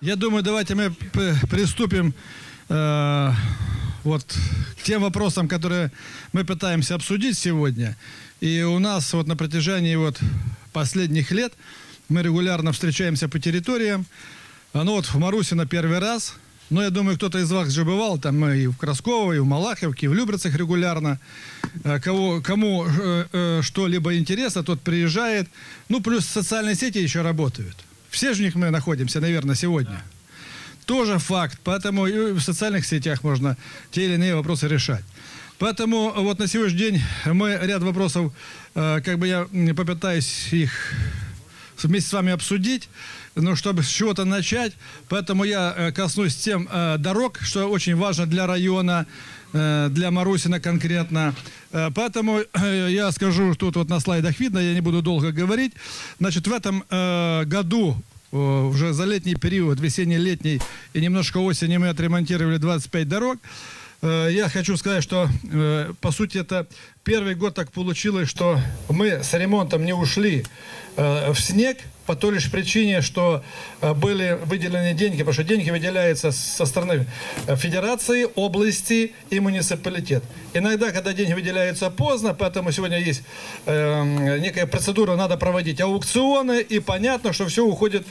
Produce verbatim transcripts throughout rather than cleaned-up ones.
Я думаю, давайте мы приступим э, вот к тем вопросам, которые мы пытаемся обсудить сегодня. И у нас вот на протяжении вот последних лет мы регулярно встречаемся по территориям. Ну вот в Марусино первый раз. Но я думаю, кто-то из вас же бывал, там мы и в Красково, и в Малаховке, и в Люберцах регулярно. Кого, кому э, э, что-либо интересно, тот приезжает. Ну, плюс социальные сети еще работают. Все же в них мы находимся, наверное, сегодня. Тоже факт. Поэтому и в социальных сетях можно те или иные вопросы решать. Поэтому вот на сегодняшний день мы ряд вопросов, э, как бы я попытаюсь их вместе с вами обсудить. Ну, чтобы с чего-то начать, поэтому я э, коснусь тем э, дорог, что очень важно для района, э, для Марусина конкретно. Э, поэтому э, я скажу, тут вот на слайдах видно, я не буду долго говорить. Значит, в этом э, году, э, уже за летний период, весенне-летний и немножко осени, мы отремонтировали двадцать пять дорог. Э, я хочу сказать, что, э, по сути, это первый год так получилось, что мы с ремонтом не ушли э, в снег, по той лишь причине, что были выделены деньги, потому что деньги выделяются со стороны федерации, области и муниципалитет. Иногда, когда деньги выделяются поздно, поэтому сегодня есть э, некая процедура, надо проводить аукционы, и понятно, что все уходит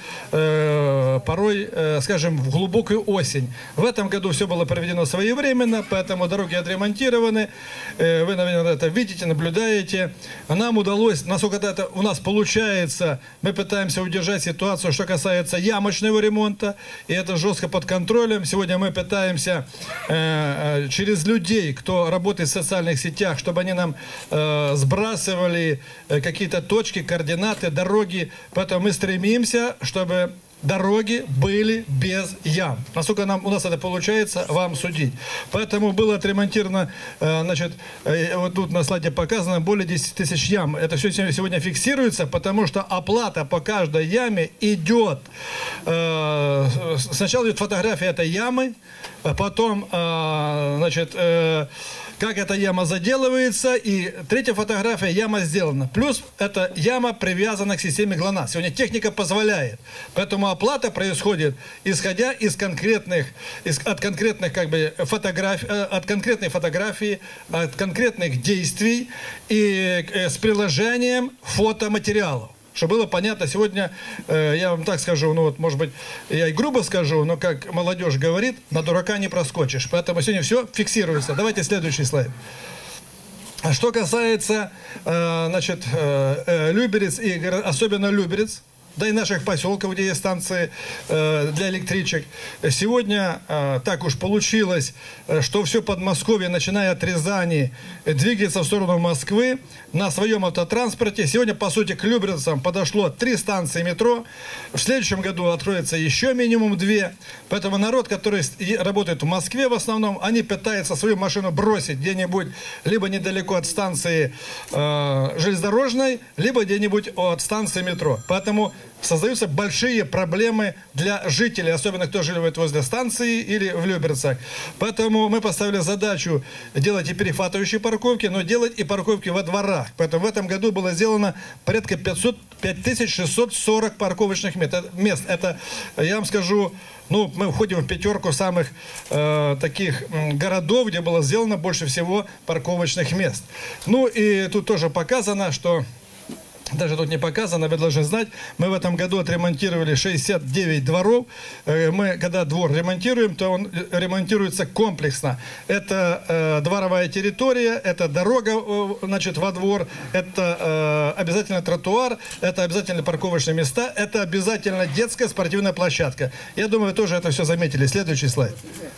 э, порой, э, скажем, в глубокую осень. В этом году все было проведено своевременно, поэтому дороги отремонтированы. Э, вы, наверное, это видите, наблюдаете. Нам удалось, насколько это у нас получается, мы пытаемся удержать ситуацию, что касается ямочного ремонта, и это жестко под контролем. Сегодня мы пытаемся э, через людей, кто работает в социальных сетях, чтобы они нам э, сбрасывали э, какие-то точки, координаты, дороги. Поэтому мы стремимся, чтобы дороги были без ям. Насколько нам, у нас это получается, вам судить. Поэтому было отремонтировано, э, значит, э, вот тут на слайде показано, более десяти тысяч ям. Это все сегодня фиксируется, потому что оплата по каждой яме идет. Э, сначала идет фотография этой ямы, потом, э, значит, э, как эта яма заделывается, и третья фотография, яма сделана. Плюс эта яма привязана к системе ГЛОНАСС. Сегодня техника позволяет. Поэтому оплата происходит, исходя из конкретных, из, от конкретных как бы фотографий, от конкретной фотографии, от конкретных действий и э, с приложением фотоматериалов. Чтобы было понятно, сегодня, э, я вам так скажу, ну вот, может быть, я и грубо скажу, но как молодежь говорит, на дурака не проскочишь. Поэтому сегодня все фиксируется. Давайте следующий слайд. Что касается, э, значит, э, э, Люберец, и особенно Люберец, да и наших поселков, где есть станции э, для электричек. Сегодня э, так уж получилось, э, что все Подмосковье, начиная от Рязани, э, двигается в сторону Москвы на своем автотранспорте. Сегодня, по сути, к Люберцам подошло три станции метро. В следующем году откроется еще минимум две. Поэтому народ, который работает в Москве в основном, они пытаются свою машину бросить где-нибудь либо недалеко от станции э, железнодорожной, либо где-нибудь от станции метро. Поэтому создаются большие проблемы для жителей, особенно кто живет возле станции или в Люберцах. Поэтому мы поставили задачу делать и перехватывающие парковки, но делать и парковки во дворах. Поэтому в этом году было сделано порядка пять тысяч шестьсот сорок парковочных мест. Это, я вам скажу, ну, мы входим в пятерку самых э, таких городов, где было сделано больше всего парковочных мест. Ну и тут тоже показано, что... Даже тут не показано, вы должны знать, мы в этом году отремонтировали шестьдесят девять дворов. Мы, когда двор ремонтируем, то он ремонтируется комплексно. Это э, дворовая территория, это дорога, э, значит, во двор, это э, обязательно тротуар, это обязательно парковочные места, это обязательно детская спортивная площадка. Я думаю, вы тоже это все заметили. Следующий слайд.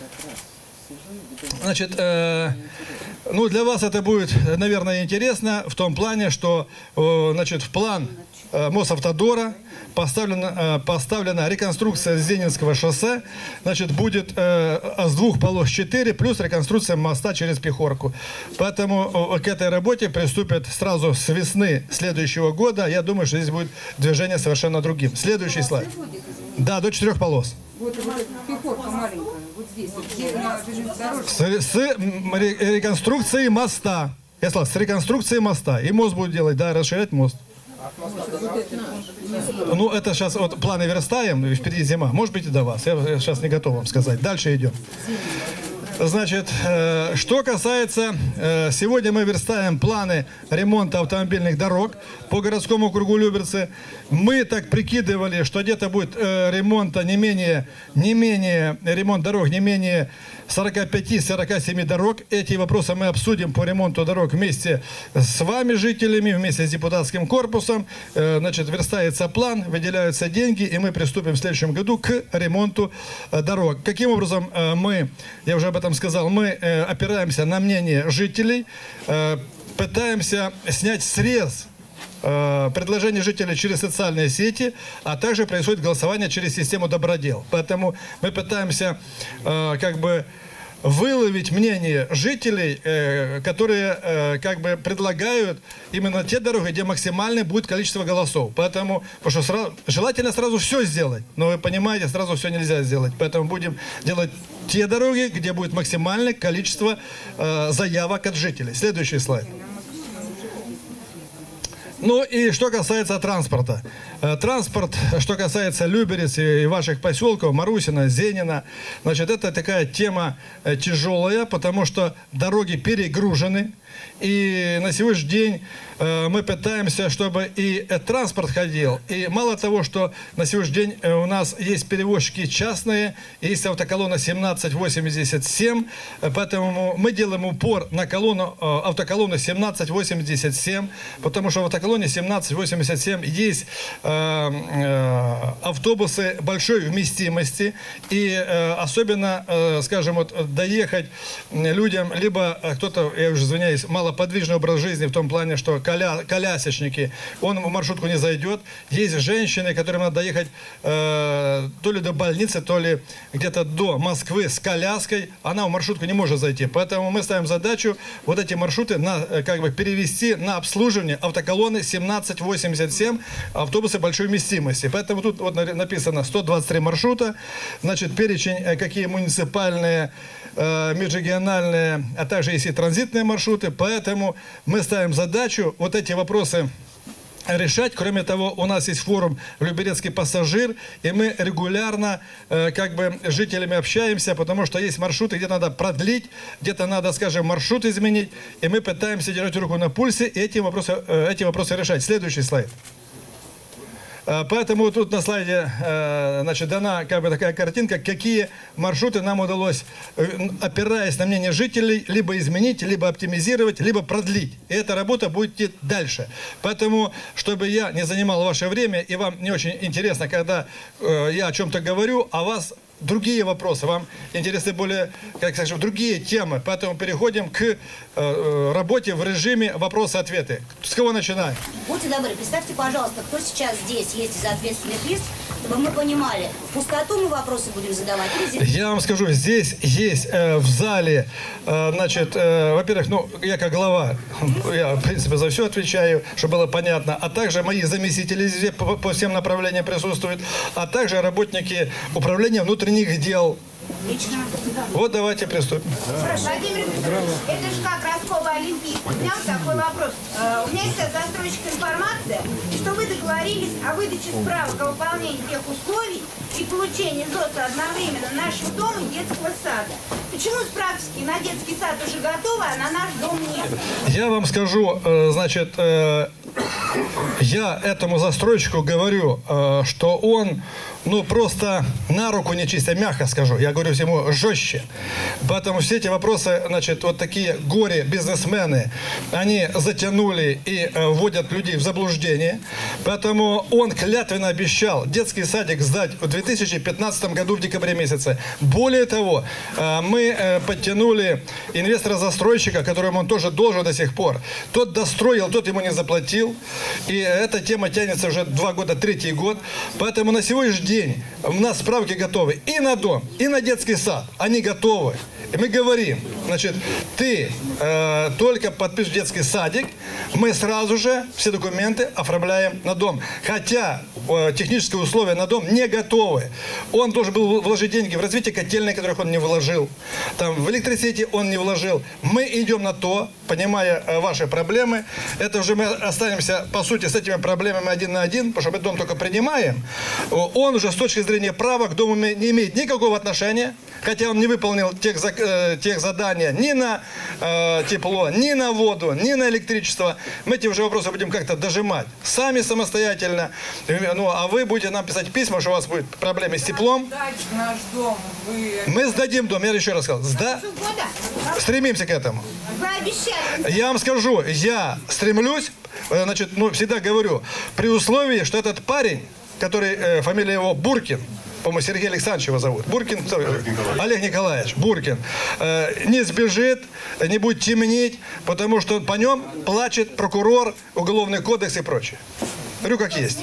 Значит, э, ну, для вас это будет, наверное, интересно в том плане, что, значит, в план Мосавтодора поставлена, поставлена реконструкция Зенинского шоссе, значит, будет с двух полос четыре, плюс реконструкция моста через Пехорку. Поэтому к этой работе приступят сразу с весны следующего года. Я думаю, что здесь будет движение совершенно другим. Следующий слайд. Да, до четырех полос. Вот Пехорка маленькая, вот здесь, где на железнодорожной. С, с реконструкцией моста. Я сказал, с реконструкцией моста. И мост будет делать, да, расширять мост. Ну, это сейчас вот планы верстаем, впереди зима. Может быть, и до вас. Я сейчас не готов вам сказать. Дальше идем. Значит, э, что касается, э, сегодня мы верстаем планы ремонта автомобильных дорог по городскому округу Люберцы. Мы так прикидывали, что где-то будет э, ремонта не менее, не менее, ремонт дорог не менее сорок пять - сорок семь дорог. Эти вопросы мы обсудим по ремонту дорог вместе с вами, жителями, вместе с депутатским корпусом. Э, значит, верстается план, выделяются деньги, и мы приступим в следующем году к ремонту э, дорог. Каким образом э, мы, я уже об этом сказал, мы э, опираемся на мнение жителей, э, пытаемся снять срез э, предложений жителей через социальные сети, а также происходит голосование через систему Добродел. Поэтому мы пытаемся э, как бы выловить мнение жителей, э, которые э, как бы предлагают именно те дороги, где максимальное будет количество голосов. Поэтому, потому что сразу, желательно сразу все сделать, но вы понимаете, сразу все нельзя сделать. Поэтому будем делать те дороги, где будет максимальное количество э, заявок от жителей. Следующий слайд. Ну и что касается транспорта. Транспорт, что касается Люберец и ваших поселков, Марусина, Зенина, значит, это такая тема тяжелая, потому что дороги перегружены. И на сегодняшний день э, мы пытаемся, чтобы и э, транспорт ходил. И мало того, что на сегодняшний день э, у нас есть перевозчики частные, есть автоколонна семнадцать восемьдесят семь, э, поэтому мы делаем упор на колонну, э, автоколонну семнадцать восемьдесят семь, потому что в автоколонне семнадцать восемьдесят семь есть э, э, автобусы большой вместимости, и э, особенно, э, скажем, вот доехать людям, либо э, кто-то, я уже извиняюсь, малоподвижный образ жизни в том плане, что коля, колясочники, он в маршрутку не зайдет. Есть женщины, которым надо доехать э, то ли до больницы, то ли где-то до Москвы с коляской. Она в маршрутку не может зайти. Поэтому мы ставим задачу вот эти маршруты на, как бы перевести на обслуживание автоколонны семнадцать восемьдесят семь, автобусы большой вместимости. Поэтому тут вот написано сто двадцать три маршрута. Значит, перечень, какие муниципальные, межрегиональные, а также есть и транзитные маршруты. Поэтому мы ставим задачу вот эти вопросы решать. Кроме того, у нас есть форум «Люберецкий пассажир», и мы регулярно э, как бы с жителями общаемся, потому что есть маршруты, где надо продлить, где-то надо, скажем, маршрут изменить, и мы пытаемся держать руку на пульсе и эти вопросы, э, эти вопросы решать. Следующий слайд. Поэтому тут на слайде значит, дана как бы такая картинка, какие маршруты нам удалось, опираясь на мнение жителей, либо изменить, либо оптимизировать, либо продлить. И эта работа будет идти дальше. Поэтому, чтобы я не занимал ваше время, и вам не очень интересно, когда я о чем-то говорю, а вас другие вопросы, вам интересны более, как скажем, другие темы. Поэтому переходим к э, работе в режиме вопросы-ответы. С кого начинаем? Будьте добры, представьте, пожалуйста, кто сейчас здесь есть из ответственных лиц, чтобы мы понимали, в пустоту мы вопросы будем задавать или здесь? Я вам скажу, здесь есть э, в зале, э, значит, э, во-первых, ну, я как глава, я, в принципе, за все отвечаю, чтобы было понятно, а также мои заместители здесь по, по всем направлениям присутствуют, а также работники управления внутренних дел. Отлично. Вот давайте приступим. Владимир Петрович, это же как Роскова Олимпийский. У меня вот такой вопрос. Э, у меня есть от застройщика информация, что вы договорились о выдаче справок о выполнении тех условий и получении ЗОСа одновременно нашего дома и детского сада. Почему справки на детский сад уже готовы, а на наш дом нет? Я вам скажу, э, значит, э, я этому застройщику говорю, э, что он, ну, просто на руку нечисто, мягко скажу. Я говорю ему жестче. Поэтому все эти вопросы, значит, вот такие горе-бизнесмены, они затянули и э, вводят людей в заблуждение. Поэтому он клятвенно обещал детский садик сдать в две тысячи пятнадцатом году в декабре месяце. Более того, э, мы э, подтянули инвестора-застройщика, которому он тоже должен до сих пор. Тот достроил, тот ему не заплатил. И эта тема тянется уже два года, третий год. Поэтому на сегодняшний день у нас справки готовы и на дом, и на детский сад. Они готовы. И мы говорим, Значит, ты э, только подпишешь детский садик, мы сразу же все документы оформляем на дом. Хотя э, технические условия на дом не готовы. Он должен был вложить деньги в развитие котельной, которых он не вложил. Там, в электросети он не вложил. Мы идем на то, понимая э, ваши проблемы. Это уже мы останемся, по сути, с этими проблемами один на один, потому что мы дом только принимаем. Он уже с точки зрения права к дому не имеет никакого отношения, хотя он не выполнил тех, э, тех заданий ни на э, тепло, ни на воду, ни на электричество. Мы эти уже вопросы будем как-то дожимать. Сами самостоятельно. Ну, а вы будете нам писать письма, что у вас будут проблемы с теплом. Наш дом, вы... Мы сдадим дом, я еще раз сказал. Сда... Стремимся к этому. Вы обещали. Я вам скажу, я стремлюсь, значит, ну, всегда говорю, при условии, что этот парень, который, э, фамилия его Буркин, по-моему, Сергей Александрович его зовут. Буркин, Олег Николаевич, Олег Николаевич Буркин. Э, не сбежит, не будет темнить, потому что по нем плачет прокурор, уголовный кодекс и прочее. Говорю, как есть.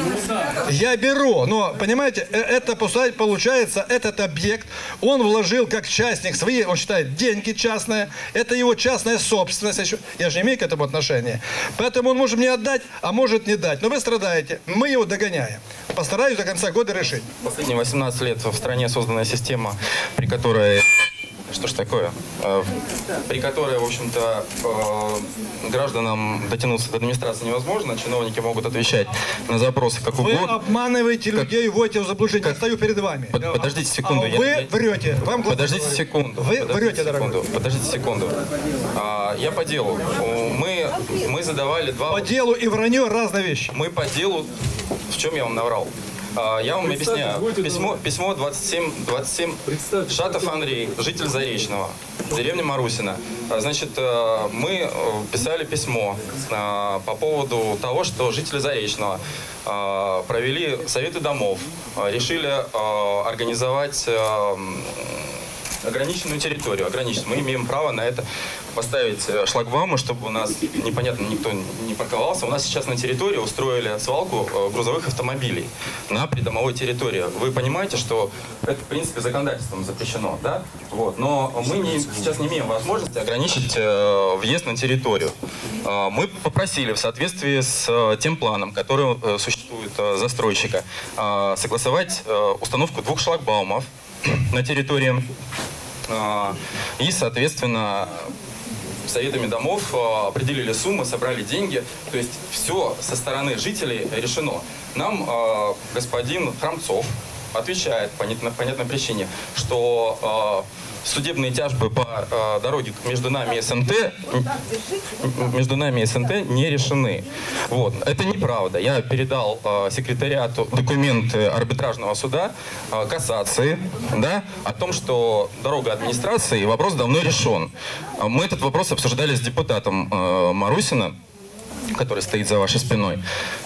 Я беру, но, понимаете, это получается, этот объект, он вложил как частник свои, он считает, деньги частные, это его частная собственность, я же не имею к этому отношения. Поэтому он может мне отдать, а может не дать. Но вы страдаете, мы его догоняем. Постараюсь до конца года решить. Последние восемнадцать лет в стране создана система, при которой... Что ж такое? При которой, в общем-то, гражданам дотянуться до администрации невозможно. Чиновники могут отвечать на запросы как Вы угодно. Вы обманываете как... людей, вводите в заблуждение. Как... Я стою перед вами. Под, подождите секунду. А я, вы я... врете. Вам подождите секунду. Вы подождите врете, секунду. дорогой. Подождите секунду. А, я по делу. Мы, мы задавали два... По делу и вранье разные вещи. Мы по делу... В чем я вам наврал? Я вам объясняю. Письмо, письмо двадцать семь двадцать семь. Шатов Андрей, житель Заречного, деревня Марусина. Значит, мы писали письмо по поводу того, что жители Заречного провели советы домов, решили организовать ограниченную территорию. Ограниченную. Мы имеем право на это поставить шлагбаумы, чтобы у нас, непонятно, никто не парковался. У нас сейчас на территории устроили свалку грузовых автомобилей на придомовой территории. Вы понимаете, что это, в принципе, законодательством запрещено, да? Вот. Но мы не, сейчас не имеем возможности ограничить э, въезд на территорию. Э, мы попросили в соответствии с э, тем планом, который э, существует э, застройщика, э, согласовать э, установку двух шлагбаумов на территории. И, соответственно, советами домов определили суммы, собрали деньги. То есть все со стороны жителей решено. Нам господин Храмцов отвечает по понятной причине, что судебные тяжбы по э, дороге между нами и СНТ, между нами и СНТ не решены. Вот. Это неправда. Я передал э, секретариату документы арбитражного суда, э, кассации, да, о том, что дорога администрации, и вопрос давно решен. Мы этот вопрос обсуждали с депутатом э, Марусина, который стоит за вашей спиной.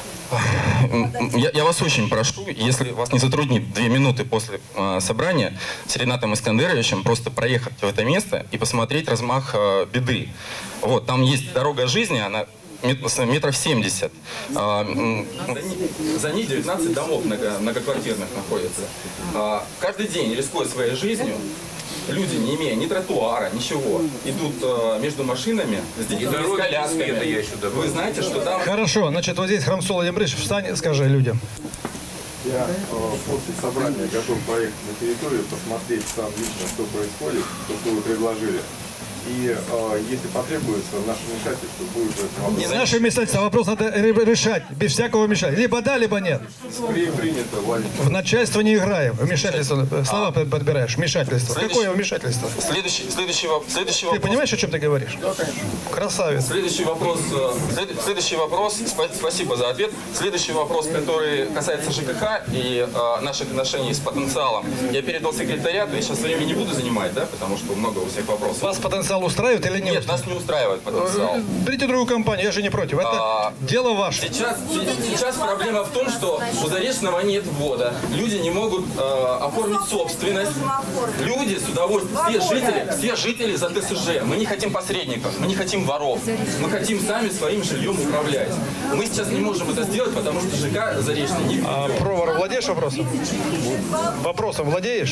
Я, я вас очень прошу, если вас не затруднит две минуты после э, собрания с Ренатом Искандеровичем, просто проехать в это место и посмотреть размах э, беды. Вот, там есть дорога жизни, она метров семьдесят. Э, за ней девятнадцать домов много, многоквартирных находится. Э, каждый день, рискуя своей жизнью, люди, не имея ни тротуара, ничего, идут э, между машинами с детьми, с колясками. Вы знаете, что там... Хорошо, значит, вот здесь Храмцов Владимирович, встань, скажи людям. Я э, после собрания готов поехать на территорию, посмотреть сам лично, что происходит, то, что вы предложили. И э, если потребуется, наше вмешательство будет в этом вопросе. Не наше вмешательство, вопрос надо решать, без всякого вмешательства. Либо да, либо нет. Принято, Владимир. В начальство не играем. Вмешательство, слова а. подбираешь. Вмешательство. Следующий, Какое вмешательство? Следующий, следующий, следующий Ты вопрос. Ты понимаешь, о чем ты говоришь? Да, конечно. Красавец. Следующий вопрос, след, следующий вопрос, спасибо за ответ. Следующий вопрос, который касается ЖКХ и э, наших отношений с потенциалом. Я передал секретариату, я сейчас время не буду занимать, да, потому что много у всех вопросов. У вас потенциал потенциал устраивает или нет? Нет, нас не устраивает потенциал. Берите другую компанию, я же не против. Это А, дело ваше. Сейчас, сейчас проблема в том, что у Заречного нет ввода. Люди не могут э, оформить собственность. Люди с удовольствием, все жители, все жители за ТСЖ. Мы не хотим посредников, мы не хотим воров. Мы хотим сами своим жильем управлять. Мы сейчас не можем это сделать, потому что ЖК Заречный не... А, Провор, владеешь вопросом? Вопросом владеешь?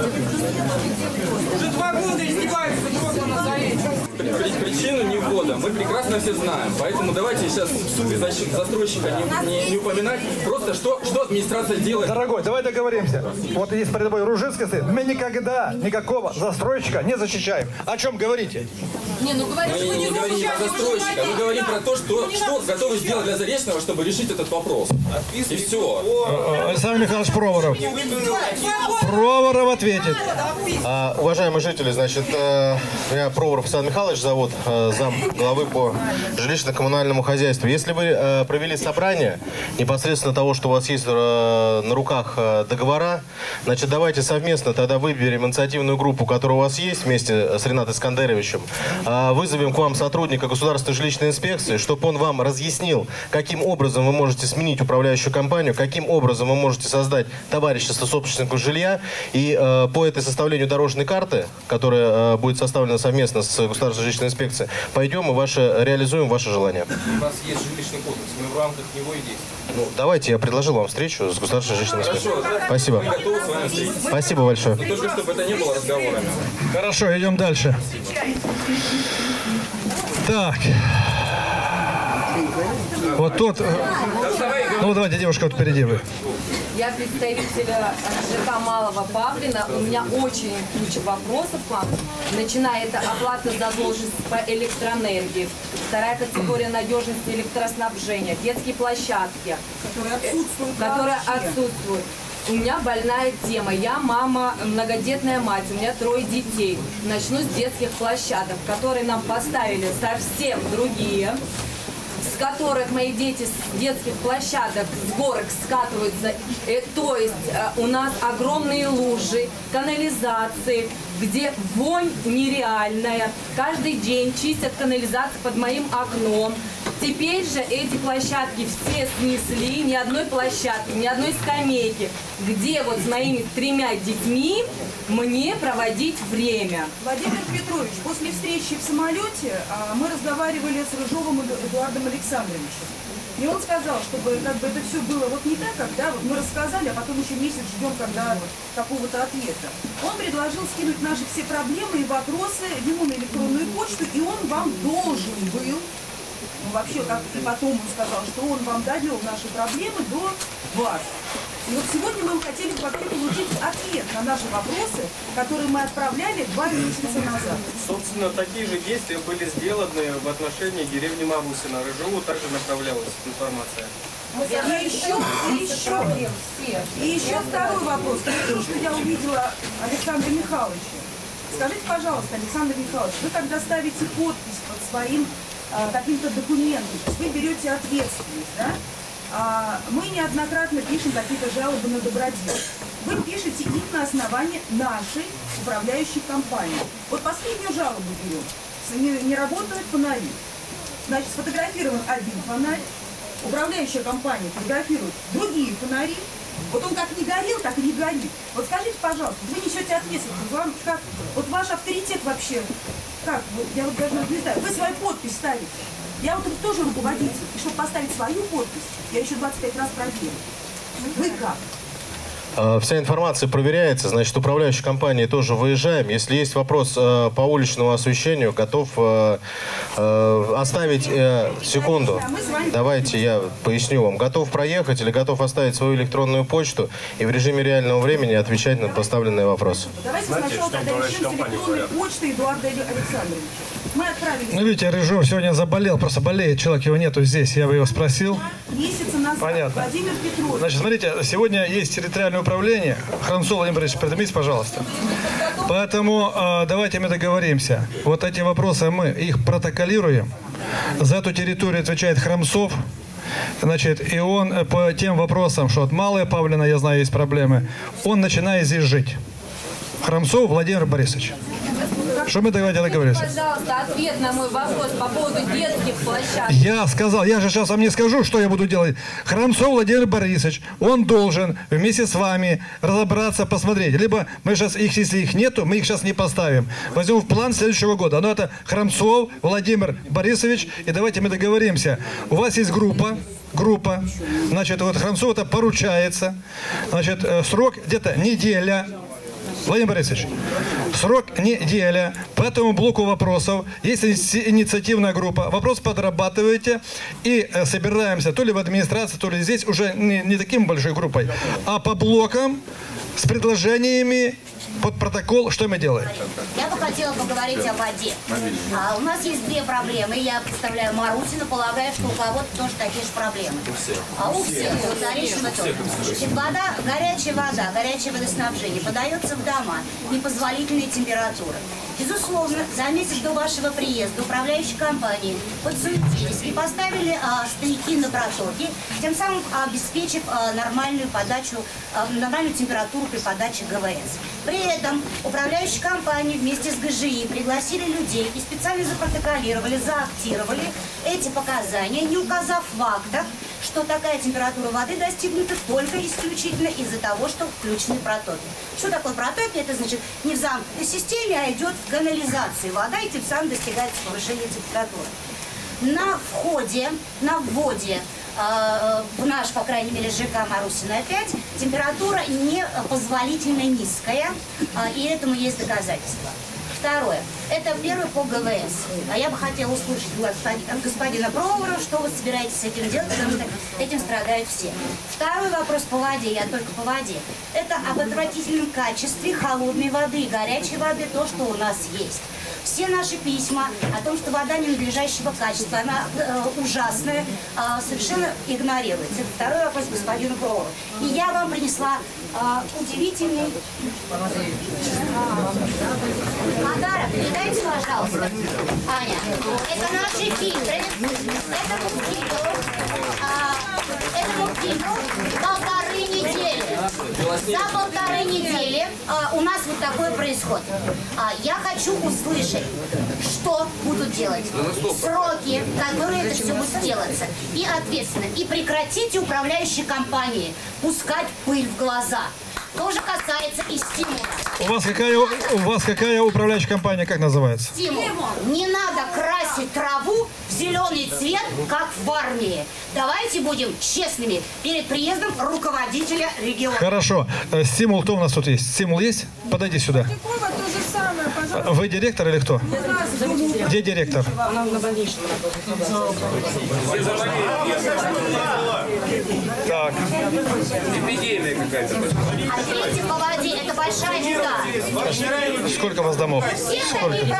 Уже два года издеваются просто на Заречном. При- при- Причину не ввода мы прекрасно все знаем. Поэтому давайте сейчас в сумме защ- застройщика не, не- не упоминать. Просто что, что администрация делает. Дорогой, давай договоримся. Вот есть перед тобой Ружинский стоит. Мы никогда никакого застройщика не защищаем. О чем говорите? Не, ну говорите, Мы что не не говорим не про застройщика, мы говорим про то, что, что готовы сделать для Заречного, чтобы решить этот вопрос. И все. Александр Михайлович Проворов. Проворов ответит. А, уважаемые жители, значит, э, меня Проворов Александр Михайлович зовут, э, зам главы по жилищно-коммунальному хозяйству. Если вы э, провели собрание непосредственно того, что у вас есть э, на руках э, договора, значит, давайте совместно тогда выберем инициативную группу, которая у вас есть, вместе с Ринатом Искандеровичем, э, вызовем к вам сотрудника государственной жилищной инспекции, чтобы он вам разъяснил, каким образом вы можете сменить управляющую компанию, каким образом вы можете создать товарищество собственников жилья, и э, по этой составлению дорожной карты, которая э, будет составлена совместно с государственной жилищной инспекцией, пойдем и ваше, реализуем ваше желание. У нас есть жилищный кодекс, мы в рамках него и действуем. Ну, давайте, я предложил вам встречу с государственной жилищной инспекцией. Спасибо. Мы готовы с вами встретиться. Спасибо большое. Но только чтобы это не было разговорами. Хорошо, идем дальше. Так. Вот тут... Ну, давайте, девушка, вот впереди вы. Я представитель ЖК Малого Павлина. У меня очень куча вопросов к вам. Начиная это оплата задолженности по электроэнергии, вторая категория надежности электроснабжения, детские площадки, Которые отсутствуют которые вообще. отсутствуют. У меня больная тема. Я мама, многодетная мать, у меня трое детей. Начну с детских площадок, которые нам поставили совсем другие, с которых мои дети с детских площадок, с горок скатываются. Э, то есть э, у нас огромные лужи, канализации, где вонь нереальная. Каждый день чистят канализацию под моим окном. Теперь же эти площадки все снесли, ни одной площадки, ни одной скамейки, где вот с моими тремя детьми мне проводить время. Владимир Петрович, после встречи в самолете а, мы разговаривали с Рыжовым Эдуардом Александровичем. И он сказал, чтобы как бы это все было вот не так, как да, вот мы рассказали, а потом еще месяц ждем когда какого-то ответа. Он предложил скинуть наши все проблемы и вопросы ему на электронную почту, и он вам должен был, ну, вообще, как и потом он сказал, что он вам довел наши проблемы до вас. И вот сегодня мы хотели бы получить ответ на наши вопросы, которые мы отправляли два месяца назад. Собственно, такие же действия были сделаны в отношении деревни Марусина. Рыжову также направлялась информация. И еще, и еще, и еще второй вопрос. То, что я увидела Александра Михайловича. Скажите, пожалуйста, Александр Михайлович, вы когда ставите подпись под своим а, каким-то документом, то есть вы берете ответственность, да? А, мы неоднократно пишем какие-то жалобы на добродел. Вы пишете их на основании нашей управляющей компании. Вот последнюю жалобу берем. Не, не работают фонари. Значит, сфотографирован один фонарь. Управляющая компания фотографирует другие фонари. Вот он как не горел, так и не горит. Вот скажите, пожалуйста, вы несете ответственность. Вам как, вот ваш авторитет вообще, как? Вот, я вот даже не знаю. Вы свою подпись ставите. Я вот тут тоже руководитель. И чтобы поставить свою подпись, я еще двадцать пять раз проверю. Вы как? Вся информация проверяется, значит, управляющей компании тоже выезжаем. Если есть вопрос э, по уличному освещению, готов э, э, оставить э, секунду. Давайте я поясню вам. Готов проехать или готов оставить свою электронную почту и в режиме реального времени отвечать на поставленные вопросы. Давайте сначала тогда решим с электронной почты Эдуарда Александровича. Мы отправили... Ну, видите, Рыжов сегодня заболел, просто болеет человек, его нету здесь, я бы его спросил. Месяца назад. Понятно. Владимир Петрович. Значит, смотрите, сегодня есть территориальное управление. Храмцов Владимир Борисович, придумите, пожалуйста. Поэтому э, давайте мы договоримся. Вот эти вопросы мы их протоколируем. За эту территорию отвечает Храмцов. Значит, и он по тем вопросам, что от Малая Павлина, я знаю, есть проблемы, он начинает здесь жить. Храмцов Владимир Борисович. Что мы давайте договоримся? Пожалуйста, ответ на мой вопрос по поводу детских площадок. Я сказал, я же сейчас вам не скажу, что я буду делать. Храмцов Владимир Борисович, он должен вместе с вами разобраться, посмотреть. Либо мы сейчас, их, если их нету, мы их сейчас не поставим. Возьмем в план следующего года. Но это Храмцов Владимир Борисович, и давайте мы договоримся. У вас есть группа, группа, значит, вот Храмцов это поручается, значит, срок где-то неделя. Владимир Борисович, срок неделя. По этому блоку вопросов есть инициативная группа. Вопрос подрабатываете и э, собираемся то ли в администрации, то ли здесь уже не, не таким большой группой, а по блокам с предложениями под протокол, что мы делаем. Я бы хотела поговорить о воде. А, у нас есть две проблемы. Я представляю Марусину, полагаю, что у кого-то тоже такие же проблемы. А у всех, вот Заречного тоже. Значит, вода, горячая вода, горячее водоснабжение подается в дома непозволительной температуры. Безусловно, за месяц до вашего приезда управляющей компании подсуетились и поставили а, стояки на протоке, тем самым обеспечив а, нормальную подачу, а, нормальную температуру при подаче ГВС. При этом управляющая компания вместе с ГЖИ пригласили людей и специально запротоколировали, заактировали эти показания, не указав в актах, что такая температура воды достигнута только исключительно из-за того, что включены протоки. Что такое протоки? Это значит не в замкнутой системе, а идет в канализации вода, и тем самым достигается повышение температуры. На входе, на вводе э, в наш, по крайней мере, ЖК Марусина пять, температура непозволительно низкая, э, и этому есть доказательства. Второе. Это первый по ГВС. А я бы хотела услышать от господина Бровара, что вы собираетесь с этим делать, потому что этим страдают все. Второй вопрос по воде, я только по воде. Это об отвратительном качестве холодной воды и горячей воды, то, что у нас есть. Все наши письма о том, что вода ненадлежащего качества, она э, ужасная, э, совершенно игнорируется. Это второй вопрос господину Бровару. И я вам принесла э, удивительный... Подарок. Передайте, пожалуйста, Аня. Это наши фильтры. Этому фильтру, а, этому фильтру полторы недели. За полторы недели а, у нас вот такое происходит. А, я хочу услышать, что будут делать. Сроки, которые это все будет делаться. И ответственно. И прекратите управляющие компании пускать пыль в глаза. Тоже касается и стимула. У вас какая, у вас какая управляющая компания, как называется? Стимул. Не надо красить траву в зеленый цвет, как в армии. Давайте будем честными перед приездом руководителя региона. Хорошо. Стимул кто у нас тут есть? Стимул есть? Подойди сюда. Тикова то же самое, пожалуйста. Вы директор или кто? Где директор? Так. Эпидемия какая-то. Ответьте по воде, это большая беда. Сколько у вас домов? Сколько?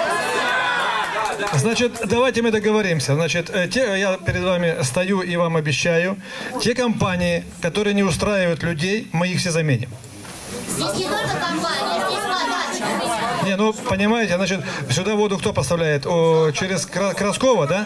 Значит, давайте мы договоримся. Значит, те, я перед вами стою и вам обещаю, те компании, которые не устраивают людей, мы их все заменим. Здесь не только компания, здесь подача. Не, ну, понимаете, значит, сюда воду кто поставляет? О, через Краскова, да?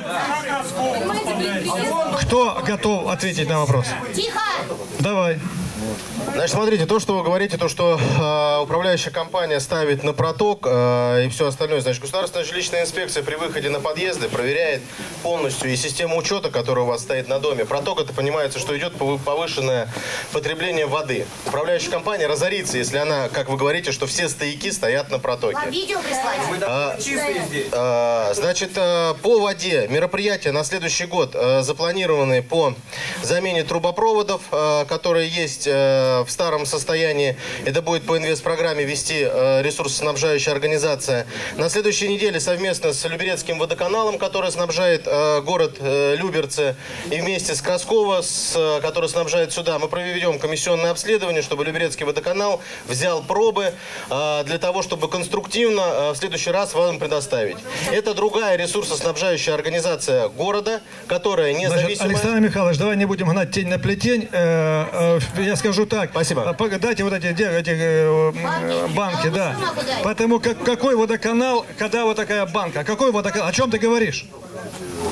Кто готов ответить на вопрос? Тихо! Давай. Значит, смотрите, то, что вы говорите, то, что э, управляющая компания ставит на проток э, и все остальное, значит, государственная жилищная инспекция при выходе на подъезды проверяет полностью и систему учета, которая у вас стоит на доме. Проток, это понимается, что идет повышенное потребление воды. Управляющая компания разорится, если она, как вы говорите, что все стояки стоят на протоке. Вам видео прислать? А, а, значит, по воде мероприятия на следующий год а, запланированы по замене трубопроводов, а, которые есть а, в старом состоянии. Это будет по инвестпрограмме вести а, ресурсоснабжающая организация. На следующей неделе совместно с Люберецким водоканалом, который снабжает а, город а, Люберцы, и вместе с Красково, с, а, который снабжает сюда, мы проведем комиссионное обследование, чтобы Люберецкий водоканал взял пробы а, для того, чтобы конструктивно а, в следующий раз вам предоставить. Это другая ресурсоснабжающая организация города, которая независимая... Значит, Александр Михайлович, давай не будем гнать тень на плетень. Э, э, я скажу так. Спасибо. Дайте вот эти, эти э, банки, банки да. Поэтому как, какой водоканал, когда вот такая банка? Какой водоканал? О чем ты говоришь?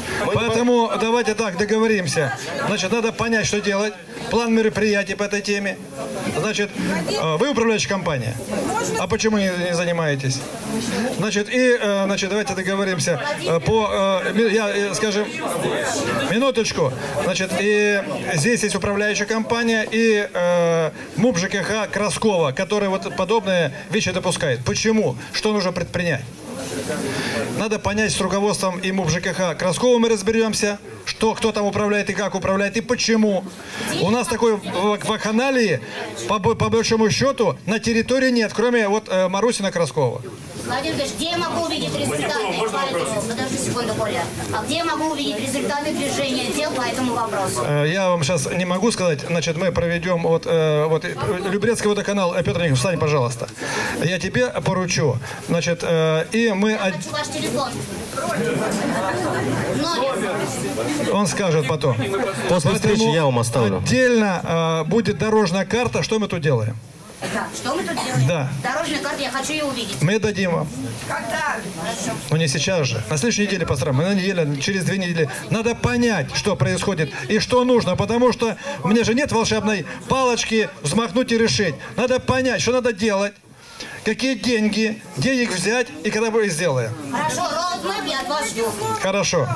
Поэтому давайте так договоримся. Значит, надо понять, что делать. План мероприятий по этой теме. Значит, вы управляющая компания. А почему не, не занимаетесь? Значит, и значит, давайте договоримся по, я, скажем, минуточку. Значит, и здесь есть управляющая компания и э, МУП ЖКХ Краскова, который вот подобные вещи допускает. Почему? Что нужно предпринять? Надо понять с руководством и МУП ЖКХ Краскова, мы разберемся, что, кто там управляет и как управляет, и почему. У нас такой вакханалии, по, по большому счету, на территории нет, кроме вот э, Марусина Краскова. Владимир Ильич, где я могу увидеть результаты по этому? Подожди секунду, Коля. А где я могу увидеть результаты движения дел по этому вопросу? Я вам сейчас не могу сказать. Значит, мы проведем вот, э, вот Люберецкий водоканал. Петр Николаевич, встань, пожалуйста. Я тебе поручу. Значит, э, и мы... Я хочу ваш телефон. Номер. Он скажет потом. После встречи я вам оставлю. Отдельно э, будет дорожная карта. Что мы тут делаем? Да. Что мы тут делаем? Да. Дорожная карта, я хочу ее увидеть. Мы дадим вам. Когда? Хорошо. Ну не сейчас же. На следующей неделе постараемся. На неделю, через две недели. Надо понять, что происходит и что нужно. Потому что у меня же нет волшебной палочки взмахнуть и решить. Надо понять, что надо делать. Какие деньги, денег взять и когда мы сделаем. Хорошо, роудмэп я от вас жду. Хорошо.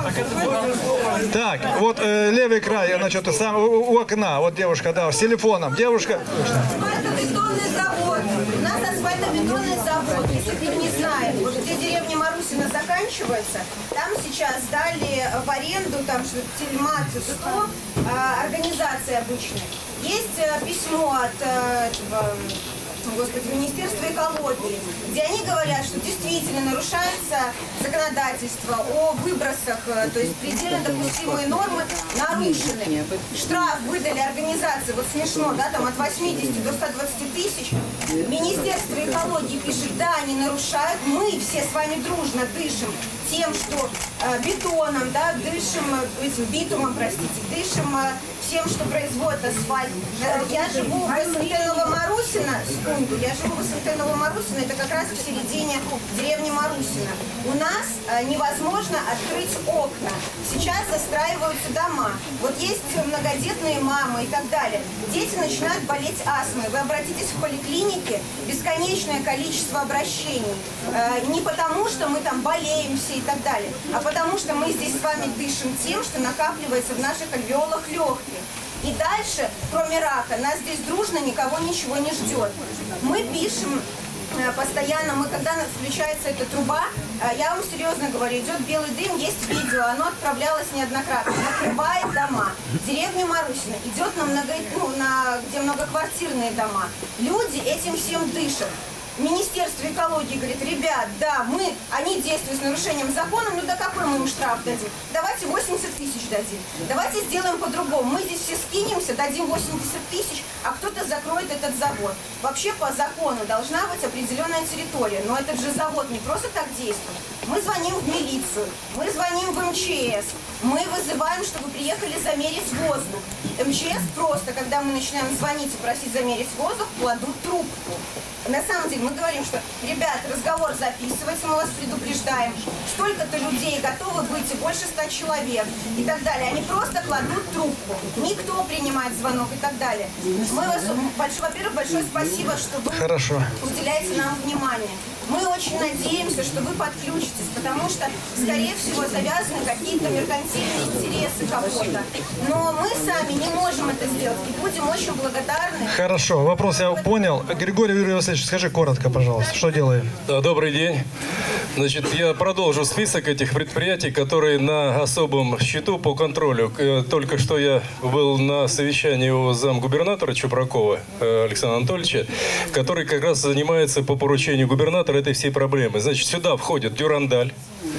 Так, вот э, левый край, значит, сам, у, у окна, вот девушка, да, с телефоном. Девушка. Асфальтобетонный завод. У нас асфальтобетонный завод. Если ты не знаешь, вот где деревня Марусина заканчивается, там сейчас дали в аренду, там что-то Тельмат, сто, э, организации обычной. Есть э, письмо от э, этого... Господи, Министерство экологии, где они говорят, что действительно нарушается законодательство о выбросах, то есть предельно допустимые нормы нарушены. Штраф выдали организации, вот смешно, да, там от восьмидесяти до ста двадцати тысяч. Министерство экологии пишет, да, они нарушают, мы все с вами дружно дышим тем, что э, бетоном, да, дышим, этим битумом, простите, дышим э, всем, что производит асфальт. Э, я живу в СНТ Новомарусино, секунду, я живу в СНТ Новомарусино, это как раз в середине деревни Марусино. У нас э, невозможно открыть окна. Сейчас застраиваются дома. Вот есть многодетные мамы и так далее. Дети начинают болеть астмой. Вы обратитесь в поликлинике, бесконечное количество обращений. Э, не потому, что мы там болеем все и так далее, а потому что мы здесь с вами дышим тем, что накапливается в наших альвеолах легких. И дальше, кроме рака, нас здесь дружно никого ничего не ждет. Мы пишем э, постоянно, мы когда включается эта труба, э, я вам серьезно говорю, идет белый дым, есть видео, оно отправлялось неоднократно, накрывает дома. Деревня Марусина идет на, много, ну, на где многоквартирные дома. Люди этим всем дышат. Министерство экологии говорит, ребят, да, мы, они действуют с нарушением закона, ну да какой мы им штраф дадим? Давайте восемьдесят тысяч дадим. Давайте сделаем по-другому. Мы здесь все скинемся, дадим восемьдесят тысяч, а кто-то закроет этот завод. Вообще по закону должна быть определенная территория, но этот же завод не просто так действует. Мы звоним в милицию, мы звоним в эм че эс, мы вызываем, чтобы приехали замерить воздух. эм че эс просто, когда мы начинаем звонить и просить замерить воздух, кладут трубку. На самом деле мы говорим, что, ребят, разговор записывается, мы вас предупреждаем, столько-то людей готовы выйти, больше ста человек и так далее. Они просто кладут трубку, никто принимает звонок и так далее. Мы вас, большое, во-первых, большое спасибо, что вы Хорошо. уделяете нам внимание. Мы очень надеемся, что вы подключитесь, потому что, скорее всего, завязаны какие-то меркантильные интересы кого-то. Но мы сами не можем это сделать и будем очень благодарны. Хорошо, вопрос я понял. Григорий Юрий Васильевич, скажи коротко, пожалуйста, что делаем? Да, добрый день. Значит, я продолжу список этих предприятий, которые на особом счету по контролю. Только что я был на совещании у замгубернатора Чупракова Александра Анатольевича, который как раз занимается по поручению губернатора этой всей проблемы. Значит, сюда входит Дюрандаль,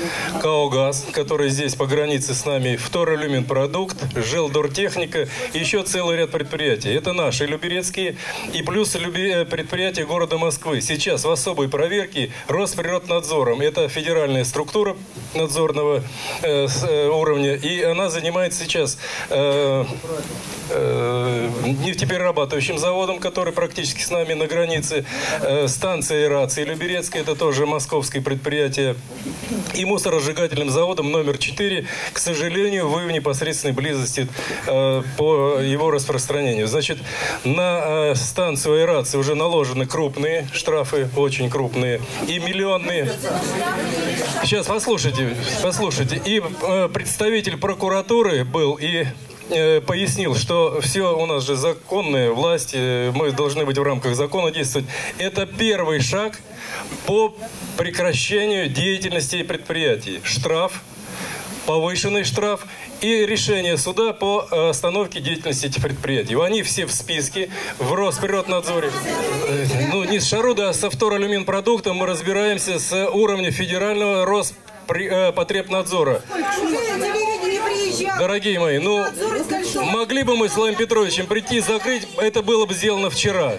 Каогаз, который здесь по границе с нами, Второлюминпродукт, Желдортехника и еще целый ряд предприятий. Это наши люберецкие и плюс предприятия города Москвы. Сейчас в особой проверке Росприроднадзором Надзором. Это федеральная структура надзорного э, с, э, уровня, и она занимается сейчас э, э, нефтеперерабатывающим заводом, который практически с нами на границе, э, станцией аэрации Люберецкая, это тоже московское предприятие, и мусоросжигательным заводом номер четыре. К сожалению, вы в непосредственной близости э, по его распространению. Значит, на э, станцию аэрации уже наложены крупные штрафы, очень крупные, и миллионные. Сейчас, послушайте, послушайте. И э, представитель прокуратуры был и э, пояснил, что все у нас же законная власть, э, мы должны быть в рамках закона действовать. Это первый шаг по прекращению деятельности предприятий. Штраф, повышенный штраф и решение суда по остановке деятельности этих предприятий. Они все в списке, в Росприроднадзоре. Ну, не с Шаруда, а со вторалюминпродуктом мы разбираемся с уровня федерального Роспотребнадзора. Дорогие мои, ну, могли бы мы с Владимиром Петровичем прийти и закрыть, это было бы сделано вчера.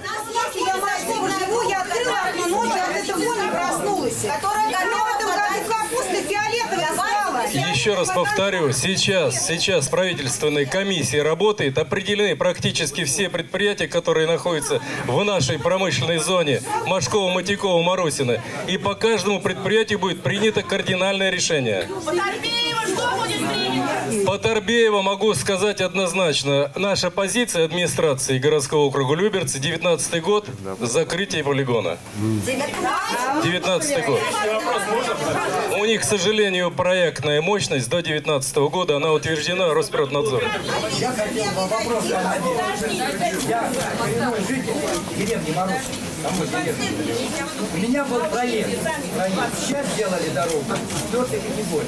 Еще раз повторю, сейчас, сейчас правительственная комиссия работает, определены практически все предприятия, которые находятся в нашей промышленной зоне Машкова, Матякова, Марусина. И по каждому предприятию будет принято кардинальное решение. По Торбеево могу сказать однозначно. Наша позиция администрации городского округа Люберцы, девятнадцатый год, закрытие полигона. девятнадцатый год. У них, к сожалению, проектная мощность до девятнадцатого года, она утверждена Росприроднадзором. Я хотел бы вопрос задать. Я коренной житель деревни Марусина. У меня был проект. проект. Сейчас сделали дорогу четвертой категории.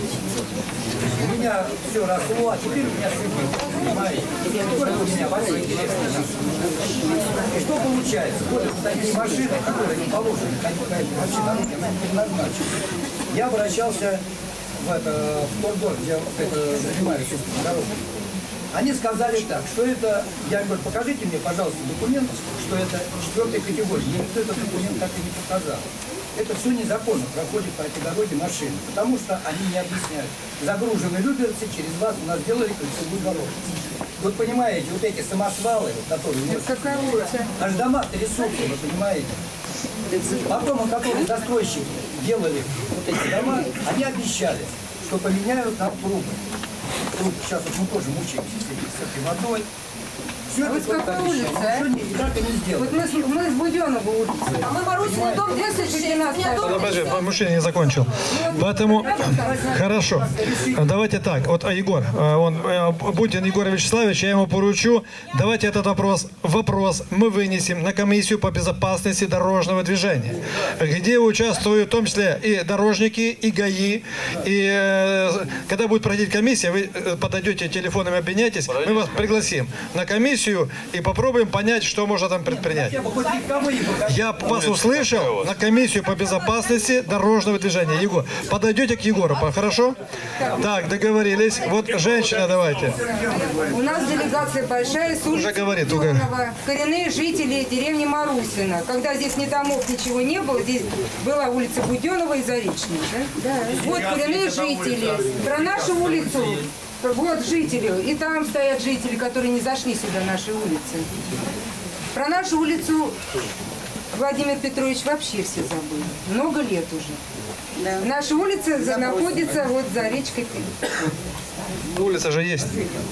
У меня все росло, а теперь у меня сыпет. Понимаете? Сколько у меня воды интересно. И что получается? Вот такие машины, которые не положены, какая-то машина, она не предназначена. Я обращался в, это, в Торгор, где это, занимаюсь дорогой. Они сказали так, что это, я говорю, покажите мне, пожалуйста, документ, что это четвертой категории. Мне никто этот документ так и не показал. Это все незаконно проходит по этой дороге машины, потому что они не объясняют. Загружены люберцы, через вас у нас делали кольцевую дорогу. Вот понимаете, вот эти самосвалы, которые аж дома трясутся, вы понимаете. Потом, которые застройщики делали вот эти дома, они обещали, что поменяют нам трубы. Трубы. Сейчас вот мы тоже мучаемся с этой водой. Все а вы с какой улицы, а? Вот мы, с- мы с Буденова улицы. А мы Марусина дом двести тринадцать. Подожди, мужчина не закончил. Поэтому, хорошо. Давайте так. Вот а, Егор, а, он, а, Бунтин Егор Вячеславович, я ему поручу. Давайте этот вопрос, вопрос мы вынесем на комиссию по безопасности дорожного движения, где участвуют в том числе и дорожники, и ГАИ. И э, когда будет проходить комиссия, вы подойдете, телефоном обменяйтесь, мы вас пригласим на комиссию и попробуем понять, что можно там предпринять. Я вас услышал на комиссию по безопасности дорожного движения. Егор, подойдете к Егору, хорошо? Так, договорились. Вот женщина, давайте. У нас делегация большая, с улицы Уже говорит, Буденова, коренные жители деревни Марусина. Когда здесь ни домов, ничего не было, здесь была улица Буденова и Заречная. Да? Вот коренные жители. Про нашу улицу. Вот жители. И там стоят жители, которые не зашли сюда, нашей улицы. Про нашу улицу Владимир Петрович вообще все забыли. Много лет уже. Да. Наша улица за, находится вот за речкой. Улица же есть.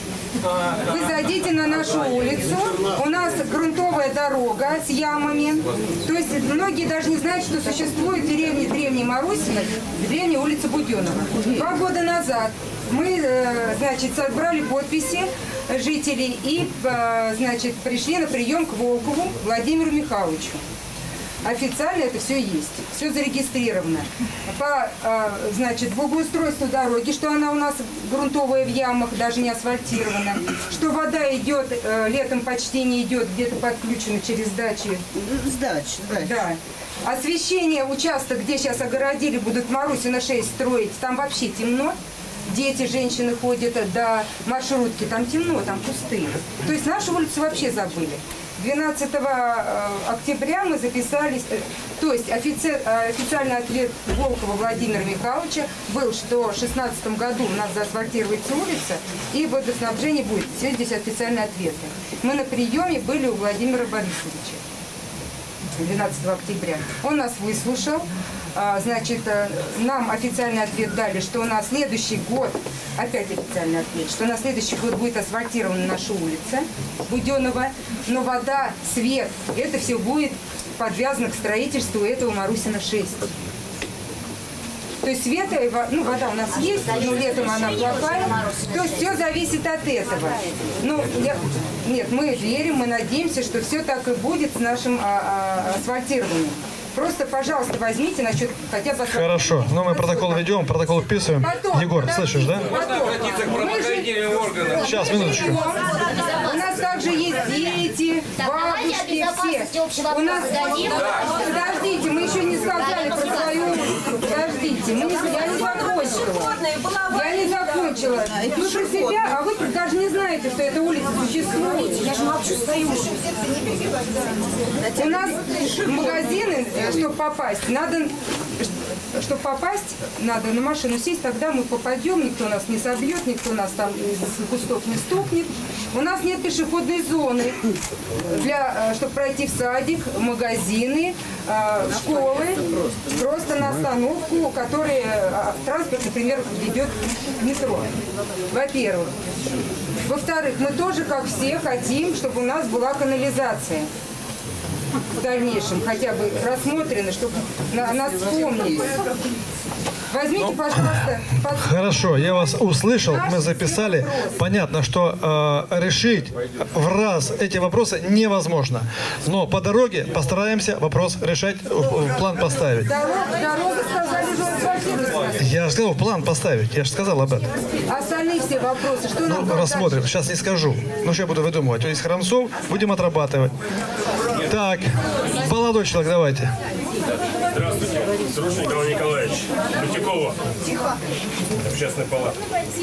Вы зайдите на нашу улицу. У нас грунтовая дорога с ямами. То есть многие даже не знают, что существует деревня Древней Марусина, деревня улица Буденова. Два года назад мы, значит, собрали подписи жителей и, значит, пришли на прием к Волкову Владимиру Михайловичу. Официально это все есть, все зарегистрировано. По, значит, благоустройству дороги, что она у нас грунтовая в ямах, даже не асфальтирована, что вода идет, летом почти не идет, где-то подключена через дачи. Сдачи, да. Да. Освещение участок, где сейчас огородили, будут Марусина шесть строить, там вообще темно. Дети, женщины ходят до маршрутки, там темно, там пустые. То есть нашу улицу вообще забыли. двенадцатого октября мы записались, то есть офици, официальный ответ Волкова Владимира Михайловича был, что в шестнадцатом году у нас заасфальтируется улица и водоснабжение будет. Все здесь официальные ответы. Мы на приеме были у Владимира Борисовича двенадцатого октября. Он нас выслушал. Значит, нам официальный ответ дали, что у нас следующий год, опять официальный ответ, что на следующий год будет асфальтирована наша улица Буденова, но вода, свет, это все будет подвязано к строительству этого Марусина шесть. То есть свет, ну, вода у нас есть, но летом она плохая. То есть все зависит от этого. Ну, я, нет, мы верим, мы надеемся, что все так и будет с нашим а, а, асфальтированием. Просто, пожалуйста, возьмите насчет хотя бы... Хорошо, но мы протокол ведем, протокол вписываем. Потом, Егор, потом, слышишь, да? Можно обратиться к правоохранительным органам? Сейчас, минуточку. У нас также есть дети, бабушки, все. У нас... Подождите, мы еще не сказали про свою улицу. Подождите, мы не... я не закончила. Я не закончила. Ну, про себя, а вы даже не знаете, что эта улица существует. Я же молчу свою улицу. У нас магазины... Чтобы попасть, надо, чтобы попасть, надо на машину сесть, тогда мы попадем, никто нас не собьет, никто нас там из кустов не стукнет. У нас нет пешеходной зоны, для, чтобы пройти в садик, магазины, школы, просто на остановку, которая транспорт, например, ведет в метро. Во-первых. Во-вторых, мы тоже, как все, хотим, чтобы у нас была канализация. В дальнейшем хотя бы рассмотрены, чтобы на, нас вспомнили. Возьмите, пожалуйста... Под... Хорошо, я вас услышал, мы записали. Понятно, что э, решить в раз эти вопросы невозможно. Но по дороге постараемся вопрос решать, в, в план поставить. Дорога, дорога сказали, же асфальтировать. Я же сказал, план поставить, я же сказал об этом. Остальные все вопросы, что ну, нам рассмотрим, дальше? Сейчас не скажу. Ну, что я буду выдумывать. Есть Храмцов, будем отрабатывать. Так, молодой человек, давайте. Здравствуйте, Срочный Николай Николаевич, Бутикова, общественная палата.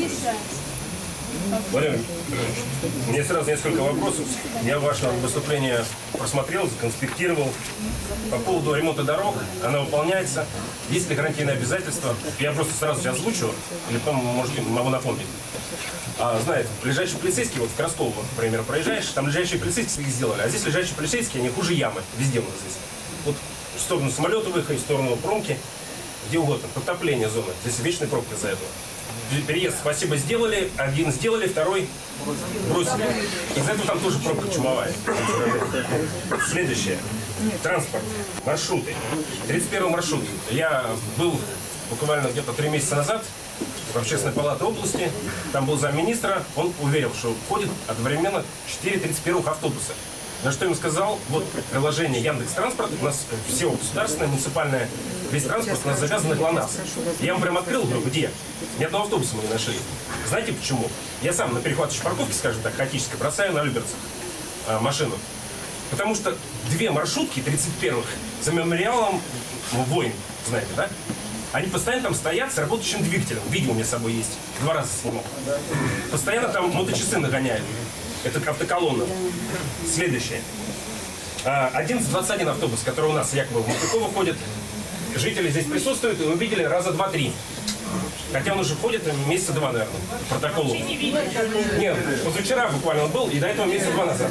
Владимир Петрович, у меня сразу несколько вопросов. Я ваше выступление просмотрел, законспектировал. По поводу ремонта дорог, она выполняется. Есть ли гарантийные обязательства? Я просто сразу сейчас озвучу, или потом, может, могу напомнить. А, знаете, ближайший полицейский, вот в Красково, например, проезжаешь, там ближайшие полицейские сделали, а здесь ближайшие полицейские, они хуже ямы, везде у нас здесь. Вот в сторону самолета выехать, в сторону промки, где угодно, подтопление зоны. Здесь вечная пробка из-за этого. Переезд, спасибо, сделали, один сделали, второй бросили. Из-за этого там тоже пробка чумовая. Следующее. Транспорт, маршруты. тридцать первый маршрут. Я был буквально где-то три месяца назад в Общественной палате области, там был замминистра, он уверил, что входит одновременно четыре тридцать первых автобуса. На что я им сказал, вот приложение Яндекс.Транспорт, у нас все государственное, муниципальное, весь транспорт у нас завязан на ГЛОНАСС. Я вам прям открыл, говорю, где? Ни одного автобуса мы не нашли. Знаете почему? Я сам на перехватывающей парковке, скажем так, хаотической, бросаю на Люберцах э, машину. Потому что две маршрутки тридцать первых за мемориалом войн, знаете, да? Они постоянно там стоят с работающим двигателем. Видео у меня с собой есть. Два раза снимал. Постоянно там моточасы нагоняют. Это автоколонна. Следующее. одиннадцать двадцать один автобус, который у нас якобы в Мостыково ходит. Жители здесь присутствуют, и мы видели раза два-три. Хотя он уже ходит месяца два, наверное, по протоколу. Нет, позавчера буквально он был, и до этого месяца два назад.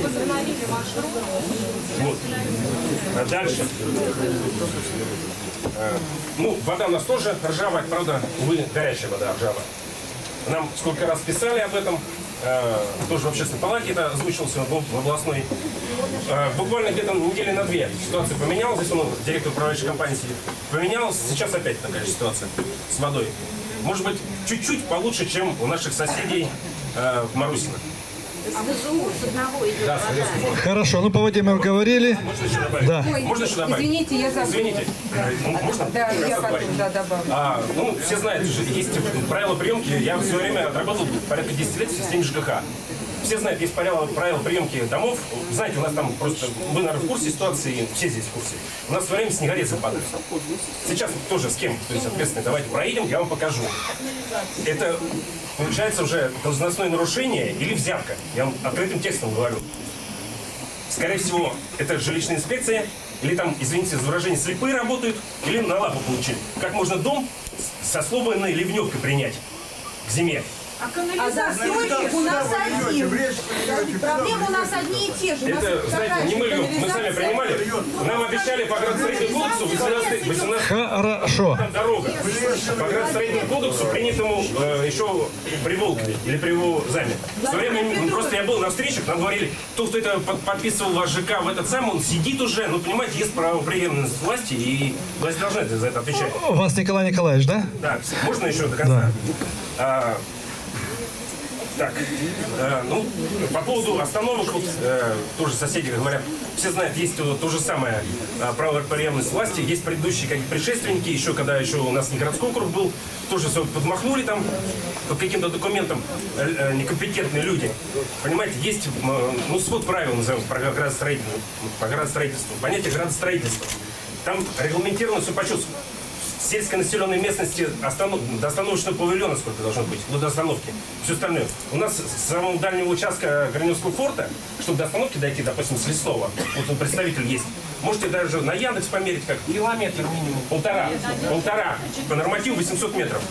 Вот. А дальше. Ну, вода у нас тоже ржавая, правда, увы, горячая вода ржавая. Нам сколько раз писали об этом, э, тоже в общественной палате это озвучивался в областной. Э, буквально где-то недели на две ситуация поменялась, здесь он, директор управляющей компании сидит, поменялась, сейчас опять такая же ситуация с водой. Может быть, чуть-чуть получше, чем у наших соседей э, в Марусино. А вы живут с одного идет да, хорошо, ну по воде мы говорили. Можно еще добавить? Да. Ой, можно еще добавить? Извините, я забыла. Извините. Да, можно? да, я потом да, добавлю. А, ну, все знают, что есть правила приемки. Я в свое время отработал порядка десяти лет в системе ЖКХ. Все знают, есть правила, правила приемки домов. Знаете, у нас там просто, вы, наверное, в курсе ситуации, все здесь в курсе. У нас в свое время снегорезы падают. Сейчас тоже с кем, то есть, соответственно, давайте проедем, я вам покажу. Это получается уже должностное нарушение или взятка. Я вам открытым текстом говорю. Скорее всего, это жилищная инспекция, или там, извините за выражение, слепые работают, или на лапу получили. Как можно дом со сломанной ливневкой принять к зиме? А канализация у нас один. Проблемы у нас одни и те же. Это, знаете, не мы льем, мы сами принимали. Нам обещали по градостроительному кодексу восемнадцать Хорошо. Дорога. По градостроительному кодексу, принятому э, еще при Волкове или при его заме. В свое время, просто я был на встречах, нам говорили, тот, кто это подписывал ваш ЖК в этот самый, он сидит уже, ну, понимаете, есть правопреемность власти, и власть должна за это отвечать. У вас Николай Николаевич, да? Да, можно еще до конца? Да. Так, э, ну, по поводу остановок, вот, э, тоже соседи говорят, все знают, есть то, то же самое э, правопреемность власти, есть предыдущие как предшественники, еще когда еще у нас не городской округ был, тоже все подмахнули там по каким-то документам э, э, некомпетентные люди. Понимаете, есть, э, ну, свод правил, назовем, про градостроительство, по градостроительству, понятие градостроительства. Там регламентировано все по чувству. В сельской населенной местности останов... до остановочного павильона сколько должно быть, до остановки. Все остальное. У нас с самого дальнего участка Граневского форта, чтобы до остановки дойти, допустим, с Лесного, вот он представитель есть, можете даже на Яндекс померить, как километр минимум. Полтора. Полтора. По нормативу восемьсот метров.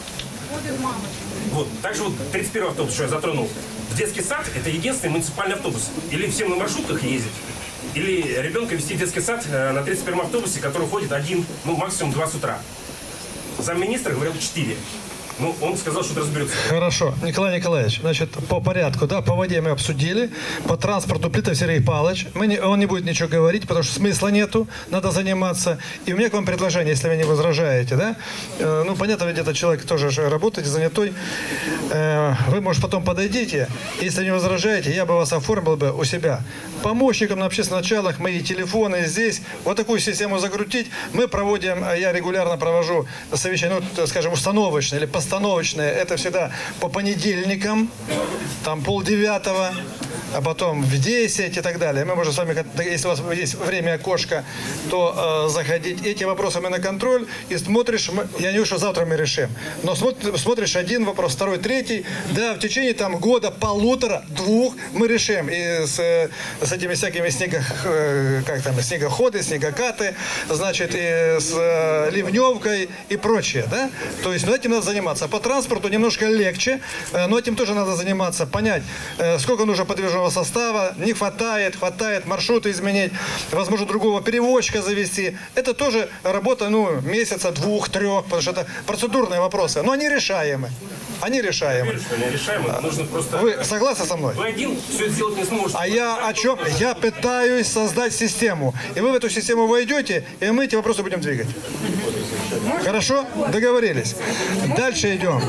Вот. Также вот тридцать первый автобус, что я затронул. В детский сад это единственный муниципальный автобус. Или всем на маршрутках ездить, или ребенка везти в детский сад на тридцать первом автобусе, который ходит один, ну максимум два с утра. Замминистра говорил четыре. Ну, он сказал, что разберется. Хорошо. Николай Николаевич, значит, по порядку, да, по воде мы обсудили, по транспорту Плитов Сергей Павлович, мы не, он не будет ничего говорить, потому что смысла нету, надо заниматься. И у меня к вам предложение, если вы не возражаете, да, э, ну, понятно, ведь этот человек тоже же работает, занятой, э, вы, может, потом подойдите, если не возражаете, я бы вас оформил бы у себя помощником на общественных началах, мои телефоны здесь, вот такую систему закрутить, мы проводим, я регулярно провожу совещания, ну, скажем, установочные или постановочные, Постановочные, это всегда по понедельникам, там полдевятого, а потом в десять и так далее. Мы можем с вами, если у вас есть время окошко, то э, заходить. Эти вопросы мы на контроль, и смотришь, мы, я не говорю, что завтра мы решим, но смотришь, смотришь один вопрос, второй, третий, да, в течение там года, полутора, двух мы решим. И с, с этими всякими снего, как там, снегоходы, снегокаты, значит, и с э, ливневкой и прочее, да. То есть, ну, этим надо заниматься. А по транспорту немножко легче, э, но этим тоже надо заниматься, понять, э, сколько нужно подвижного состава, не хватает, хватает, маршруты изменить, возможно, другого перевозчика завести. Это тоже работа, ну, месяца, двух, трех, потому что это процедурные вопросы, но они решаемы. Они решаемы. Я верю, что они решаемы. Нужно просто... Вы согласны со мной? Вы один все сделать не сможете. А я о чем? Я пытаюсь создать систему. И вы в эту систему войдете, и мы эти вопросы будем двигать. Хорошо? Договорились. Дальше идем.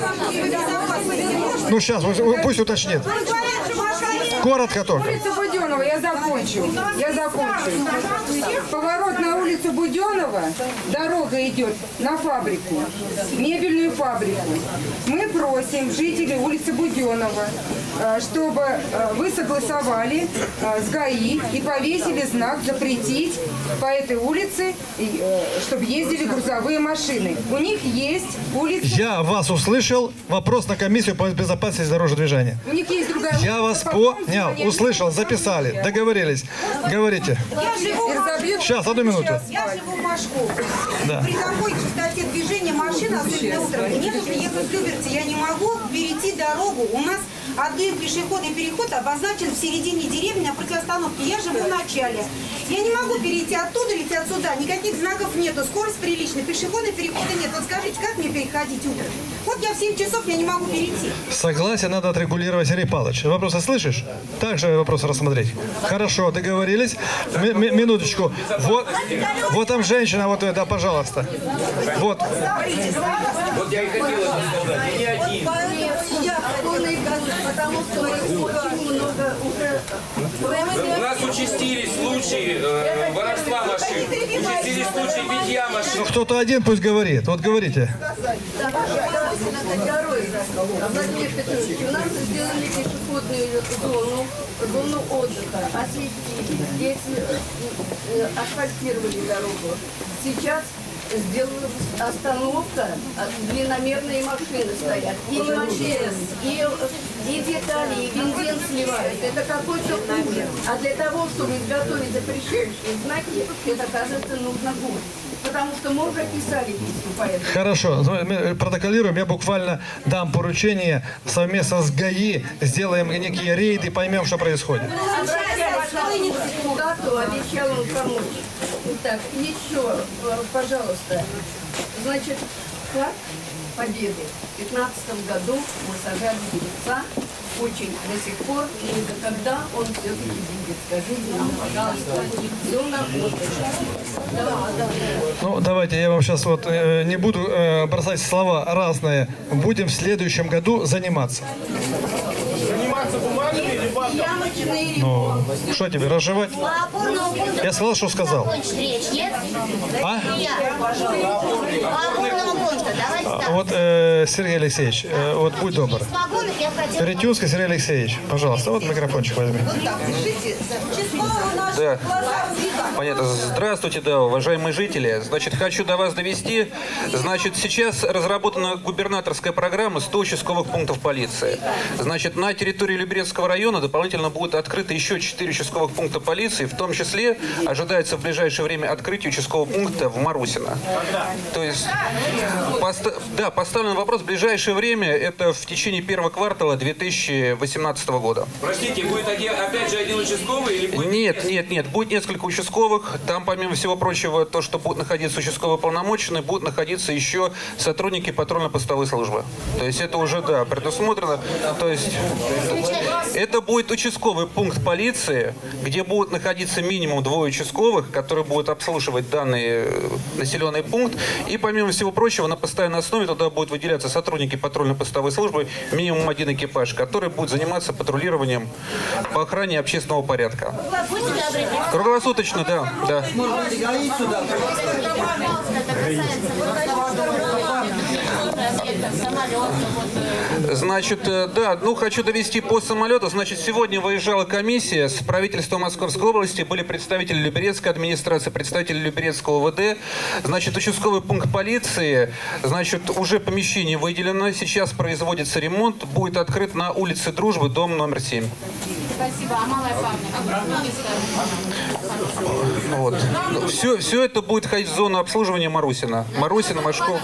Ну, сейчас, пусть уточнит. Коротко только. Улица Буденова, я закончу. Я закончу. Поворот на улицу Буденова, дорога идет на фабрику, мебельную фабрику. Мы просим жителей улицы Буденова, чтобы вы согласовали с ГАИ и повесили знак «Запретить» по этой улице, чтобы ездили грузовые машины. У них есть улица... Я вас услышал. Вопрос на комиссию по безопасности дорожного движения. У них есть другая улица. Я вас понял, услышал, записали, договорились. Говорите. Сейчас, одну минуту. Я живу в Машковке. Да. При такой частоте движения машин, особенно утром, мне нужно ехать в Люберцы. Я не могу перейти дорогу. У нас один пешеходный переход обозначен в середине деревни на противостановке. Я живу в начале. Я не могу перейти оттуда или отсюда. Никаких знаков нету. Скорость приличная. Пешеходного перехода нет. Вот скажите, как мне переходить утром? Вот я в семь часов я не могу перейти. Согласен, надо отрегулировать, Сергей Павлович. Вопросы слышишь? Также вопросы рассмотреть. Хорошо, договорились. М минуточку. Вот, вот там женщина, вот это, пожалуйста. Вот. Вот я и хотел это сказать. Не один. У нас участились случаи э, воровства машин, участились случаи битья машин. Ну, кто-то один пусть говорит. Вот говорите. Владимир Петрович, у нас сделали пешеходную зону, зону отдыха, осветили, здесь асфальтировали дорогу. Сейчас сделана остановка, а длинномерные машины стоят. И машины, и, и детали, и бензин сливают. Это какой-то ужас. А для того, чтобы изготовить запрещающие знаки, это, оказывается, нужно год. Потому что мы уже писали письма по этому. Хорошо, мы протоколируем. Я буквально дам поручение совместно с ГАИ, сделаем некие рейды, поймем, что происходит. Депутату обещал он помочь. Так, еще, пожалуйста, значит, флаг Победы в пятнадцатом году мы сажали деревца. Очень до сих пор, и когда он все-таки будет, скажите нам, пожалуйста, зона отдыха. Да, да. Ну, давайте я вам сейчас вот э, не буду э, бросать слова разные. Будем в следующем году заниматься. Заниматься бумагами или бабками? Ну, что тебе, разжевать? Я сказал, что сказал. А? А, вот, э, Сергей Алексеевич, э, вот будь добр. Перетюнский Сергей Алексеевич, пожалуйста, вот микрофончик возьми. Да. Понятно. Здравствуйте, да, уважаемые жители. Значит, хочу до вас довести. Значит, сейчас разработана губернаторская программа сто участковых пунктов полиции. Значит, на территории Люберецкого района дополнительно будет открыто еще четыре участковых пункта полиции. В том числе ожидается в ближайшее время открытие участкового пункта в Марусино. То есть, поста да, поставлен вопрос в ближайшее время, это в течение первого квартала две тысячи восемнадцатого года. Простите, будет опять же один участковый или будет... Нет, нет, нет, будет несколько участковых. Там, помимо всего прочего, то, что будут находиться участковые полномоченные, будут находиться еще сотрудники патрульно-постовой службы. То есть это уже, да, предусмотрено. То есть это будет участковый пункт полиции, где будут находиться минимум двое участковых, которые будут обслуживать данный населенный пункт. И, помимо всего прочего, на постоянной основе туда будут выделяться сотрудники патрульно-постовой службы, минимум один экипаж, который будет заниматься патрулированием по охране общественного порядка. Круглосуточно, да. Да. Значит, да, ну хочу довести по самолету. Значит, сегодня выезжала комиссия с правительства Московской области, были представители Люберецкой администрации, представители Люберецкого ВД. Значит, участковый пункт полиции, значит, уже помещение выделено, сейчас производится ремонт, будет открыт на улице Дружбы, дом номер семь. Спасибо. А малая парня? Вот. Все, все это будет ходить в зону обслуживания Марусина. Марусина, Машков.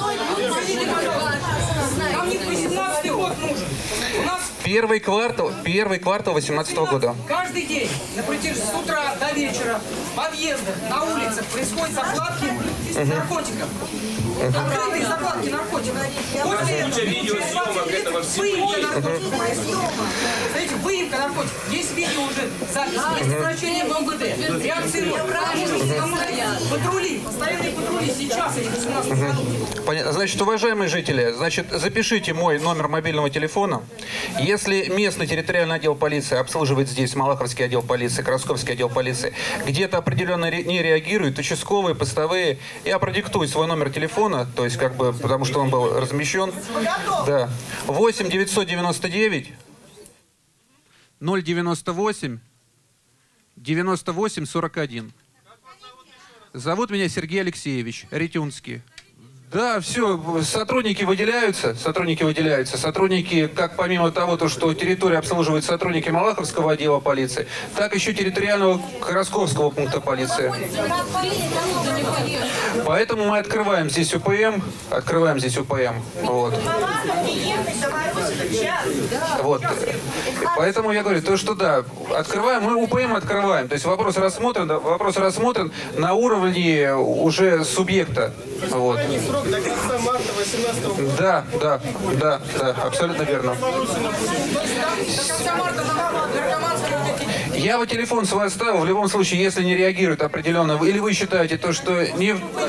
Первый квартал, первый квартал восемнадцатого года. Каждый день, на протяжении с утра до вечера, в подъездах, на улицах происходят закладки наркотиков. Открытые закладки наркотиков. Куча видеосъемок этого всего. Смотрите, выемка наркотиков. Есть видео уже, запись, есть сообщение в МВД. Реакции патрули, постоянные патрули сейчас, этих восемнадцать годов. Понятно. Значит, уважаемые жители, значит, запишите мой номер мобильного телефона. Если местный территориальный отдел полиции обслуживает здесь Малаховский отдел полиции, Красковский отдел полиции, где-то определенно не реагируют, участковые, постовые, я продиктую свой номер телефона, то есть как бы, потому что он был размещен. Да. восемь девятьсот девяносто девять ноль девяносто восемь девяносто восемь сорок один. Зовут меня Сергей Алексеевич, Ретюнский. Да, все, сотрудники выделяются, сотрудники выделяются, сотрудники, как помимо того, то, что территорию обслуживают сотрудники Малаховского отдела полиции, так еще территориального Красковского пункта полиции. Поэтому мы открываем здесь УПМ, открываем здесь УПМ, вот. Вот. Поэтому я говорю, то, что да, открываем, мы УПМ открываем, то есть вопрос рассмотрен, вопрос рассмотрен на уровне уже субъекта, вот. До конца марта восемнадцатого года. Да, да, да, да, абсолютно верно. Я вот телефон свой оставил, в любом случае, если не реагирует определенно, или вы считаете то, что не...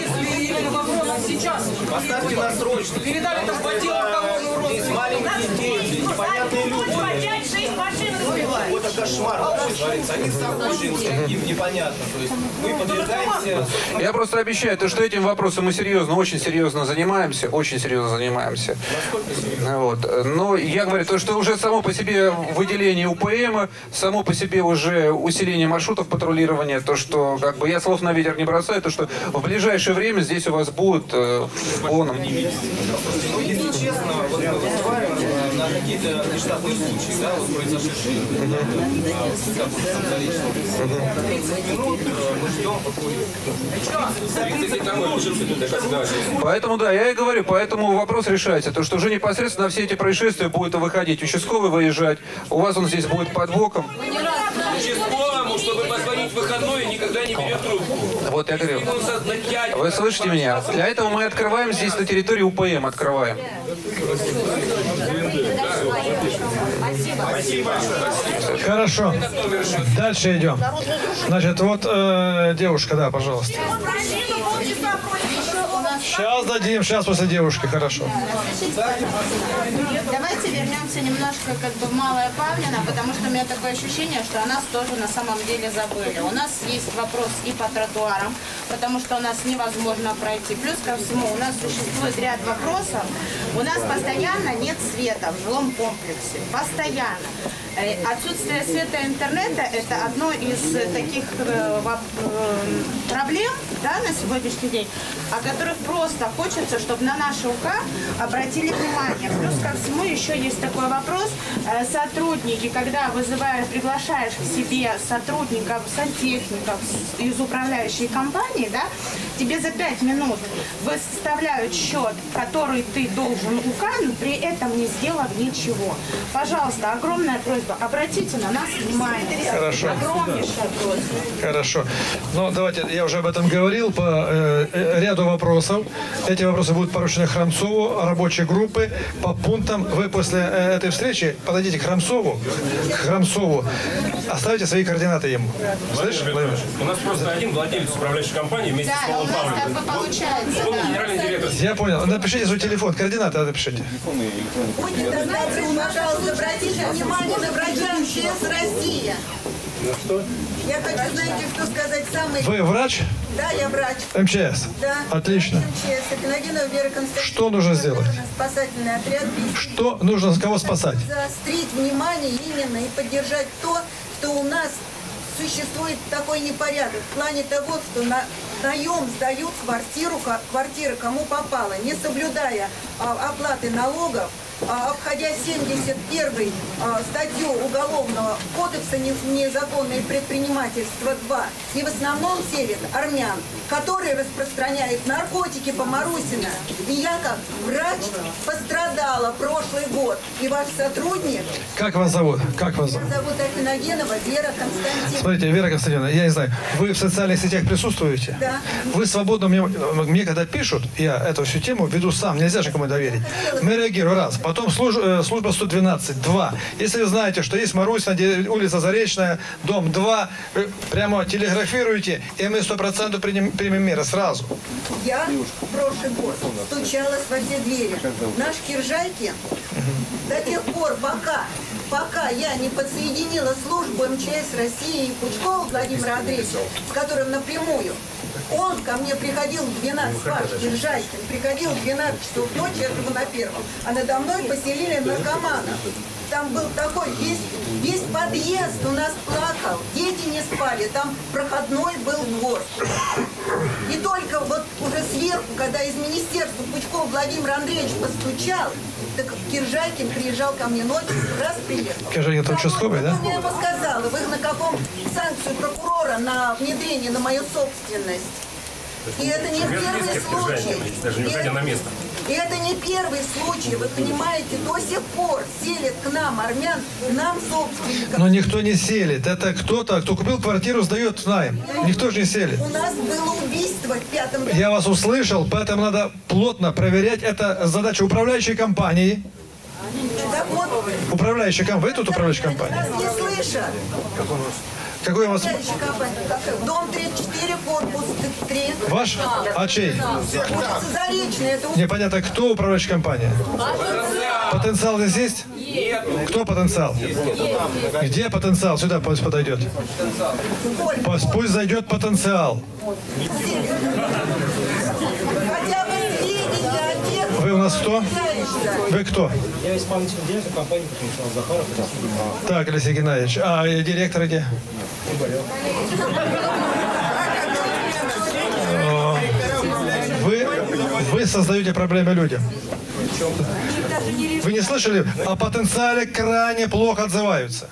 Поставьте на срочно. Передали там в отдел уголовного розыска. Маленькие дети, непонятные люди. пять-шесть машин разбивают. кошмар вообще творится. Они запущены, им непонятно. То есть мы подвергаемся... Я просто обещаю, то, что этим вопросом мы серьезно, очень серьезно занимаемся, очень серьезно занимаемся. Вот. Но я говорю, то, что уже само по себе выделение УПМа, само по себе уже усиление маршрутов патрулирования, то, что как бы я слов на ветер не бросаю, то, что в ближайшее время здесь у вас будет э, в полном... Ну, если честно, вот мы вызываем на какие-то нештатные случаи, да, вот произошедшие тридцать минут мы ждем патруль. Поэтому, да, я и говорю, поэтому вопрос решается. То, что уже непосредственно на все эти происшествия будет выходить участковый, выезжать. У вас он здесь будет под боком. Участковому, чтобы позвонить в выходной, никогда не берет трубку. Вот я говорю. Вы слышите меня? Для этого мы открываем здесь на территории УПМ, открываем. Хорошо. Дальше идем. Значит, вот э, девушка, да, пожалуйста. Сейчас дадим, сейчас после девушки, хорошо. Давайте вернемся немножко как бы в Малое Павлино, потому что у меня такое ощущение, что о нас тоже на самом деле забыли. У нас есть вопрос и по тротуарам, потому что у нас невозможно пройти. Плюс ко всему у нас существует ряд вопросов. У нас постоянно нет света в жилом комплексе. Постоянно. Отсутствие света и интернета – это одно из таких э, э, проблем, да, на сегодняшний день, о которых просто хочется, чтобы на наши УК обратили внимание. Плюс ко всему еще есть такой вопрос. Э, сотрудники, когда вызывают, приглашаешь к себе сотрудников, сантехников из управляющей компании, да, тебе за пять минут выставляют счет, который ты должен УК, но при этом не сделав ничего. Пожалуйста, огромная просьба. Обратите на нас внимание. Хорошо. Огромнейшая просьба. Хорошо. Ну, давайте, я уже об этом говорил, по э, ряду вопросов. Эти вопросы будут поручены Храмцову, рабочей группы, по пунктам. Вы после э, этой встречи подойдите к Храмцову, к Храмцову, оставите свои координаты ему. Слышишь, Владимир? У нас просто один владелец управляющей компании вместе Да, с Малым у нас как бы Павлиным. получается, Он да. генеральный директор. Я понял. Напишите свой телефон, координаты напишите. Будьте добры, пожалуйста, обратите внимание на врача МЧС «Россия». Я хочу, знаете, что сказать самый... Вы врач? Да, я врач. МЧС? Да. Отлично. МЧС. Эпиногенова Вера Константиновна. Что нужно сделать? Спасательный отряд. Что нужно, с кого спасать? Заострить внимание именно и поддержать то, что у нас существует такой непорядок в плане того, что на наем сдают квартиру, квартиры кому попало, не соблюдая а, оплаты налогов, а, обходя семьдесят первую а, статью Уголовного кодекса «Незаконное предпринимательство два». И в основном селят армян, которые распространяют наркотики по Марусино. И я как врач пострадала прошлый год. И ваш сотрудник... Как вас зовут? Как вас зовут? Меня зовут Афиногенова Вера Константиновна. Смотрите, Вера Константиновна, я не знаю, вы в социальных сетях присутствуете? Да. Вы свободно, мне, мне когда пишут, я эту всю тему веду сам, нельзя же кому доверить. Мы реагируем, раз. Потом служ, э, служба сто двенадцать, два. Если вы знаете, что есть Марусина, улица Заречная, дом два, вы прямо телеграфируете, и мы сто процентов примем, примем меры сразу. Я в прошлый год стучалась во все двери. Наш Киржайкин до тех пор, пока, пока я не подсоединила службу МЧС России и Пучкова Владимира Андреевича, с которым напрямую, он ко мне приходил в двенадцать, ваш Киржайкин, приходил в двенадцать часов ночи, я живу на первом, а надо мной поселили наркомана. Там был такой, весь, весь подъезд у нас плакал, дети не спали, там проходной был двор. И только вот уже сверху, когда из министерства Пучков Владимир Андреевич постучал, так Киржайкин приезжал ко мне ночью, раз приехал. Киржайкин это участковый, да? Я ему сказала, вы на каком санкцию прокурора на внедрение на мою собственность? И это не первый случай. Даже не выходя на место. И это не первый случай, вы понимаете, до сих пор селят к нам армян, нам собственникам. Но никто не селит. Это кто-то, кто купил квартиру, сдает в найм. Никто же не селит. У нас было убийство в пятом году. Я вас услышал, поэтому надо плотно проверять. Это задача управляющей компании. Так вот, Управляющая компания. Вы тут управляющая компания? нас не слышат. Какой у вас? Дом тридцать четыре, корпус три. Ваш? А чей? Улица Заречная. Это Непонятно, кто управляющая компания? Ваша Потенциал здесь есть? Нет. Кто потенциал? Где потенциал? Сюда пусть подойдет. Пусть, пусть зайдет потенциал. Вы у нас кто? Вы кто? Я исполнительный директор компании «Потенциал» Захаров. Так, Алексей Геннадьевич. А директор где? Вы, вы создаете проблемы людям. Вы не слышали? О потенциале крайне плохо отзываются.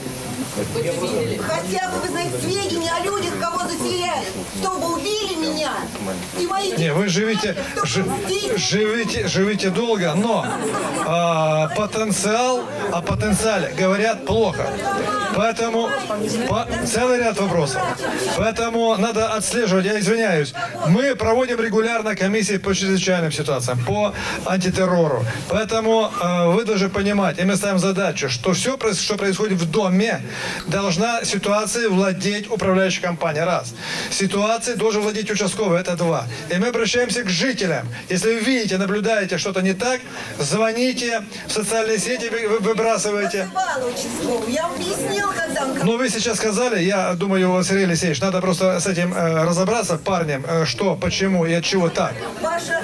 Хотя бы вы знаете сведения о людях, кого заселяют, чтобы убили меня и мои детей. Не, вы живите, жи, живите, живите долго, но а, потенциал, о потенциале говорят плохо. Поэтому по, целый ряд вопросов. Поэтому надо отслеживать, я извиняюсь. Мы проводим регулярно комиссии по чрезвычайным ситуациям, по антитеррору. Поэтому э, вы должны понимать, и мы ставим задачу, что все, что происходит в доме, должна ситуацией владеть управляющая компания. Раз. Ситуацией должен владеть участковый. Это два. И мы обращаемся к жителям. Если вы видите, наблюдаете что-то не так, звоните в социальные сети, выбрасывайте. Я объяснил, когда он... Ну, вы сейчас сказали, я думаю, Сергей Алексеевич, надо просто с этим э, разобраться, парнем, э, что, почему и от чего так. Ваша...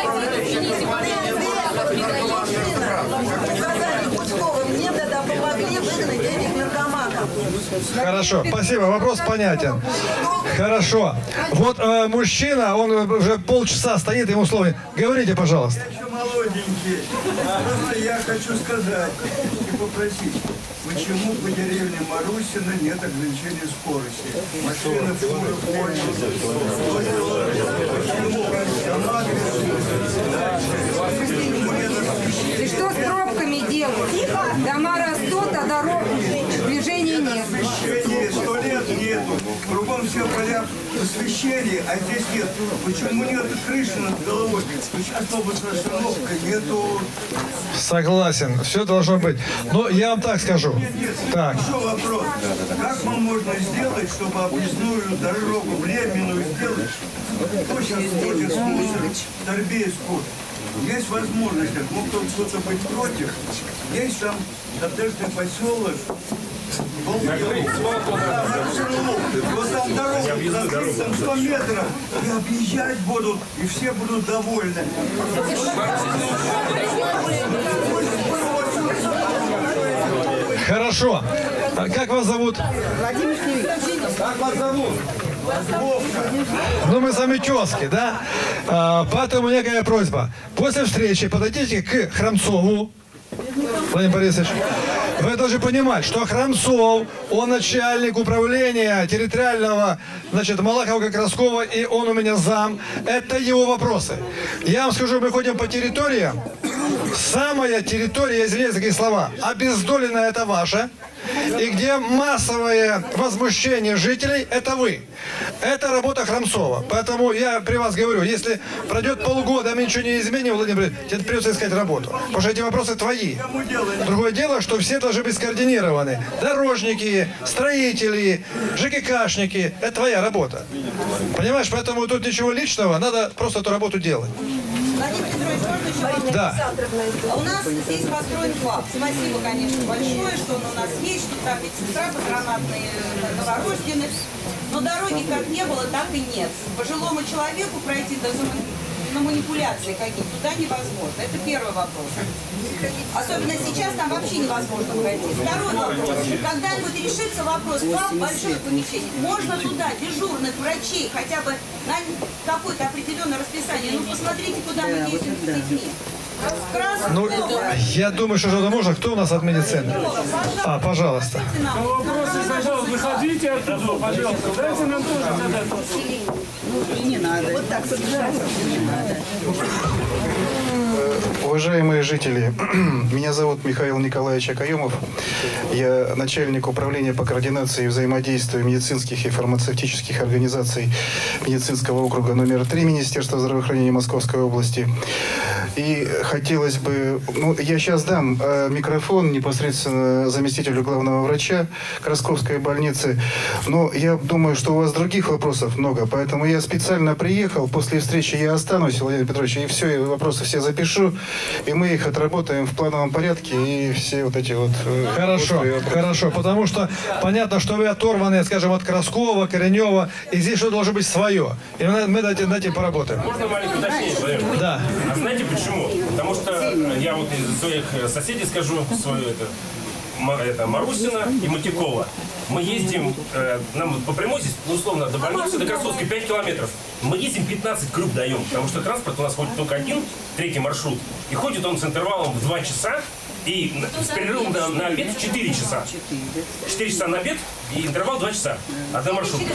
Мне тогда помогли выгнать этих наркоманов. Хорошо, спасибо, вопрос понятен. Хорошо. Вот э, мужчина, он уже полчаса стоит, ему слово. Говорите, пожалуйста. Еще молоденький. Просто я хочу сказать и попросить, почему по деревне Марусина нет ограничения скорости? Машины фуры ходят. И что с пробками делают? Дома растут, а дорог движения нет. Освещения сто лет нету. Кругом все поля освещения, а здесь нет. Почему нет крыши над головой? Сейчас область расстановка нету. Согласен, все должно быть. Но я вам так скажу. Так. Еще вопрос. Как вам можно сделать, чтобы объездную дорогу временную сделать? Кто сейчас ходит с мусором? Торбейску. Есть возможность, мог кто-то быть против. Есть там коттеджный поселок. Вот там дорога, там сто метров, и объезжать будут, и все будут довольны. Хорошо. А как вас зовут? Владимир Кривик. Как вас зовут? Ну, мы сами тезки, да? А, поэтому некая просьба. После встречи подойдите к Храмцову, Владимир Борисович. Вы должны понимать, что Храмцов, он начальник управления территориального, значит, Малахова-Краскова, и он у меня зам. Это его вопросы. Я вам скажу, мы ходим по территориям. Самая территория, извиняюсь за такие слова, обездоленная — это ваша. И где массовое возмущение жителей — это вы. Это работа Храмцова. Поэтому я при вас говорю, если пройдет полгода, а мы ничего не изменим, Владимир, тебе придется искать работу. Потому что эти вопросы твои. Другое дело, что все должны быть скоординированы. Дорожники, строители, ЖКХшники. Это твоя работа. Понимаешь, поэтому тут ничего личного, надо просто эту работу делать. Владимир Петрович, можно еще вопрос? Да. У нас здесь построен флаг. Спасибо, конечно, большое, что он у нас есть, что там медсестра, патронатные новорожденных. Но дороги как не было, так и нет. Пожилому человеку пройти даже на манипуляции какие-то туда невозможно. Это первый вопрос. Особенно сейчас там вообще невозможно пройти. Второй вопрос. Когда-нибудь решится вопрос, вам большое помещение. Можно туда дежурных врачей, хотя бы на какое-то определенное расписание. Ну, посмотрите, куда мы ездим с детьми. Ну, я думаю, что что-то можно. Кто у нас от медицины? А, пожалуйста. Вопросы, пожалуйста, выходите оттуда, пожалуйста. Дайте нам тоже задать. Не надо. Вот так вот не надо. Уважаемые жители, меня зовут Михаил Николаевич Акаемов. Я начальник управления по координации и взаимодействию медицинских и фармацевтических организаций медицинского округа номер три Министерства здравоохранения Московской области. И хотелось бы... Ну, я сейчас дам э, микрофон непосредственно заместителю главного врача Красковской больницы. Но я думаю, что у вас других вопросов много, поэтому я специально приехал. После встречи я останусь, Владимир Петрович, и все, и вопросы все запишу. и мы их отработаем в плановом порядке, и все вот эти вот... Хорошо, хорошо, потому что понятно, что вы оторваны, скажем, от Краскова, Коренева, и здесь что должно быть свое. И мы над этим, над этим поработаем. Можно маленькое уточнение, Владимир? Да. А знаете почему? Потому что я вот из своих соседей скажу, свою это, это Марусина и Матюкова. Мы ездим, э, нам по прямой здесь, ну, условно, до больницы, до Красовской пять километров. Мы ездим пятнадцать круг даем, потому что транспорт у нас ходит только один, третий маршрут. И ходит он с интервалом в два часа. И с перерывом на, на обед четыре часа. четыре часа на обед и интервал два часа. Одна маршрутка.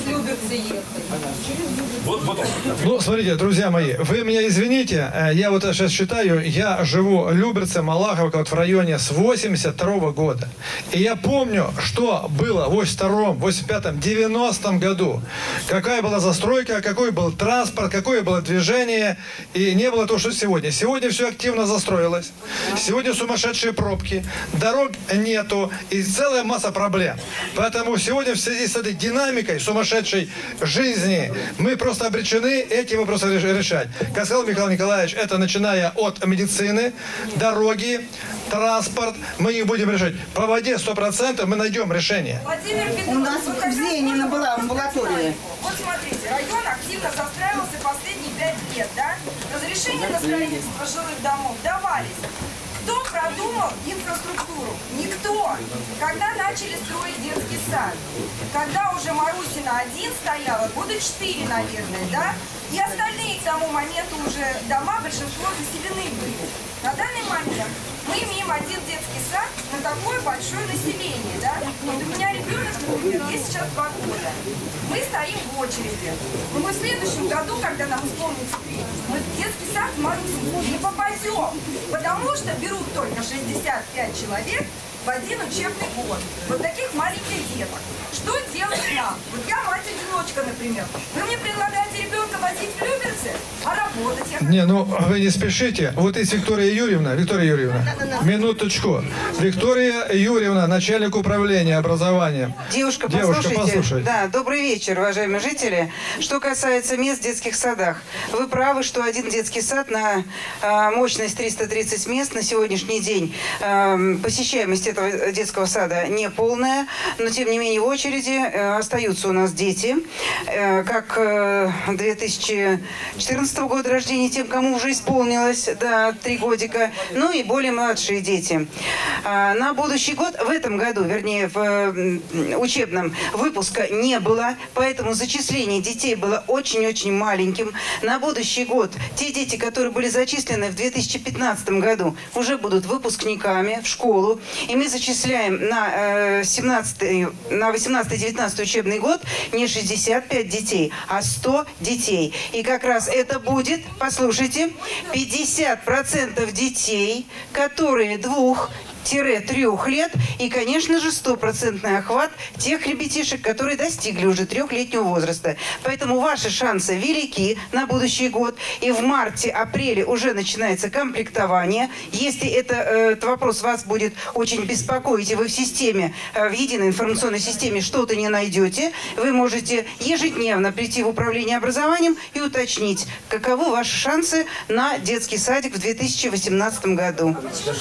Вот, вот он. Ну, смотрите, друзья мои, вы меня извините, я вот сейчас считаю, я живу Люберцы, Малаховка, вот в районе с восемьдесят второго года. И я помню, что было в восемьдесят втором, восемьдесят пятом, девяностом году. Какая была застройка, какой был транспорт, какое было движение. И не было того, что сегодня. Сегодня все активно застроилось. Сегодня сумасшедшие пробки, дорог нету и целая масса проблем. Поэтому сегодня в связи с этой динамикой сумасшедшей жизни мы просто обречены эти вопросы решать. Как сказал Михаил Николаевич, это начиная от медицины, дороги, транспорт, мы их будем решать. По воде сто процентов мы найдем решение. У нас в Зенина была амбулатория. Вот смотрите, район активно застраивался последние пять лет, да? Разрешение на строительство жилых домов давались. Кто продумал инфраструктуру? Никто. Когда начали строить детский сад? Когда уже Марусина один стояла, года четыре, наверное, да? И остальные к тому моменту уже дома, большинство заселены были. На данный момент мы имеем один детский сад на такое большое население, да? Вот у меня ребенок, например, ей сейчас два года. Мы стоим в очереди. Но мы в следующем году, когда нам исполнится три, мы в детский сад в Марусинку не попадем, потому что берут только шестьдесят пять человек в один учебный год. Вот таких маленьких деток. Что делать нам? Вот я мать-одиночка, например. Вы мне предлагаете ребенка возить в Люберцы, а работать я... Не, ну вы не спешите. Вот есть Виктория Юрьевна. Виктория Юрьевна, минуточку. Виктория Юрьевна, начальник управления образованием. Девушка, Девушка, послушайте. послушайте. Да, добрый вечер, уважаемые жители. Что касается мест в детских садах, вы правы, что один детский сад на э, мощность триста тридцать мест на сегодняшний день э, посещаемость этого детского сада не полная, но тем не менее в очереди э, остаются у нас дети, э, как э, две тысячи четырнадцатого года рождения, тем, кому уже исполнилось да, три годика, ну и более младшие дети. А, на будущий год, в этом году, вернее, в э, учебном выпуска не было, поэтому зачисление детей было очень-очень маленьким. На будущий год те дети, которые были зачислены в две тысячи пятнадцатом году, уже будут выпускниками в школу, и мы зачисляем на, э, семнадцатый, на восемнадцатый-девятнадцатый учебный год не шестьдесят пять детей, а сто детей. И как раз это будет, послушайте, пятьдесят процентов детей, которые двух трех лет, и, конечно же, стопроцентный охват тех ребятишек, которые достигли уже трехлетнего возраста. Поэтому ваши шансы велики на будущий год. И в марте-апреле уже начинается комплектование. Если это, этот вопрос вас будет очень беспокоить, и вы в системе, в единой информационной системе что-то не найдете, вы можете ежедневно прийти в управление образованием и уточнить, каковы ваши шансы на детский садик в две тысячи восемнадцатом году.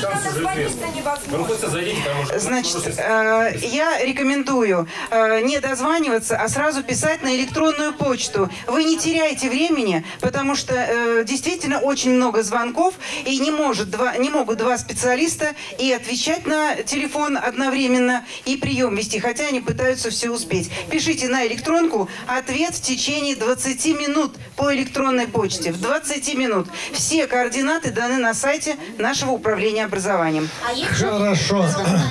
Значит, э, я рекомендую э, не дозваниваться, а сразу писать на электронную почту. Вы не теряете времени, потому что э, действительно очень много звонков, и не, может два, не могут два специалиста и отвечать на телефон одновременно, и прием вести, хотя они пытаются все успеть. Пишите на электронку ответ в течение двадцати минут по электронной почте. В двадцати минут. Все координаты даны на сайте нашего управления образованием. Хорошо.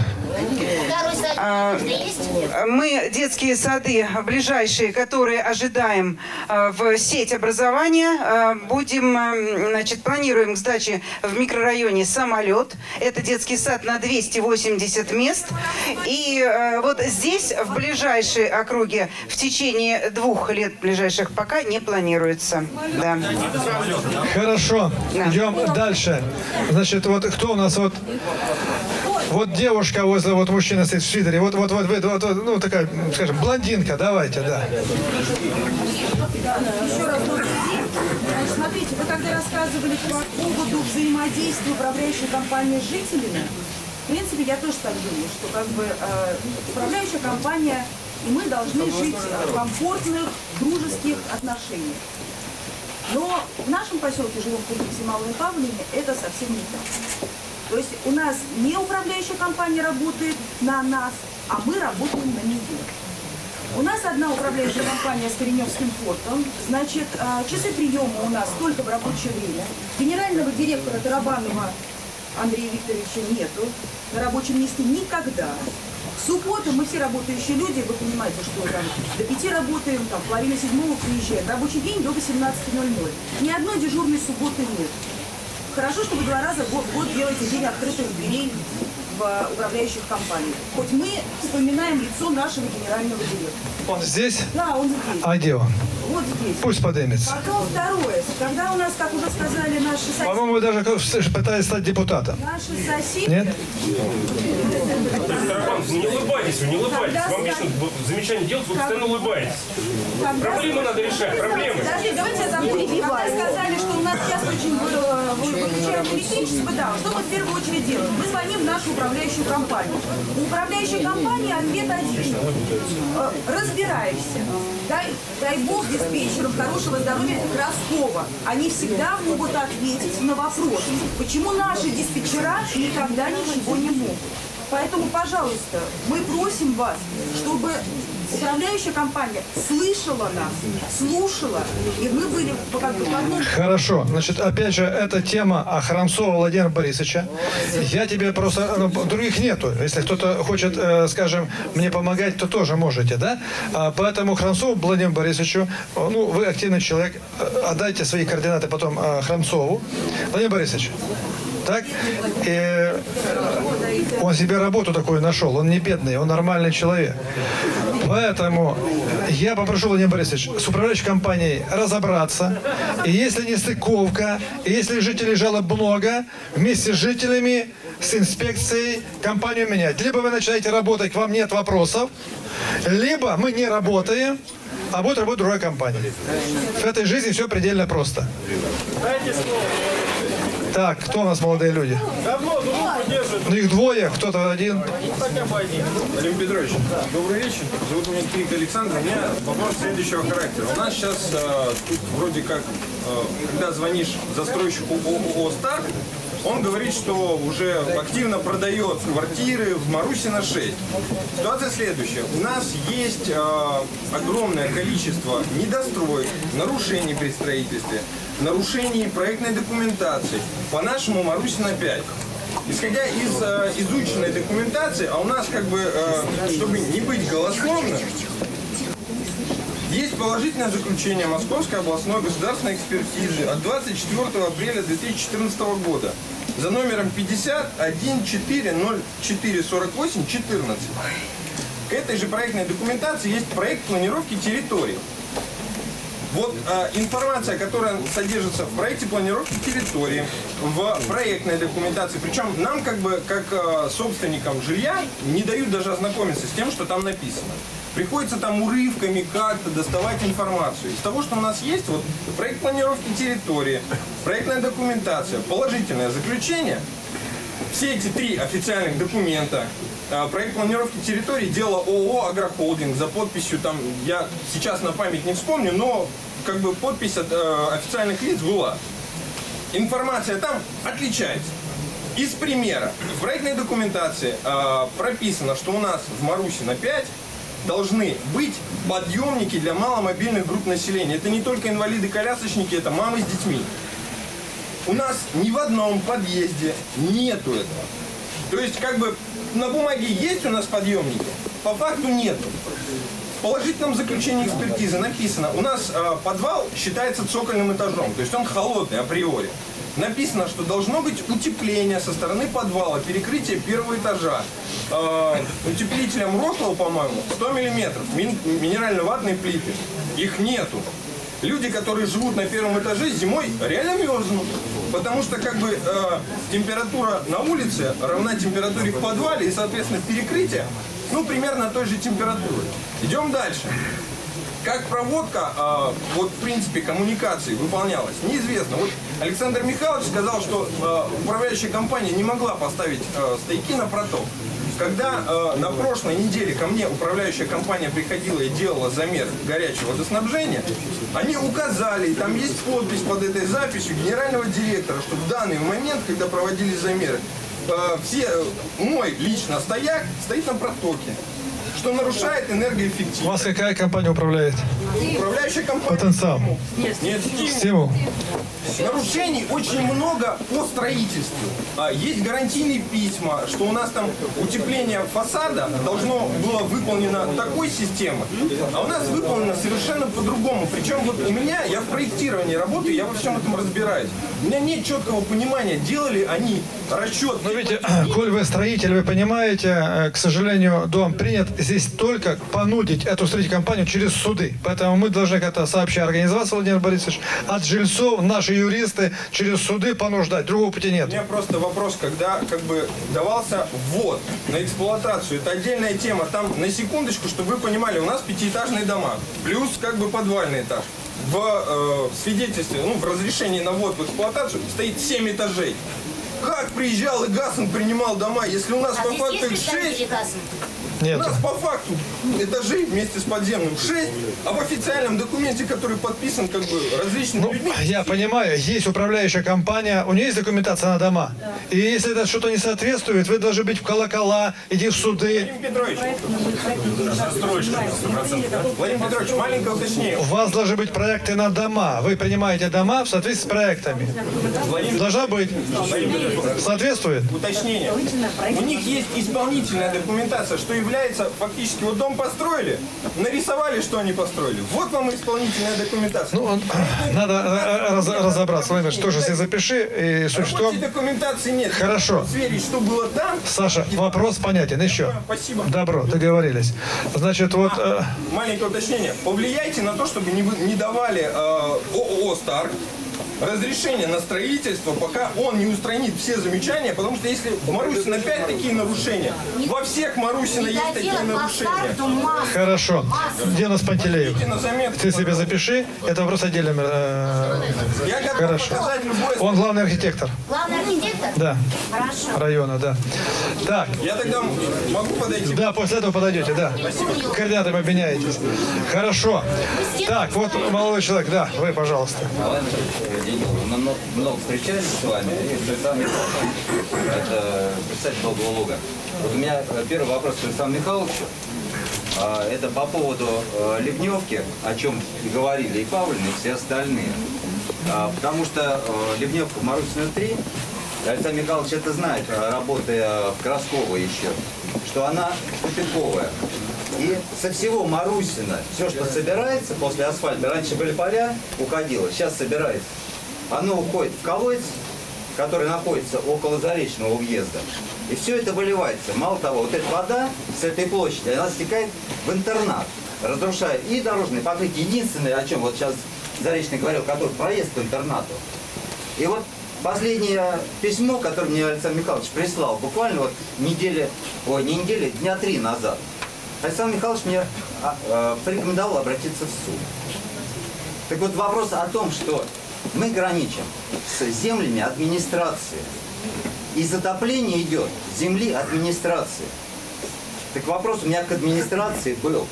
Мы детские сады ближайшие, которые ожидаем в сеть образования, будем, значит, планируем к сдаче в микрорайоне «Самолет». Это детский сад на двести восемьдесят мест. И вот здесь, в ближайшей округе, в течение двух лет ближайших пока не планируется. Да. Хорошо. Да. Идем дальше. Значит, вот кто у нас вот... Вот девушка возле вот мужчины стоит в свитере. Вот, вот, вот, вот, вот, вот, ну такая, скажем, блондинка. Давайте, да. Еще раз добрый день. Смотрите, вы когда рассказывали по поводу взаимодействия управляющей компании с жителями, в принципе, я тоже так думаю, что как бы э, управляющая компания и мы должны жить в комфортных, дружеских отношениях. Но в нашем поселке живем в комплексе Малой Павловне, это совсем не так. То есть у нас не управляющая компания работает на нас, а мы работаем на нее. У нас одна управляющая компания с Кореневским фортом, значит, часы приема у нас только в рабочее время. Генерального директора Тарабанова Андрея Викторовича нету на рабочем месте никогда. В субботу мы все работающие люди, вы понимаете, что там до пяти работаем, там половина седьмого приезжаем. Рабочий день до восемнадцати ноль-ноль. Ни одной дежурной субботы нет. Хорошо, что вы два раза в год, в год делаете день открытых дверей в управляющих компаниях. Хоть мы вспоминаем лицо нашего генерального директора. Он здесь? Да, он здесь. А где он? Вот здесь. Пусть поднимется. Потом второе. Когда у нас, как уже сказали, наши соседи... По-моему, вы даже пытались стать депутатом. Наши соседи... Нет? Не улыбайтесь, вы не улыбайтесь. Вам вечно замечание делать, вы постоянно улыбаетесь. Проблемы надо решать, проблемы. Подожди, давайте я там перебиваю. Когда сказали, что у нас сейчас очень выключаем электричество, да, что мы в первую очередь делаем? Мы звоним в нашу управляющую компанию. У управляющей компании ответ один. Разбираешься. Дай, дай бог диспетчерам хорошего здоровья Краскова. Они всегда могут ответить на вопрос, почему наши диспетчера никогда ничего не могут. Поэтому, пожалуйста, мы просим вас, чтобы управляющая компания слышала нас, слушала, и мы были как бы в одном... Хорошо. Значит, опять же, эта тема о Храмцова Владимира Борисовича. Я тебе просто... Ну, других нету. Если кто-то хочет, э, скажем, мне помогать, то тоже можете, да? А, поэтому Храмцову Владимиру Борисовичу, ну, вы активный человек, отдайте свои координаты потом э, Храмцову. Владимир Борисович, так? И он себе работу такую нашел. Он не бедный, он нормальный человек. Поэтому я попрошу Владимира Борисовича с управляющей компанией разобраться. И если не стыковка, и если жителей жалоб много, вместе с жителями, с инспекцией компанию менять. Либо вы начинаете работать, к вам нет вопросов, либо мы не работаем, а будет работать другая компания. В этой жизни все предельно просто. Дайте слово. Так, кто у нас молодые люди? Давно руку держит. Ну их двое, кто-то один. Хотя бы один. Владимир Петрович, добрый вечер. Зовут меня Кирилл Александр. У меня вопрос следующего характера. У нас сейчас э, тут вроде как, э, когда звонишь застройщику ООО «Старт», он говорит, что уже активно продает квартиры в Марусина шесть. Ситуация следующая. У нас есть э, огромное количество недостроек, нарушений при строительстве, нарушений проектной документации. По нашему Марусина пять. Исходя из э, изученной документации, а у нас как бы, э, чтобы не быть голословным, есть положительное заключение Московской областной государственной экспертизы от двадцать четвёртого апреля две тысячи четырнадцатого года за номером пятьдесят один четыре ноль четыре сорок восемь четырнадцать. К этой же проектной документации есть проект планировки территории. Вот э, информация, которая содержится в проекте планировки территории, в проектной документации, причем нам как бы как э, собственникам жилья не дают даже ознакомиться с тем, что там написано. Приходится там урывками как-то доставать информацию. Из того, что у нас есть, вот проект планировки территории, проектная документация, положительное заключение, все эти три официальных документа, проект планировки территории делала ООО «Агрохолдинг» за подписью, там, я сейчас на память не вспомню, но как бы подпись от э, официальных лиц была. Информация там отличается. Из примера. В проектной документации э, прописано, что у нас в Марусина пять должны быть подъемники для маломобильных групп населения. Это не только инвалиды-колясочники, это мамы с детьми. У нас ни в одном подъезде нету этого. То есть, как бы, на бумаге есть у нас подъемники, по факту нету. В положительном заключении экспертизы написано, у нас э, подвал считается цокольным этажом, то есть он холодный априори. Написано, что должно быть утепление со стороны подвала, перекрытие первого этажа. Э, утеплителем Рослау, по-моему, сто миллиметров, ми минерально-ватные плиты. Их нету. Люди, которые живут на первом этаже, зимой реально мерзнут. Потому что как бы э, температура на улице равна температуре в подвале, и, соответственно, перекрытие, ну, примерно той же температуры. Идем дальше. Как проводка, э, вот, в принципе, коммуникации выполнялась, неизвестно. Вот Александр Михайлович сказал, что э, управляющая компания не могла поставить э, стояки на проток. Когда э, на прошлой неделе ко мне управляющая компания приходила и делала замер горячего водоснабжения, они указали, и там есть подпись под этой записью генерального директора, что в данный момент, когда проводились замеры, э, все, э, мой лично стояк стоит на протоке, что нарушает энергоэффективность. У вас какая компания управляет? Управляющая компания. Потенциал. Нет, нет, стимул. Нарушений очень много по строительству. А, Есть гарантийные письма, что у нас там утепление фасада должно было выполнено такой системой, а у нас выполнено совершенно по-другому. Причем вот у меня, я в проектировании работаю, я во всем этом разбираюсь. У меня нет четкого понимания, делали они расчет. Но видите, коль вы строитель, вы понимаете, к сожалению, дом принят здесь только понудить эту строительную компанию через суды. Поэтому мы должны как-то сообща организоваться, Владимир Борисович, от жильцов, наши юристы через суды понуждать. Другого пути нет. У меня просто вопрос, когда как бы давался ввод на эксплуатацию, это отдельная тема. Там, на секундочку, чтобы вы понимали, у нас пятиэтажные дома, плюс как бы подвальный этаж. В э, свидетельстве, ну, в разрешении на ввод в эксплуатацию стоит семь этажей. Как приезжал и Гассон принимал дома, если у нас А по здесь факту их есть шесть? представители Гассон? Нет. У нас по факту этажей вместе с подземным шесть, а в официальном документе, который подписан как бы различными Ну, людьми. я понимаю, есть управляющая компания, у нее есть документация на дома. И если это что-то не соответствует, вы должны быть в колокола, иди в суды. Владимир Петрович, Владимир Петрович, маленькое уточнение. У вас должны быть проекты на дома. Вы принимаете дома в соответствии с проектами. Должна быть. Соответствует? Уточнение. У них есть исполнительная документация, что является фактически, вот дом построили, нарисовали, что они построили. Вот вам и исполнительная документация. Ну, он, надо раз, разобраться. Владимир, тоже себе запиши. И суть в том... документации нет. Хорошо. Сверить, что было там. Саша, вопрос понятен. Еще. Спасибо. Добро, договорились. Значит, вот... Э... Маленькое уточнение. Повлияйте на то, чтобы не, вы- не давали э, ООО «Старк» разрешение на строительство, пока он не устранит все замечания, потому что если в Марусино опять такие нарушения, во всех Марусино есть такие нарушения. Хорошо. Где у нас Пантелеев? Ты себе запиши. Это вопрос отдельным. Э... Я готов Хорошо. показать любой... Он главный архитектор. Главный архитектор? Да. Хорошо. Района, да. Так. Я тогда могу подойти? Да, после этого подойдете, да. Координатами обменяетесь. Хорошо. Так, вот молодой человек, да, вы, пожалуйста. Мы много, много встречались с вами, и Александр Михайлович, это представитель Долгого Луга. Вот у меня первый вопрос к Александру Михайловичу. Это по поводу ливневки, о чем и говорили и Павлин, и все остальные. Потому что ливневка в Марусино три, Александр Михайлович это знает, работая в Красково еще, что она тупиковая. И со всего Марусина все, что собирается после асфальта, раньше были поля, уходило, сейчас собирается. Оно уходит в колодец, который находится около Заречного въезда. И все это выливается. Мало того, вот эта вода с этой площади, она стекает в интернат, разрушая и дорожные покрытия. Единственное, о чем вот сейчас Заречный говорил, который проезд к интернату. И вот последнее письмо, которое мне Александр Михайлович прислал, буквально вот недели, ой, не недели, дня три назад. Александр Михайлович мне а, а, порекомендовал обратиться в суд. Так вот вопрос о том, что мы граничим с землями администрации. И затопление идет с земли администрации. Так вопрос у меня к администрации был.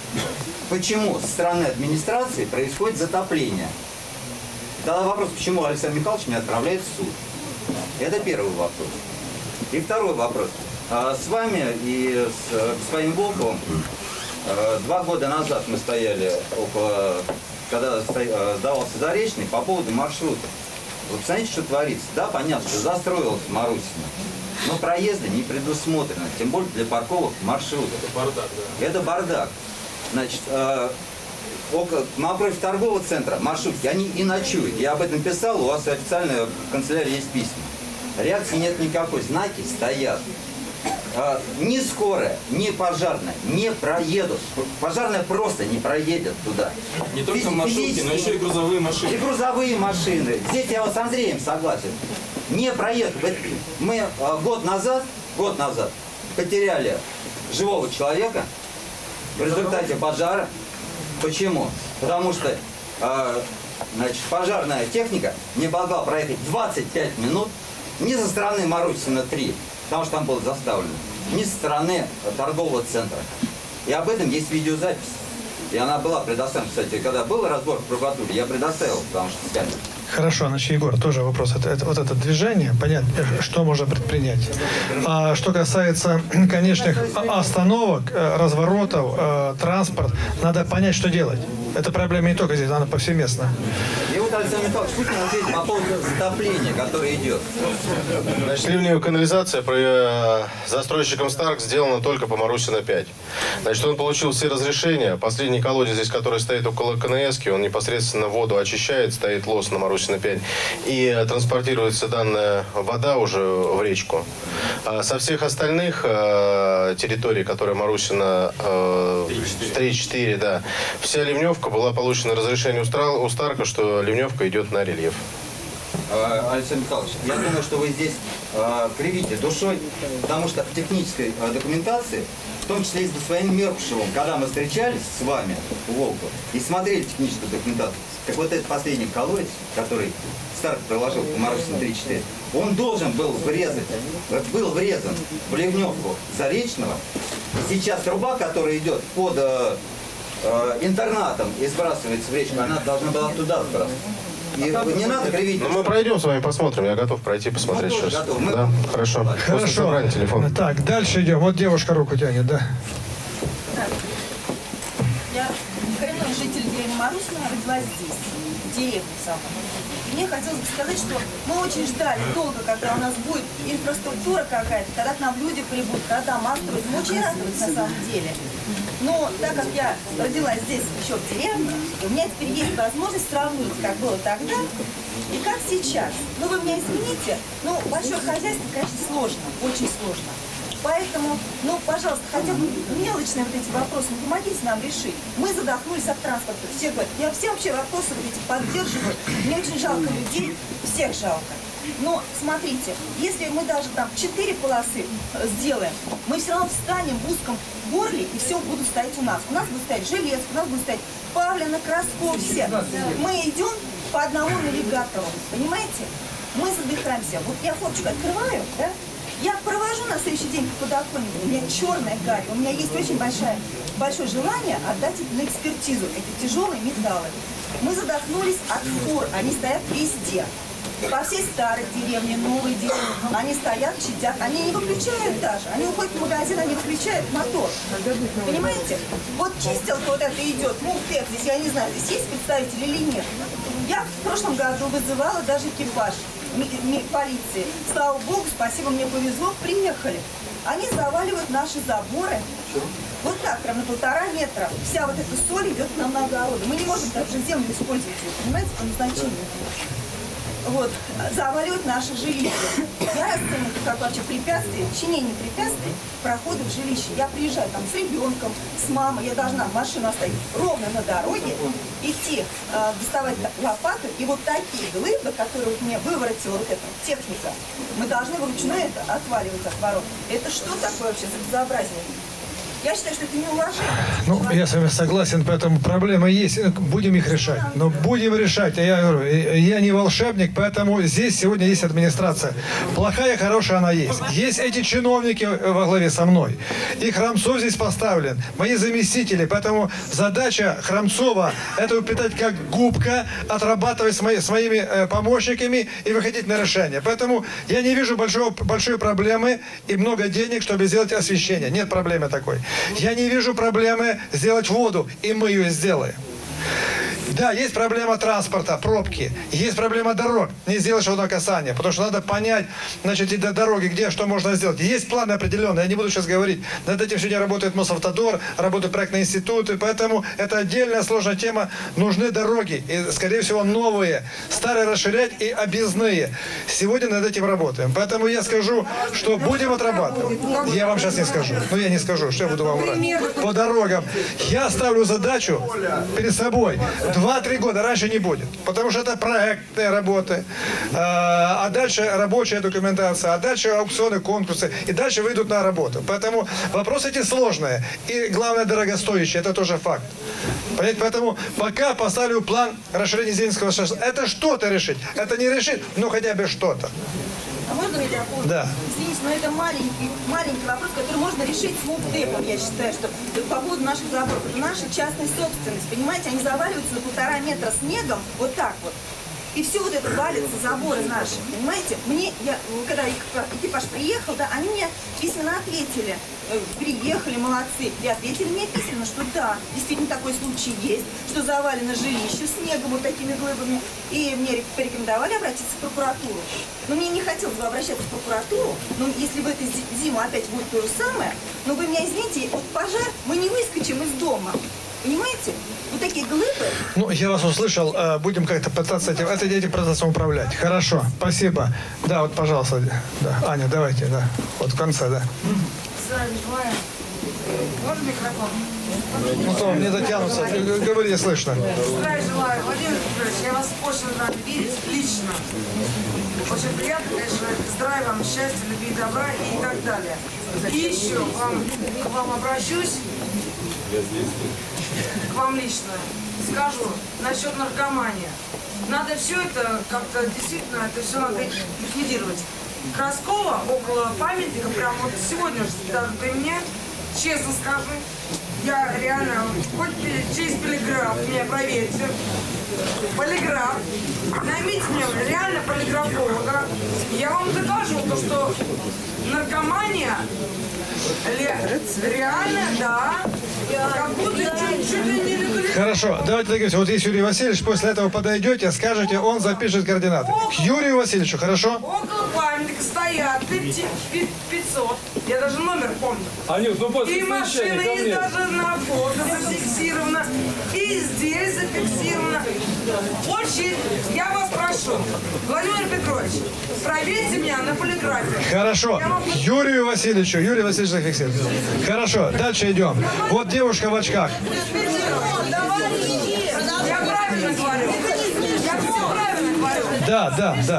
Почему со стороны администрации происходит затопление? Тогда вопрос, почему Александр Михайлович меня отправляет в суд? Это первый вопрос. И второй вопрос. С вами и с господином Волковым два года назад мы стояли около, когда сдавался Заречный, по поводу маршрута. Вы представляете, что творится? Да, понятно, что застроилось Марусино, но проезды не предусмотрены, тем более для парковок маршрутов. Это бардак, да? Это бардак. Значит, около, напротив торгового центра маршрутки, они и ночуют. Я об этом писал, у вас официально в канцелярии есть письма. Реакции нет никакой, знаки стоят. А, ни скорая, ни пожарная не проедут. Пожарная просто не проедет туда. Не только маршрутки, но еще и грузовые машины. И грузовые машины. Здесь я вот с Андреем согласен. Не проедут. Мы а, год назад, год назад потеряли живого человека в результате пожара. Почему? Потому что а, Значит, пожарная техника не могла проехать двадцать пять минут ни со стороны Марусина три, потому что там было заставлено, ни со стороны торгового центра. И об этом есть видеозапись. И она была предоставлена, кстати, когда был разбор в прокуратуре, я предоставил, потому что сканер. Хорошо, значит, Егор, тоже вопрос. Это, это, вот это движение, понятно, что можно предпринять. А что касается конечных остановок, разворотов, транспорт, надо понять, что делать. Это проблема не только здесь, она повсеместно. И вот Александр Михайлович, пусть нам ответит по поводу затопления, которое идет. Значит, ливневая канализация про застройщиком Старк сделана только по Марусина пять. Значит, он получил все разрешения. Последний колодец здесь, который стоит около КНСки, он непосредственно воду очищает, стоит лос на Марусина пять. И транспортируется данная вода уже в речку. А со всех остальных э, территорий, которые Марусина э, три-четыре, да, вся ливневка была получена разрешение у Старка, что ливневка идет на рельеф. Александр Михайлович, я думаю, что вы здесь э, кривите душой, потому что в технической э, документации, в том числе и с господином Меркушевым, когда мы встречались с вами у Волкова и смотрели техническую документацию, так вот этот последний колодец, который Старк приложил по Марусину три-четыре, он должен был врезать, был врезан в ливневку Заречного. И сейчас труба, которая идет под э, э, интернатом и сбрасывается в речку, она должна была туда сбрасываться. И не надо кривить. Ну, мы пройдем с вами, посмотрим. Я готов пройти, посмотреть ну, сейчас. Мы... Да, хорошо. Хорошо. После собрания телефон. Так, дальше идем. Вот девушка руку тянет, да. Я коренной житель деревни Марусина, родилась здесь, в деревне самой. Мне хотелось бы сказать, что мы очень ждали долго, когда у нас будет инфраструктура какая-то, когда к нам люди прибудут, когда дома строят. Мы очень радовались на самом деле. Но так как я родилась здесь еще в деревне, у меня теперь есть возможность сравнить, как было тогда и как сейчас. Ну вы меня извините, но большое хозяйство, конечно, сложно, очень сложно. Поэтому, ну, пожалуйста, хотя бы мелочные вот эти вопросы, ну, помогите нам решить. Мы задохнулись от транспорта. Все говорят, я все вообще вопросы вот эти поддерживаю. Мне очень жалко людей, всех жалко. Но смотрите, если мы даже там четыре полосы сделаем, мы все равно встанем в узком горле, и все будут стоять у нас. У нас будет стоять Железка, у нас будет стоять Павлина, Красков, все. Мы идем по одному навигатору, понимаете? Мы задыхаемся. Вот я фоточку открываю, да? Я провожу на следующий день по подоконнику, у меня черная гарь, у меня есть очень большое, большое желание отдать это на экспертизу, эти тяжелые металлы. Мы задохнулись от фур, они стоят везде. По всей старой деревне, новой деревне, они стоят, чадят, они не выключают даже, они уходят в магазин, они включают мотор. Понимаете? Вот чистилка вот это идет, мухтек, здесь я не знаю, здесь есть представитель или нет. Я в прошлом году вызывала даже экипаж полиции. Слава богу, спасибо, мне повезло, приехали. Они заваливают наши заборы. Вот так, прям на полтора метра. Вся вот эта соль идет нам на огороды. Мы не можем даже землю использовать, понимаете, по назначению. Вот, заваливают наши жилища. Я расцениваю как вообще препятствие, чинение препятствий прохода в жилище. Я приезжаю там с ребенком, с мамой, я должна машину оставить ровно на дороге, идти, э, доставать лопаты, и вот такие глыбы, которые вот мне выворотила вот эта техника, мы должны вручную это отваливать от ворот. Это что такое вообще за безобразие? Я считаю, что это неуважение. Ну, я с вами согласен, поэтому проблемы есть. Будем их решать. Но будем решать. Я говорю, я не волшебник, поэтому здесь сегодня есть администрация. Плохая, хорошая она есть. Есть эти чиновники во главе со мной. И Храмцов здесь поставлен. Мои заместители. Поэтому задача Храмцова – это упитать как губка, отрабатывать с, мои, с моими э, помощниками и выходить на решение. Поэтому я не вижу большого, большой проблемы и много денег, чтобы сделать освещение. Нет проблемы такой. Я не вижу проблемы сделать воду, и мы ее сделаем. Да, есть проблема транспорта, пробки, есть проблема дорог. Не сделаешь водокасание, потому что надо понять, значит, и до дороги, где, что можно сделать. Есть планы определенные, я не буду сейчас говорить. Над этим сегодня работает Мосавтодор, работают проектные институты, поэтому это отдельная сложная тема. Нужны дороги, и, скорее всего, новые. Старые расширять и объездные. Сегодня над этим работаем. Поэтому я скажу, что будем отрабатывать. Я вам сейчас не скажу. Ну, я не скажу, что я буду вам врать. По дорогам. Я ставлю задачу перед собой. два-три года, раньше не будет. Потому что это проектные работы, а дальше рабочая документация, а дальше аукционы, конкурсы, и дальше выйдут на работу. Поэтому вопросы эти сложные. И главное, дорогостоящие, это тоже факт. Понимаете? Поэтому пока поставлю план расширения Зеленского шоссе, это что-то решить. Это не решит, но хотя бы что-то. А можно я дополню? Да. Извините, но это маленький, маленький вопрос, который можно решить с МУПДЭПом, я считаю, что по поводу наших заборов. Это наша частная собственность, понимаете? Они заваливаются на полтора метра снегом, вот так вот. И все вот это валится, заборы наши, понимаете? Мне, я, когда экипаж приехал, да, они мне письменно ответили, приехали, молодцы, и ответили мне письменно, что да, действительно такой случай есть, что завалено жилище снегом вот такими глыбами, и мне порекомендовали обратиться в прокуратуру. Но мне не хотелось бы обращаться в прокуратуру, но если в эту зиму опять будет то же самое, но вы меня извините, вот пожар, мы не выскочим из дома. Понимаете? Вот такие глыбы. Ну, я вас услышал. Будем как-то пытаться этим, этим процессом управлять. Хорошо, спасибо. Да, вот, пожалуйста. Да. Аня, давайте, да. Вот в конце, да. Можно микрофон? Ну, то не затянутся. Говорите, слышно. Здравия желаю. Владимир Петрович, я вас очень рад видеть лично. Очень приятно, конечно, здравия вам, счастья, любви, добра и так далее. И еще вам, к вам обращусь. К вам лично скажу насчет наркомании. Надо все это как-то действительно, это все надо ликвидировать. Краскова около памятника, прям вот сегодня же даже при мне, честно скажу, я реально, хоть через полиграф меня проверьте, полиграф, наймите мне реально полиграфолога, я вам докажу то, что наркомания реально, да, как будто чуть-чуть не регулирует. Хорошо, давайте договоримся. Вот есть Юрий Васильевич, после этого подойдете, скажете, он запишет координаты. К Юрию Васильевичу, хорошо? Около памятника стоят пятьсот, я даже номер помню. Анют, ну после и машина есть даже на фото зафиксирована, и здесь зафиксировано. Очень, я вас прошу, Владимир Петрович, проверьте меня на полиграфе. Хорошо, к Юрию Васильевичу, Юрий Васильевич зафиксирует. Хорошо, дальше идем. Вот девушка в очках. Я правильно говорю. Я все правильно говорю. Да, да, да.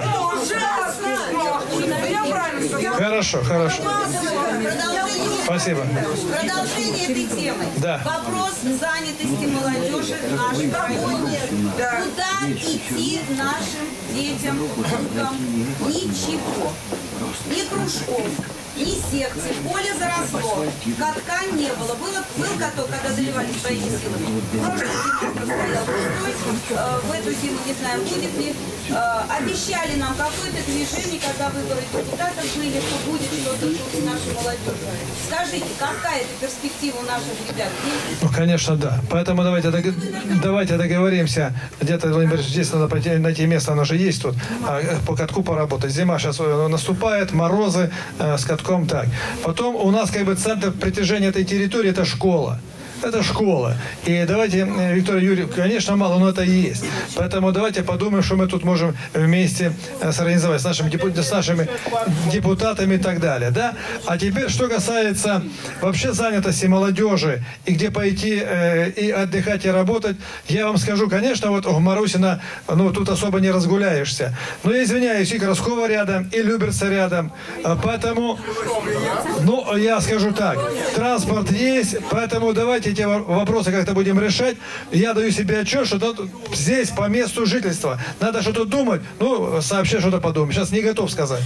Я правильно говорю. Хорошо, хорошо. Спасибо. Продолжение этой темы. Да. Вопрос занятости молодежи в нашей стране. Куда идти нашим детям, внукам? Ничего. Ни кружков, ни секций. Поле заросло. Катка не было. Было, был каток, когда заливали своими силами. Прошлую зиму простоял пустой. В эту зиму не знаю, будет ли. Обещали нам какое-то движение, когда выборы депутатов были, что будет что-то с нашей молодежью. Скажите, какая это перспектива у наших ребят? Ну, конечно, да. Поэтому давайте, давайте договоримся. Где-то, Владимир Борисович, здесь надо найти место, оно же есть тут. А по катку поработать. Зима сейчас наступает, морозы, с катком так. Потом у нас как бы центр притяжения этой территории – это школа. Это школа. И давайте, Виктория Юрьевна, конечно, мало, но это и есть. Поэтому давайте подумаем, что мы тут можем вместе сорганизовать с нашими, с нашими депутатами и так далее. Да? А теперь, что касается вообще занятости молодежи и где пойти э, и отдыхать, и работать, я вам скажу, конечно, вот в Марусино, ну, тут особо не разгуляешься. Но я извиняюсь, и Краскова рядом, и Люберца рядом. Поэтому, ну, я скажу так, транспорт есть, поэтому давайте эти вопросы как-то будем решать. Я даю себе отчет, что тут, здесь по месту жительства надо что-то думать. Ну, сообщи, что-то подумать. Сейчас не готов сказать.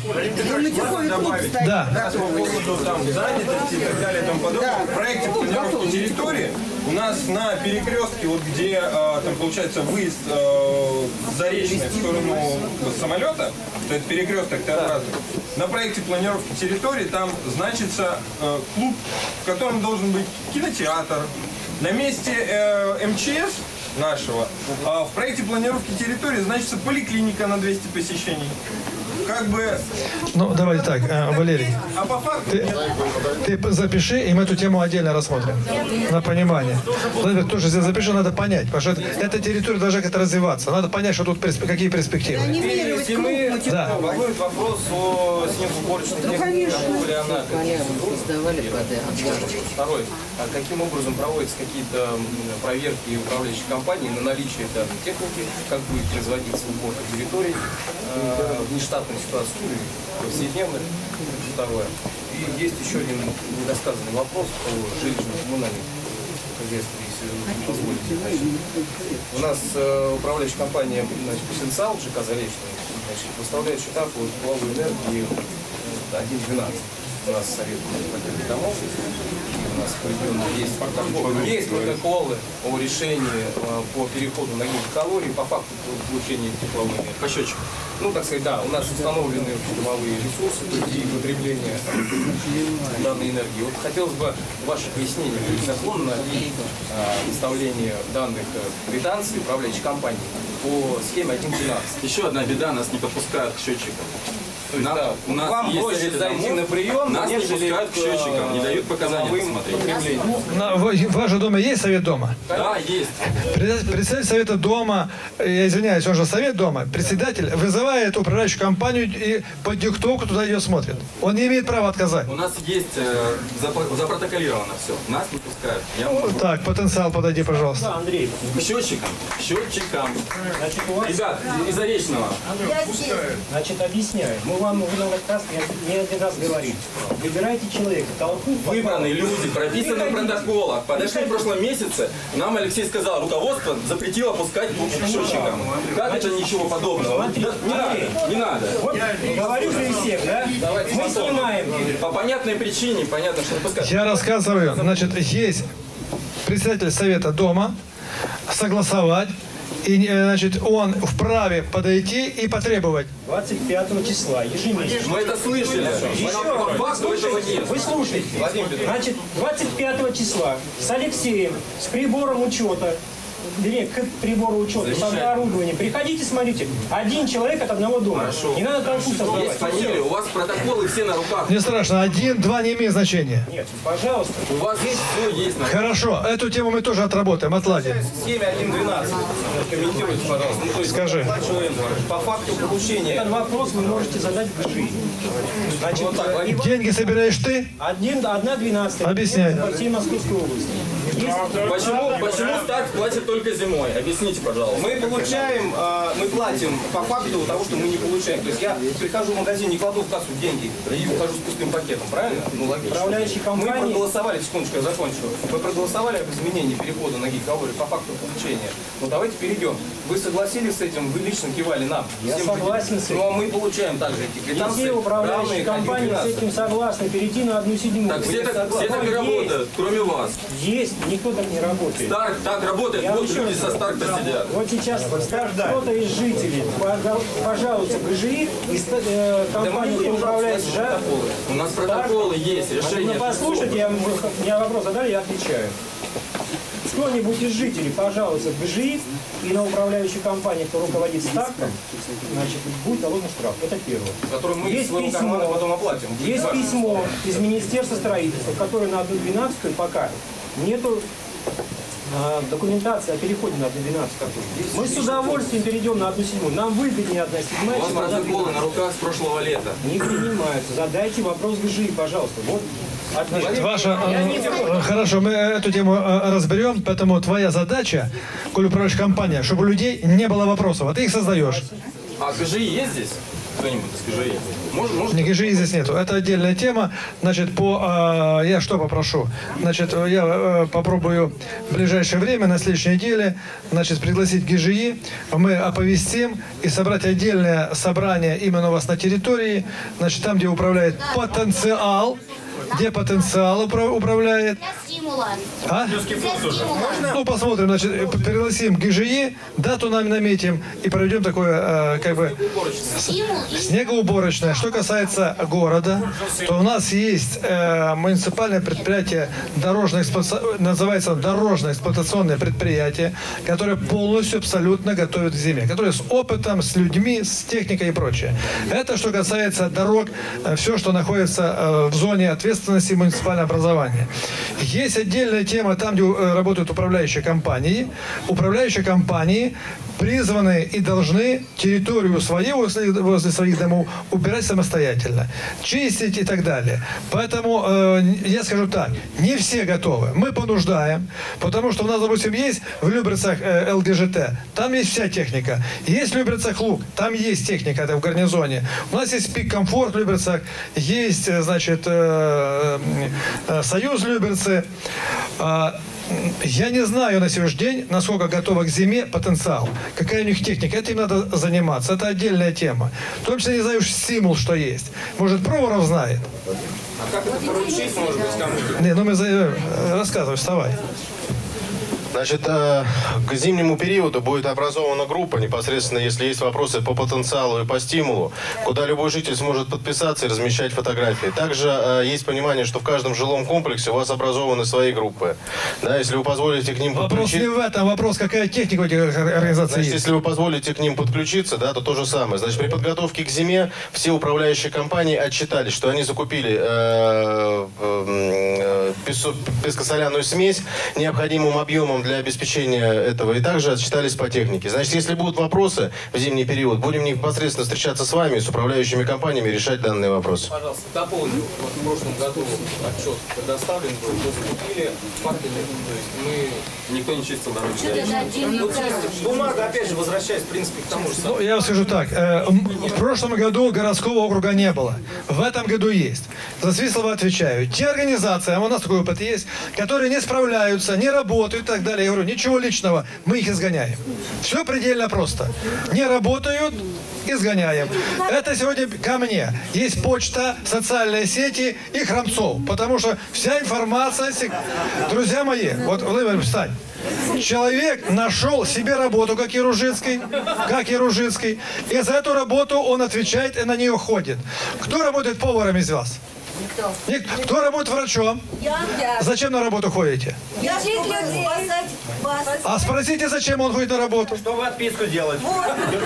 Да. По поводу там занятости и так далее и тому подобное. В проекте планировки территории у нас на перекрестке, вот где там получается выезд э, Заречный в сторону самолета, то это перекресток Т-образный. На проекте планировки территории там значится э, клуб, в котором должен быть кинотеатр. На месте э, МЧС нашего э, в проекте планировки территории значится поликлиника на двести посещений. как бы... Ну, давайте так, э, Валерий. А по факту... Ты, ты запиши, и мы эту тему отдельно рассмотрим. На понимание. Владимир, тоже здесь запиши, надо понять. Потому что это, эта территория должна как-то развиваться. Надо понять, что тут персп... какие перспективы. Если мы да. волнует вопрос о снегоуборочной технике, как ли она, второй, а каким образом проводятся какие-то проверки управляющих компаний на наличие данной техники, как будет производиться уборка территорий, э, в нештатной ситуации, ну и повседневной, второе. И есть еще один недосказанный вопрос по жилищно-коммунальным хозяйству, если вы позволите. Значит, у нас э, управляющая компания, значит, «Потенциал» ЖК «Заречный», значит, выставляет счета по тепловой энергии один двенадцать. У нас совет ипотечных домов, у нас есть протоколы, есть протоколы о решении э, по переходу на гигакалории по факту получения тепловой энергии. По счетчику. Ну, так сказать, да, у нас установлены тепловые ресурсы и потребление данной энергии. Вот хотелось бы ваше пояснение, законно ли э, выставление данных квитанций управляющей компании по схеме один двенадцать. Еще одна беда, нас не подпускают к счетчикам. Нам, да, у нас вам есть проще зайти на прием, нас не пускают к счетчикам, не дают показания посмотреть. На, в, в вашем доме есть совет дома? Да, есть. Председатель совета дома, я извиняюсь, он же совет дома, председатель вызывает управляющую компанию и по диктовку туда ее смотрит. Он не имеет права отказать. У нас есть, э, запротоколировано все, нас не пускают. Я могу... Так, потенциал, подойди, пожалуйста. Да, Андрей. К счетчикам, счетчикам. Значит, у вас... Ребят, из Заречного. Значит, объясняю. Мы вам уже раз, не один раз говорили. Выбирайте человека, толпу. Выбранные люди, прописаны в протоколах. Подошли в прошлом месяце, нам Алексей сказал, руководство запретило пускать к счетчикам. Как это ничего подобного? Смотри, не надо, не надо. Вот, говорю же всех, да? Давайте мы потом. снимаем. По понятной причине, понятно, что не пускать. Я рассказываю, значит, есть председатель совета дома, согласовать, и, значит, он вправе подойти и потребовать. двадцать пятого числа, ежемесячно. Мы это слышали. Еще по факту этого нет. Вы слушайте. Значит, двадцать пятого числа с Алексеем, с прибором учета, вернее, к прибору учета, с оборудованием. Приходите, смотрите. Один человек от одного дома. Хорошо. Не надо толпу создавать. Есть фамилия, у вас протоколы все на руках. Не страшно, один, два не имеет значения. Нет, пожалуйста. У вас есть все есть. Хорошо, эту тему мы тоже отработаем, отладим. схеме один двенадцать. Комментируйте, пожалуйста. Ну, то есть, Скажи. По факту получения... Этот вопрос вы можете задать в ГЖИ. Значит, вот так, и... Деньги собираешь ты? Один, одна двенадцатая. Объясняй. По всей Московской области. Есть... Почему, почему старт платит только зимой? Объясните, пожалуйста. Мы получаем, э, мы платим по факту того, что мы не получаем. То есть я прихожу в магазин, не кладу в кассу деньги и ухожу с пустым пакетом, правильно? Ну, логично. Управляющие компании... Мы проголосовали, секундочку, я закончу. Мы проголосовали об изменении перехода на гигакалории по факту получения. Ну давайте перейдем. Вы согласились с этим, вы лично кивали нам. Я Всем согласен с этим. Ну а мы получаем также эти квитанции. Все управляющие компании с этим согласны. Перейти на одну седьмую. Так все так, все так и работают, кроме вас. Есть, никто так не работает. Старк так работает, Я вот еще люди раз со Старка сидят. Вот сейчас кто-то из жителей пожалуйста к ГЖИ, и э, компания, кто управляет ЖА. У нас протоколы есть, решения. Ну, послушайте, я, мне вопрос задали, я отвечаю. Кто-нибудь из жителей, пожалуйста, к ГЖИ и на управляющую компанию, кто руководит Старком, значит, будет наложен штраф. Это первое. Который мы есть из своего письмо, кармана потом оплатим. Есть Да. письмо из Министерства строительства, которое на одну двенадцатую пока нету а, документации о переходе на одну двенадцатую. Мы с удовольствием перейдем на одну седьмую. Нам выгоднее одна седьмая. У вас протоколы на руках с прошлого лета. Не принимаются. Задайте вопрос ГЖИ, пожалуйста. Вот. Значит, ваша, э, хорошо, мы эту тему э, разберем, поэтому твоя задача, коль управляешь компания, чтобы у людей не было вопросов, а ты их создаешь. А ГЖИ есть здесь? Кто-нибудь из ГЖИ? Может, может? Не ГЖИ здесь нету. Это отдельная тема. Значит, по э, я что попрошу? Значит, я э, попробую в ближайшее время, на следующей неделе, значит, пригласить ГЖИ, мы оповестим и собрать отдельное собрание именно у вас на территории, значит, там, где управляет потенциал. где потенциал управляет. Для стимула. А? Для стимула. Ну, посмотрим, значит, пригласим ГЖИ, дату нам наметим и проведем такое, э, как бы, снегоуборочное. Что касается города, то у нас есть э, муниципальное предприятие, дорожное, называется дорожное эксплуатационное предприятие, которое полностью, абсолютно готовит к зиме, которое с опытом, с людьми, с техникой и прочее. Это что касается дорог, э, все, что находится э, в зоне ответственности муниципального образования. Есть отдельная тема там, где э, работают управляющие компании. Управляющие компании призваны и должны территорию свою возле, возле своих домов убирать самостоятельно, чистить и так далее. Поэтому э, я скажу так, не все готовы. Мы понуждаем, потому что у нас, допустим, есть в Люберцах э, ЛГЖТ, там есть вся техника. Есть в Люберцах Луг, там есть техника, это в гарнизоне. У нас есть Пик Комфорт в Люберцах, есть, значит, э, э, Союз Люберцы. Э, Я не знаю на сегодняшний день, насколько готова к зиме потенциал, какая у них техника. Этим надо заниматься, это отдельная тема. В том числе не знаю стимул, что есть. Может, Проворов знает. А как это поручить, может быть, кому-то? Не, ну мы за... рассказывай, вставай. Значит, к зимнему периоду будет образована группа, непосредственно, если есть вопросы по потенциалу и по стимулу, куда любой житель сможет подписаться и размещать фотографии. Также есть понимание, что в каждом жилом комплексе у вас образованы свои группы. Да, если вы позволите к ним вопрос подключиться... Вопрос не в этом, вопрос, какая техника у этих организаций Значит, есть. если вы позволите к ним подключиться, да, то то же самое. Значит, при подготовке к зиме все управляющие компании отчитались, что они закупили э, э, э, пескосоляную смесь необходимым объемом для обеспечения этого, и также отчитались по технике. Значит, если будут вопросы в зимний период, будем непосредственно встречаться с вами, с управляющими компаниями, решать данные вопросы. Пожалуйста, дополню. Вот в прошлом году отчет предоставлен был, мы закупили факелы, то есть мы... Никто не чистил дороги. Ну, бумага, опять же, возвращаясь, в принципе, к тому же самому. Ну, я вам скажу так, э, в прошлом году городского округа не было, в этом году есть. За Свислова отвечаю. Те организации, а у нас такой опыт есть, которые не справляются, не работают и так далее, я говорю, ничего личного, мы их изгоняем. Все предельно просто. Не работают, изгоняем. Это сегодня ко мне. Есть почта, социальные сети и Храмцов. Потому что вся информация... Друзья мои, вот, Владимир, встань. Человек нашел себе работу, как Яружицкий, как Яружицкий, и за эту работу он отвечает и на нее ходит. Кто работает поваром из вас? Никто. Никто. Кто работает врачом? Я. Зачем на работу ходите? Я людей спасать вас. А спросите, зачем он ходит на работу? Чтобы отписку делать. Вот.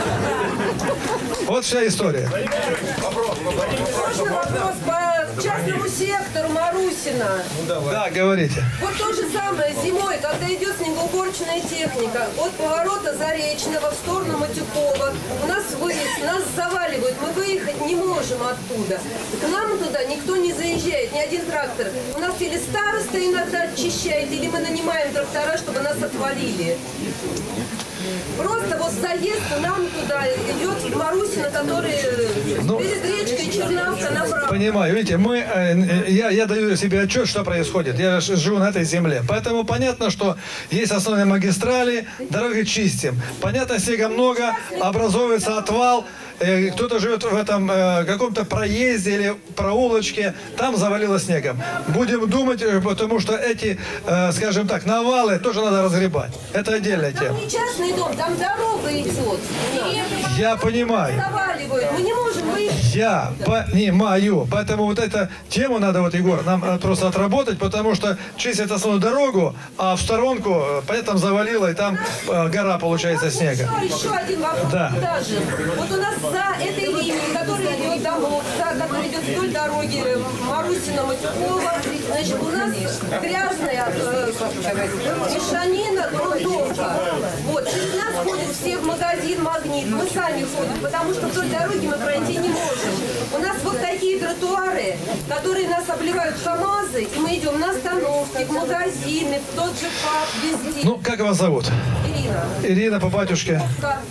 Вот вся история. Можно вопрос по частному сектору Марусина? Ну, да, говорите. Вот то же самое зимой, когда идет снегоуборочная техника, от поворота Заречного в сторону Матюкова, у нас выезд, нас заваливают, мы выехать не можем оттуда. К нам туда никто не заезжает, ни один трактор. У нас или староста иногда очищает, или мы нанимаем трактора, чтобы нас отвалили. Просто вот заезд нам туда идет в Марусино, который ну, перед речкой Чернавка направо. Понимаю, видите, мы, э, я, я даю себе отчет, что происходит. Я живу на этой земле. Поэтому понятно, что есть основные магистрали, дороги чистим. Понятно, снега много, образовывается отвал. Кто-то живет в этом э, каком-то проезде или проулочке, там завалило снегом. Будем думать, потому что эти, э, скажем так, навалы тоже надо разгребать. Это отдельная тема. Там не частный дом, там дорога идет. Я понимаю. Заваливают, мы не можем выехать. Я понимаю. Поэтому вот эту тему надо, вот, Егор, нам просто отработать, потому что чистят основную дорогу, а в сторонку, понятно, завалило, и там э, гора получается снега. Еще один вопрос. Да. Даже. Вот у нас за этой линией, которая идет домов, за, которая идет вдоль дороги Марусина-Матюкова, значит, у нас грязная э, мешанина, грунтовка. Вот, через нас ходят все в магазин «Магнит», мы сами ходим, потому что вдоль дороги мы пройти не можем. У нас вот такие тротуары, которые нас обливают КамАЗы, и мы идем на остановки, в магазины, в тот же паб, везде. Ну, как вас зовут? Ирина. Ирина, по батюшке. Можно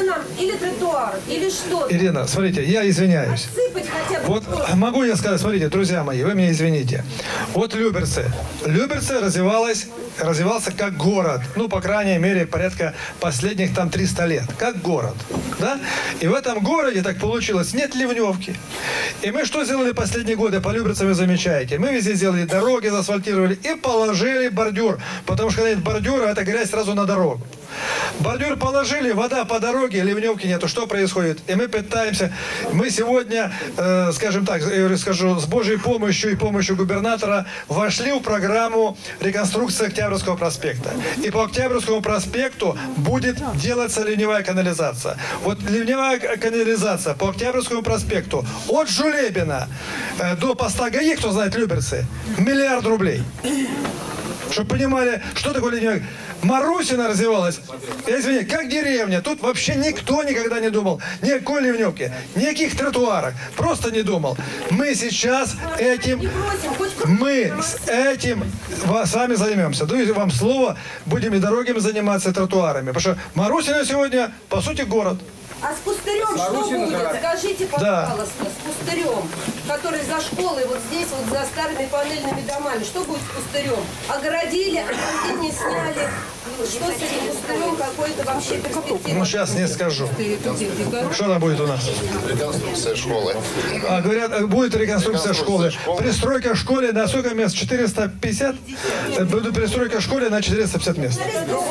нам или тротуар, или что-то. Ирина, смотрите, я извиняюсь. Отсыпать хотя бы. Вот могу я сказать, смотрите, друзья мои, вы меня извините. Вот Люберцы. Люберцы развивалась, развивался как город. Ну, по крайней мере, порядка последних там триста лет. Как город. Да? И в этом городе так получилось, нет ливневки. И мы что сделали последние годы? По Люберцам вы замечаете. Мы везде сделали дороги, заасфальтировали и положили бордюр. Потому что когда нет бордюра, это грязь сразу на дорогу. Бордюр положили, вода по дороге, ливневки нету. Что происходит? И мы пытаемся, мы сегодня, э, скажем так, я скажу, с Божьей помощью и помощью губернатора вошли в программу реконструкции Октябрьского проспекта. И по Октябрьскому проспекту будет делаться ливневая канализация. Вот ливневая канализация по Октябрьскому проспекту от Жулебина э, до поста ГАИ, кто знает Люберцы, миллиард рублей. Чтобы понимали, что такое ливневая. Марусина развивалась, я извиняюсь, как деревня. Тут вообще никто никогда не думал ни о какой ливневке, никаких тротуарах. Просто не думал. Мы сейчас этим, мы с этим с вами займемся. Даю вам слово, будем и дорогами заниматься, и тротуарами. Потому что Марусина сегодня, по сути, город. А с пустырем что будет? Скажите, пожалуйста, с пустырем, который за школой, вот здесь, вот за старыми панельными домами, что будет с пустырем? Огородили, ограждение сняли. Что с этим пустырем, какой-то вообще перспектива? Ну, сейчас не скажу. Что там будет у нас? Реконструкция школы. А, говорят, будет реконструкция школы. Пристройка в школе на сколько мест? четыреста пятьдесят? Будет пристройка в школе на четыреста пятьдесят мест.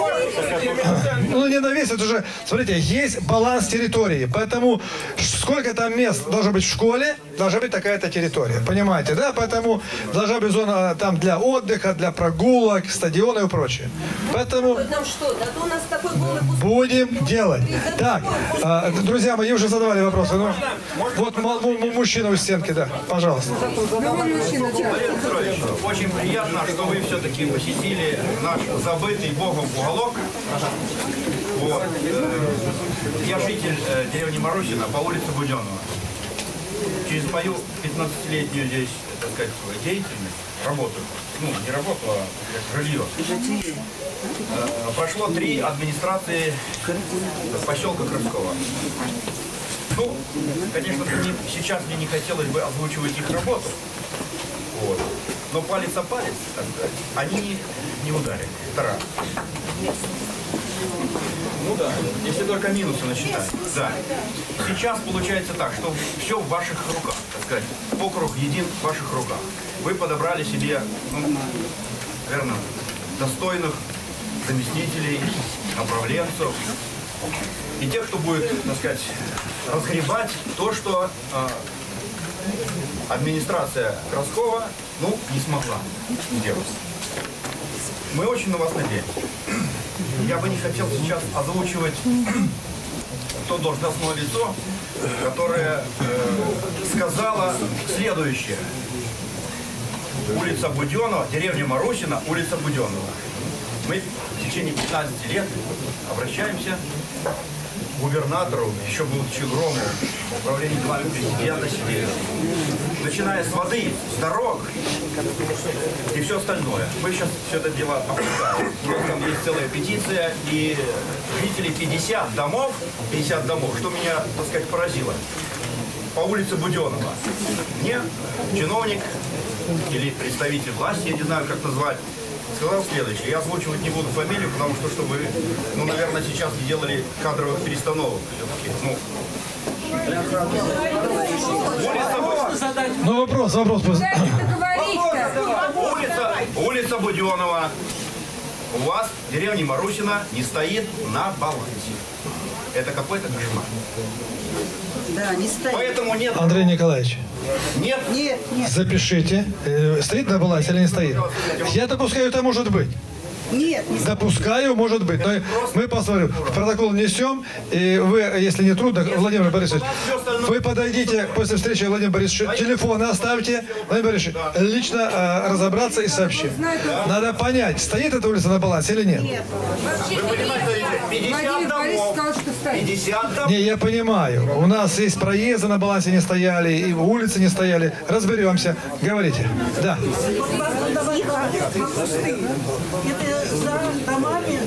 Ну, не на весь, это уже, смотрите, есть баланс территории. Поэтому сколько там мест должно быть в школе, должна быть такая-то территория. Понимаете, да? Поэтому должна быть зона там для отдыха, для прогулок, стадионы и прочее. Поэтому нам что? Да то у нас такой голый пустой. будем делать. Так, а, друзья мои, уже задавали вопросы. Ну, вот мужчина у стенки, да, пожалуйста. Очень приятно, что вы все-таки посетили наш забытый Богом уголок. Вот. Я житель деревни Марусина по улице Буденного. Через мою пятнадцатилетнюю здесь, так сказать, деятельность, работу, ну, не работу, а как жилье, прошло три администрации поселка Крымского. Ну, конечно, сейчас мне не хотелось бы озвучивать их работу, вот. Но палец о палец, так сказать, они не ударили. Это раз. Ну да, если только минусы насчитать. Да. Сейчас получается так, что все в ваших руках, так сказать. Округ един в ваших руках. Вы подобрали себе, ну, наверное, достойных заместителей, направленцев. И тех, кто будет, так сказать, разгребать то, что э, администрация Краскова, ну, не смогла сделать. Мы очень на вас надеемся. Я бы не хотел сейчас озвучивать то должностное лицо, которое э, сказала следующее. Улица Буденова, деревня Марусина, улица Буденова. Мы в течение пятнадцати лет обращаемся к губернатору, еще будучи Громовым, в управлении главы президента сидели. Начиная с воды, с дорог и все остальное. Мы сейчас все это дело обсуждаем. У нас там есть целая петиция, и жители пятидесяти домов, пятидесяти домов, что меня, так сказать, поразило. По улице Буденова. Мне чиновник или представитель власти, я не знаю, как назвать, сказал следующее. Я озвучивать не буду фамилию, потому что, чтобы, ну, наверное, сейчас не делали кадровых перестановок. Ну, ну вопрос, вопрос. Улица, улица Буденова. У вас в деревне Марусина не стоит на балансе. Это какой-то кошмар. Да, не стоит. Поэтому нет. Андрей Николаевич. Нет. Нет, нет. Запишите. Стоит на балансе или не стоит? Я допускаю, это может быть. Нет, не допускаю, может быть. Но мы посмотрим. В протокол внесем. И вы, если не трудно, Владимир Борисович, вы подойдите после встречи Владимир Борисович, телефон оставьте. Владимир Борисович, лично а, разобраться и сообщить. Надо понять, стоит эта улица на балансе или нет. Вы понимаете, Владимир Борисович сказал, что стоит. пятьдесят домов. Не, я понимаю. У нас есть проезды на балансе не стояли, и улицы не стояли. Разберемся. Говорите. Да. Это за домами,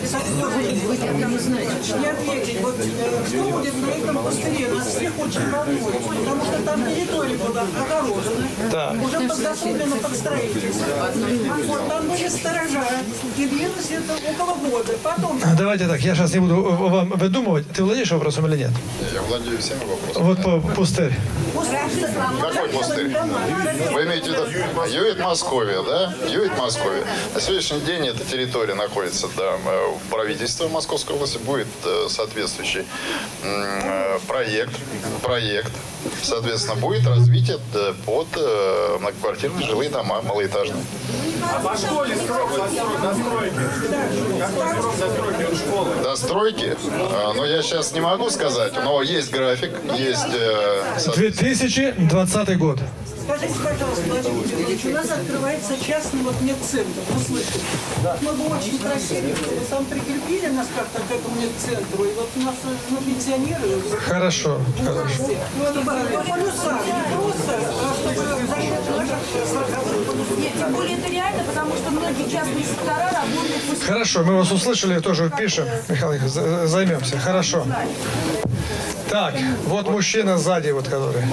не ответить. Вот что будет на этом пустыре? Нас всех очень волнует, потому что там территория была огорожена, да. уже подготовлена под строительство. Вот там были сторожа, и длилось это около года. Потом... Давайте так, я сейчас не буду вам выдумывать. Ты владеешь вопросом или нет? Я владею всеми вопросами. Вот по пустырь. Какой пустырь? Вы имеете в виду Юит Московия, да? Юит Московия. На сегодняшний день эта территория находится, да, в правительстве Московской области. Будет соответствующий проект, проект. Соответственно, будет развитие под многоквартирные жилые дома, малоэтажные. А во школе срок достройки? Какой срок достройки школы? Достройки? Ну, я сейчас не могу сказать, но есть график, есть... две тысячи двадцатый год. Скажите, пожалуйста, Владимир Владимирович, у нас открывается частный вот медцентр, вы слышите? Да. Мы бы очень просили, чтобы там прикрепили нас как-то к этому медцентру, и вот у нас ну, пенсионеры... Хорошо, хорошо. Ну, это по полюсам, не просто, а чтобы за счет наших страховых полюсов. Нет, тем более это реально, потому что многие частные сектора работают... Хорошо, мы вас услышали, тоже пишем. Михаил Ильич, займемся. Хорошо. Так, вот мужчина сзади, вот который.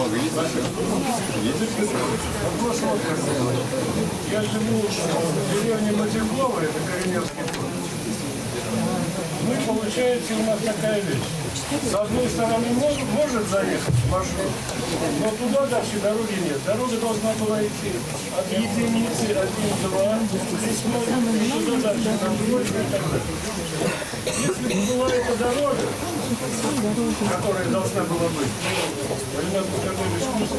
Я живу в деревне Матюглово, это Кореневский фронт. Ну и получается у нас такая вещь. С одной стороны может, может заехать маршрут, но туда дальше дороги нет. Дорога должна была идти от единицы, один-два, здесь можно туда дальше, на двойку и так далее. Если бы была эта дорога, которая должна была быть, ребята сказали, что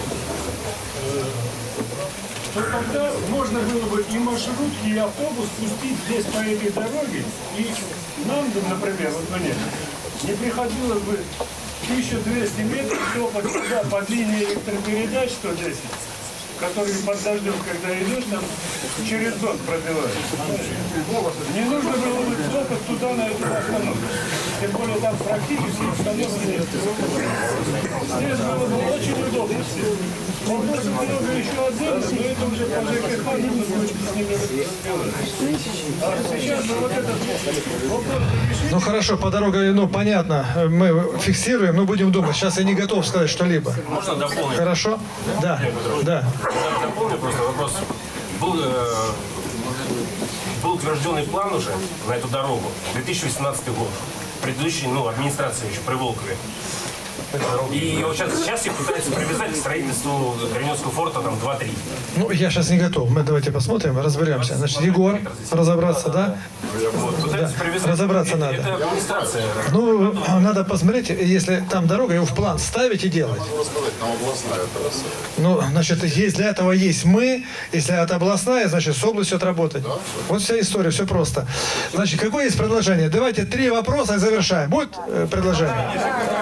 то тогда можно было бы и маршрутки, и автобус пустить здесь по этой дороге, и нам, например, вот мне, не приходилось бы тысяча двести метров только туда, под линией электропередач сто десять, которые под дождем, когда идешь, там через зон пробивают. Не нужно было бы только туда, на эту остановку. Тем более там практически остановки нет. Здесь было бы очень удобно всем. Вопрос немного еще отдельно, но это уже по ЖКХ нужно будет с ними разбирать. А сейчас вот этот вопрос... Ну хорошо, по дороге, ну понятно, мы фиксируем, но будем думать. Сейчас я не готов сказать что-либо. Можно дополнить? Хорошо? Да, да. Я дополню просто вопрос. Был, э, был утвержденный план уже на эту дорогу, две тысячи восемнадцатый год, предыдущей, ну, администрации еще при Волкове. И вот сейчас, сейчас их пытаются привязать к строительству Кореневского форта там два-три. Ну, я сейчас не готов. Мы давайте посмотрим, разберемся. Значит, Егор, разобраться, да? Вот, Да. Разобраться это, надо. Это администрация. Ну, надо посмотреть, если там дорога, его в план ставить и делать. Ну, значит, есть для этого есть мы. Если это областная, значит, с областью отработать. Вот вся история, все просто. Значит, какое есть предложение? Давайте три вопроса и завершаем. Будет э, предложение?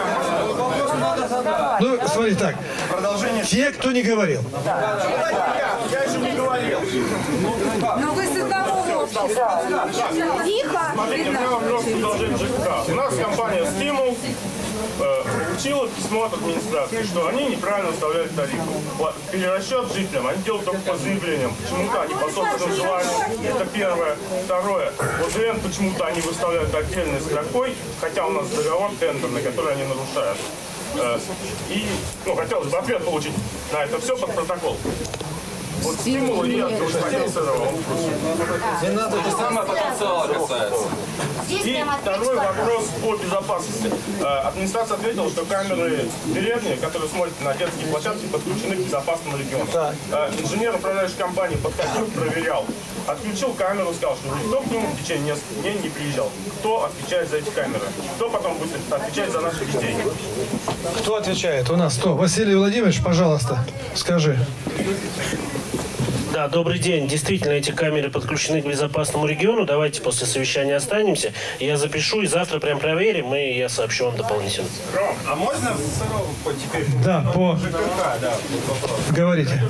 Ну, смотри так. Те, кто не говорил. Я еще не говорил. Но вы с одного общества. Тихо. Смотрите, у меня вопрос к продолжению ЖКХ. У нас компания «Стимул» э, получила письмо от администрации, что они неправильно выставляют тарифы. Перерасчет жителям они делают только по заявлениям. Почему-то они по собственному желанию. Это первое. Второе. Вот ОДН почему-то они выставляют отдельной строкой, хотя у нас договор тендерный, который они нарушают. Э, и, ну, хотелось бы ответ получить на это все под протокол. Вот стимул и от этого. Не надо, это самое потенциала касается. И второй вопрос по безопасности. Администрация ответила, что камеры в деревне, которые смотрят на детские площадки, подключены к безопасному региону. Инженер управляющей компании подходил, проверял. Отключил камеру, сказал, что никто к нему в течение нескольких дней не приезжал. Кто отвечает за эти камеры? Кто потом будет отвечать за наших детей? Кто отвечает? У нас кто? Василий Владимирович, пожалуйста, скажи. Да, добрый день. Действительно, эти камеры подключены к безопасному региону. Давайте после совещания останемся. Я запишу и завтра прям проверим, и я сообщу вам дополнительно. Ром, а можно теперь? Да, по... ЖКХ, да, вопрос. Говорите.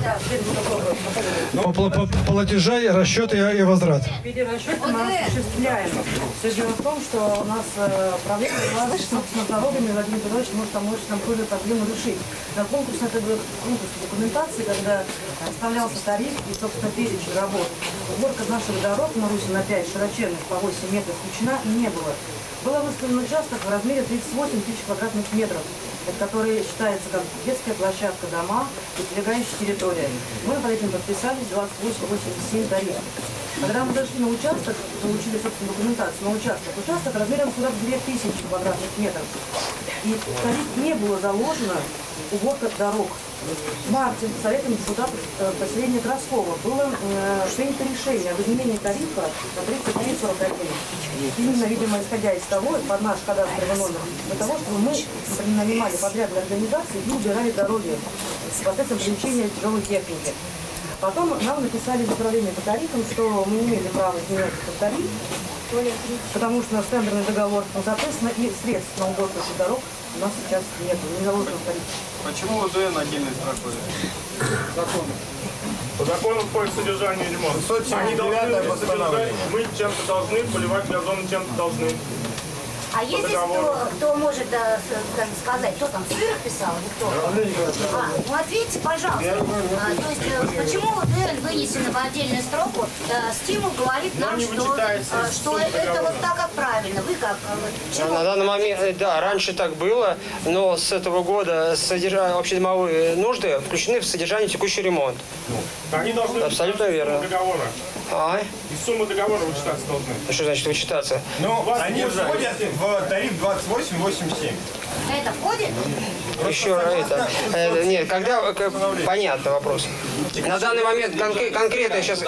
По, по, по платежа, расчеты и возврат. Перерасчеты мы осуществляем. Все дело в том, что у нас э, проблема была с дорогами. Владимир Петрович может помочь нам какую-то проблему решить. На конкурсной документации, когда оставлялся тариф и, собственно, перечень работ, уборка наших дорог на Руси на пять широченных по восемь метров включена не было. Был выставлен участок в размере тридцать восемь тысяч квадратных метров, который считается как детская площадка, дома и прилегающая территория. Мы под этим подписались двадцать восемь восемьдесят семь тарифов. Когда мы зашли на участок, получили, собственно, документацию на участок, участок размером сорок две тысячи квадратных метров. И в тариф не было заложено уборка дорог. В марте Советом депутатов поселения Краскова было э, принято решение об изменении тарифа на тридцать три сорок один. Именно, видимо, исходя из того, под наш кадастровый номер, для того, чтобы мы нанимали подрядные организации и убирали дороги с процессом привлечения тяжелой техники. Потом нам написали в управление по тарифам, что мы не имели права изменять этот тариф, потому что у нас тендерный договор, соответственно, и средств на уборку этих дорог у нас сейчас нет, не заложено в тарифе. Почему ОДН отдельной строкой? Закон. По закону входит содержание и ремонт. Они должны содержать, мы чем-то должны, поливать газон чем-то должны. А есть здесь кто, кто может да, сказать, кто там Сыров писал или кто? А, ну ответьте, пожалуйста. А, то есть, почему ДН вынесено в отдельную строку? А, стимул говорит нам, что, а, что это вот так, как правильно. Вы как? Чего? На данный момент, да, раньше так было, но с этого года содержание, общедомовые нужды включены в содержание текущий ремонт. Они должны абсолютно верно. Договора. А? Из суммы договора вычитаться должны. А что значит вычитаться? Ну, они входят в тариф двадцать восемь восемьдесят семь. Это входит? Еще это, э, нет, когда, как, понятно вопрос. На данный момент конкре- конкретно сейчас...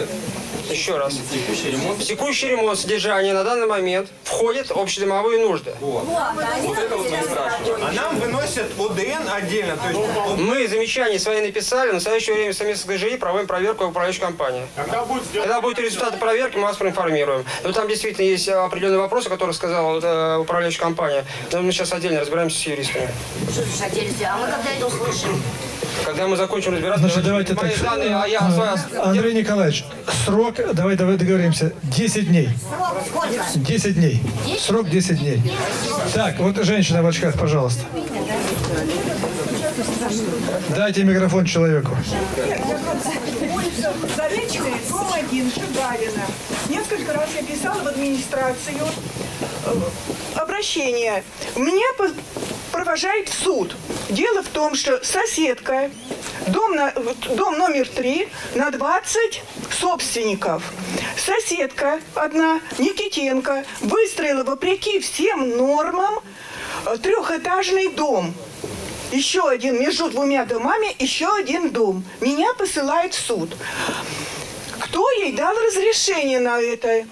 Еще раз. Текущий ремонт. Текущий ремонт содержания на данный момент входит в общедомовые нужды. Вот. Вот это вот мы спрашиваем. А нам выносят ОДН отдельно. То есть... Мы замечания свои написали, в настоящее время совместно с ГЖИ проводим проверку в управляющей компании. Когда будет, Когда будут результаты проверки, мы вас проинформируем. Но там действительно есть определенные вопросы, которые сказала э, управляющая компания. Но мы сейчас отдельно разбираемся с юристами. Что значит отдельно? А мы когда это услышим? Когда мы закончим разбираться, Значит, давайте так. данные, а я, А, Андрей Николаевич, срок, давай, давай договоримся, десять дней. Срок сколько? десять дней. Срок десять дней. Так, вот женщина в очках, пожалуйста. Дайте микрофон человеку. Заречный, дом один, Шигалина. Несколько раз я писала в администрацию обращение. Меня провожает в суд. Дело в том, что соседка, дом, на, дом номер три, на двадцать собственников. Соседка одна, Никитенко, выстроила вопреки всем нормам трехэтажный дом. Еще один, между двумя домами, еще один дом. Меня посылают в суд. Кто ей дал разрешение на это?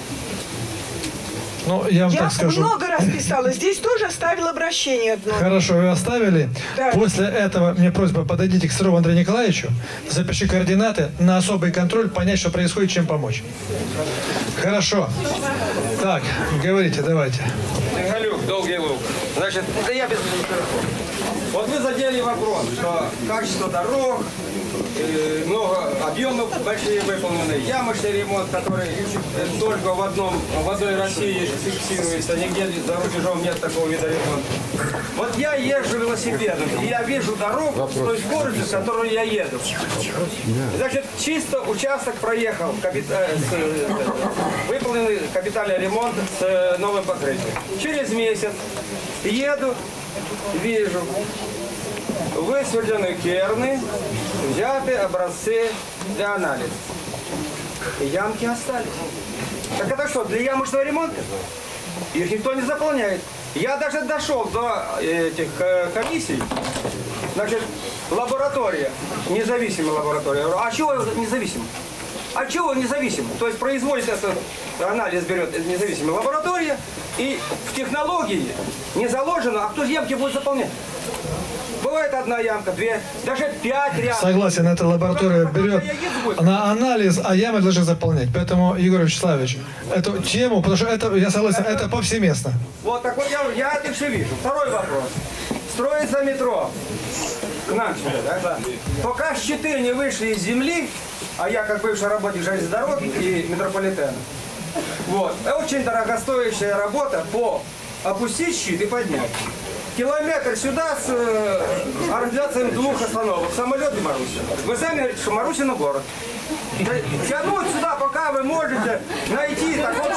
Ну, я вам Я так скажу. много раз писала. Здесь тоже оставила обращение одно. Хорошо, вы оставили. Да. После этого мне просьба, подойдите к Сырову Андрею Николаевичу, запиши координаты на особый контроль, понять, что происходит, чем помочь. Хорошо. Так, говорите, давайте. Галюк, долгий лук. Значит, да я без Вот вы задели вопрос, что качество дорог, э, много объемов большие выполнены, ямочный ремонт, который только в одном, в одной России фиксируется, нигде за рубежом нет такого вида ремонта. Вот я езжу велосипедом, и я вижу дорогу, то есть в городе, в которую я еду. Значит, чисто участок проехал, капита, с, э, выполненный капитальный ремонт с э, новым покрытием. Через месяц еду, вижу, высверлены керны, взяты образцы для анализа. И ямки остались. Так это что, для ямочного ремонта? Их никто не заполняет. Я даже дошел до этих комиссий. Значит, лаборатория, независимая лаборатория. А чего независимо? А чего независимо? То есть производит этот анализ, берет независимая лаборатория, и в технологии не заложено, а кто же ямки будет заполнять? Бывает одна ямка, две, даже пять ямок. Согласен, эта лаборатория берет на анализ, а ямы должны заполнять. Поэтому, Егор Вячеславович, эту тему, потому что это, я согласен, это повсеместно. Вот так вот я, я это все вижу. Второй вопрос. Строится метро. К нам сюда, да? Пока щиты не вышли из земли, а я как бывший работник железных дорог и метрополитена, вот, очень дорогостоящая работа по опустить щит и поднять. Километр сюда с э, организацией двух остановок. Самолет и Марусина. Вы сами говорите, что Марусина город. Тянуть сюда, пока вы можете найти такой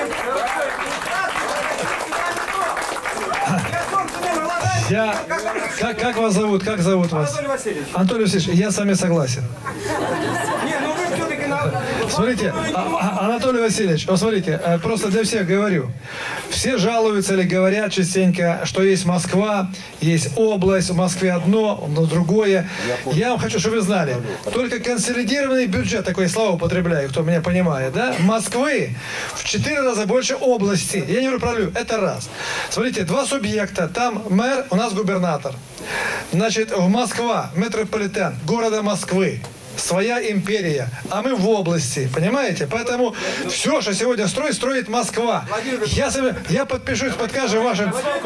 Я, как, как вас зовут? Как зовут вас? Анатолий Васильевич. Анатолий Васильевич, я с вами согласен. Не, ну вы все-таки на... Смотрите, а, а, Анатолий Васильевич, вот смотрите, просто для всех говорю. Все жалуются или говорят частенько, что есть Москва, есть область, в Москве одно, но другое. Я вам хочу, чтобы вы знали, только консолидированный бюджет, такое слово употребляю, кто меня понимает, да, Москвы в четыре раза больше области. Я не говорю про Львов, это раз. Смотрите, два субъекта, там мэр, у нас губернатор. Значит, в Москва, метрополитен города Москвы. Своя империя, а мы в области, понимаете? Поэтому все, что сегодня строит, строит Москва. Я, себе, я подпишусь под каждым вашим...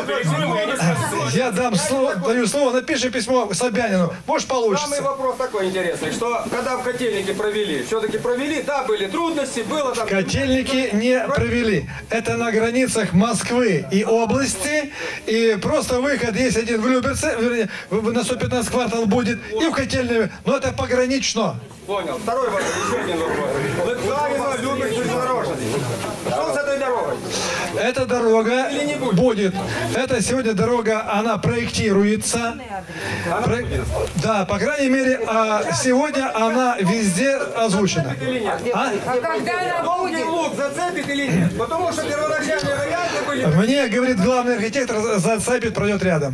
Я дам слово, даю слово, напиши письмо Собянину. Может, получится. Самый вопрос такой интересный, что когда в котельнике провели, все-таки провели, да, были трудности, было там... Котельники не провели. Это на границах Москвы и области, и просто выход есть один в Люберце, вернее, на сто пятнадцать квартал будет, и в котельную, но это погранично. Понял. Второй вопрос, еще один вопрос. Лыткавино, Люберцы, Железнодорожный. Что с этой дорогой? Эта дорога будет. Это сегодня дорога, она проектируется. Про... Да, по крайней мере, а сегодня она везде озвучена. А? А когда она Долгий Луг зацепит или нет? Потому что первоначальные варианты были... Мне, говорит главный архитектор, зацепит, пройдет рядом.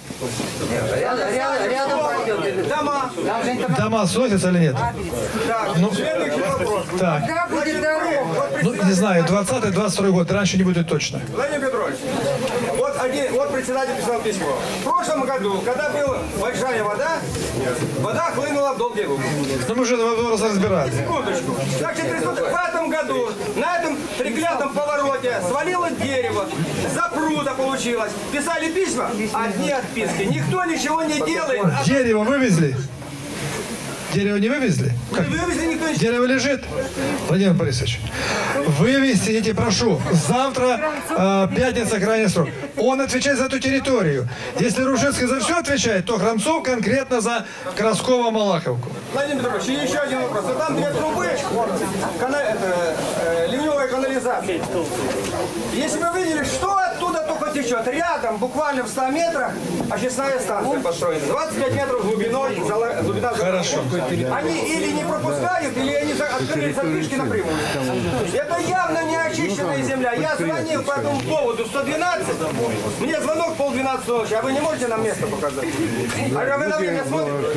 Рядом, рядом, рядом пройдет. Дома. Дома сносятся или нет? Так, ну, следующий вопрос. Так. Когда будет дорога? Ну, не знаю, двадцатый двадцать второй год, раньше не будет точно. Владимир Петрович, вот, один, вот председатель писал письмо. В прошлом году, когда была большая вода, вода хлынула в Долгий Луг. Ну мы уже этот вопрос разбирали. Секундочку. Значит, в этом году на этом треклятом повороте свалило дерево, запруда получилось. Писали письма, одни отписки. Никто ничего не делает. Дерево вывезли? Дерево не вывезли? Как? Не вывезли, никто не... Дерево лежит? Владимир Борисович, вывезти, я тебя прошу. Завтра э, пятница, крайний срок. Он отвечает за эту территорию. Если Ружецкий за все отвечает, то Храмцов конкретно за Красково-Малаховку. Владимир Петрович, еще один вопрос. Вот там две трубы, кана... это, э, ливневая канализация. Если вы видели, что оттуда только течет, рядом, буквально в ста метрах, очистная станция построена. двадцать пять метров глубиной, глубина... Хорошо. Они или не пропускают, или они открыли задвижки напрямую. Это явно не очищенная земля. Я звонил по этому поводу сто двенадцать. Мне звонок пол двенадцатого ночи. А вы не можете нам место показать? А вы на меня смотрите?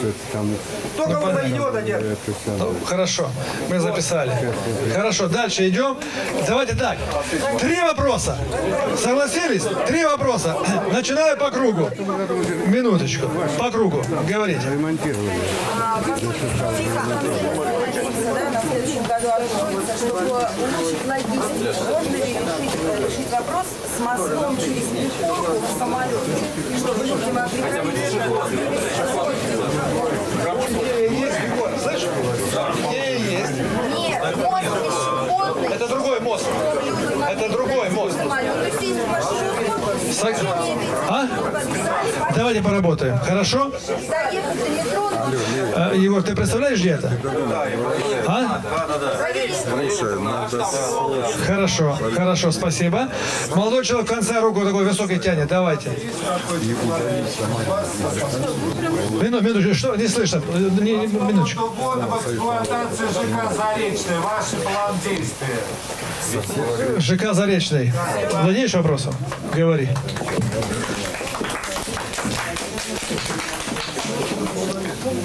Только вы за идиота держите. Ну, хорошо, мы записали. Хорошо, дальше идем. Давайте так. Три вопроса. Согласились? Три вопроса. Начинаю по кругу. Минуточку. По кругу. Говорите. На следующем году откроется, чтобы улучшить логистику. Можно ли решить, решить вопрос с мостом через Михалку в самолете, чтобы люди могли... Слышишь? Есть. Нет, мост пешеходный. Это другой мост. Это другой мост. Сог... А? Давайте поработаем. Хорошо? А, Егор, ты представляешь, где это? А? Хорошо, хорошо, спасибо. Молодой человек в конце руку такой высокий тянет. Давайте. Минуту, минуту, что? Не слышно. Не, не, минуточку. Эксплуатация ЖК Заречный. Ваши план действия. ЖК Заречный. Владеешь вопросом? Говори.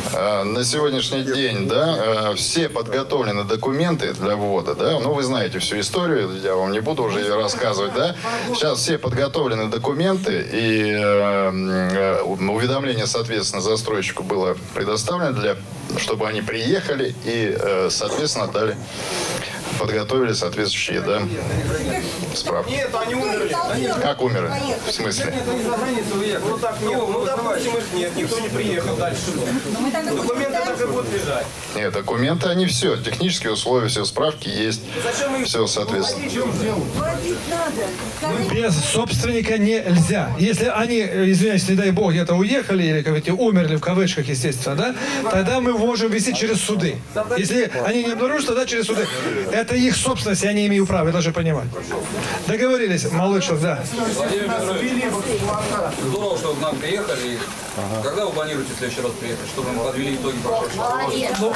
э, на сегодняшний день, да, э, все подготовлены документы для ввода, да, ну, вы знаете всю историю, я вам не буду уже ее рассказывать, да. Сейчас все подготовлены документы, и э, э, уведомление, соответственно, застройщику было предоставлено, для, чтобы они приехали и, э, соответственно, дали, подготовили соответствующие, да, справки. Нет, они умерли. Они... Как умерли? В смысле? Нет, они за границу уехали. Ну так нет. Ну, ну допустим, их нет, никто не приехал дальше. Документы так и будут лежать. Нет, документы, они все, технические условия, все, справки есть, все, соответственно. Без собственника нельзя. Если они, извиняюсь, не дай бог, где-то уехали, или, как говорите, умерли в кавычках, естественно, да, тогда мы можем вести через суды. Если они не обнаружат, тогда через суды. Это их собственность, я не имею права, вы должны понимать. Договорились, Малышев, да. Владимир Петрович, здорово, что к нам приехали. Ага. Когда вы планируете в следующий раз приехать, чтобы мы подвели итоги прошедшего?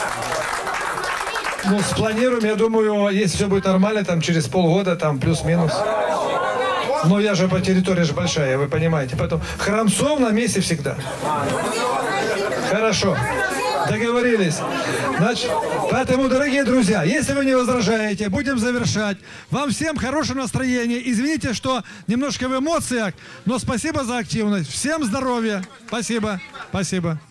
Ну, спланируем, я думаю, если все будет нормально, там через полгода, там плюс-минус. Но я же по территории же большая, вы понимаете. Поэтому Храмцов на месте всегда. Хорошо. Договорились. Значит, поэтому, дорогие друзья, если вы не возражаете, будем завершать. Вам всем хорошего настроения. Извините, что немножко в эмоциях, но спасибо за активность. Всем здоровья. Спасибо. Спасибо.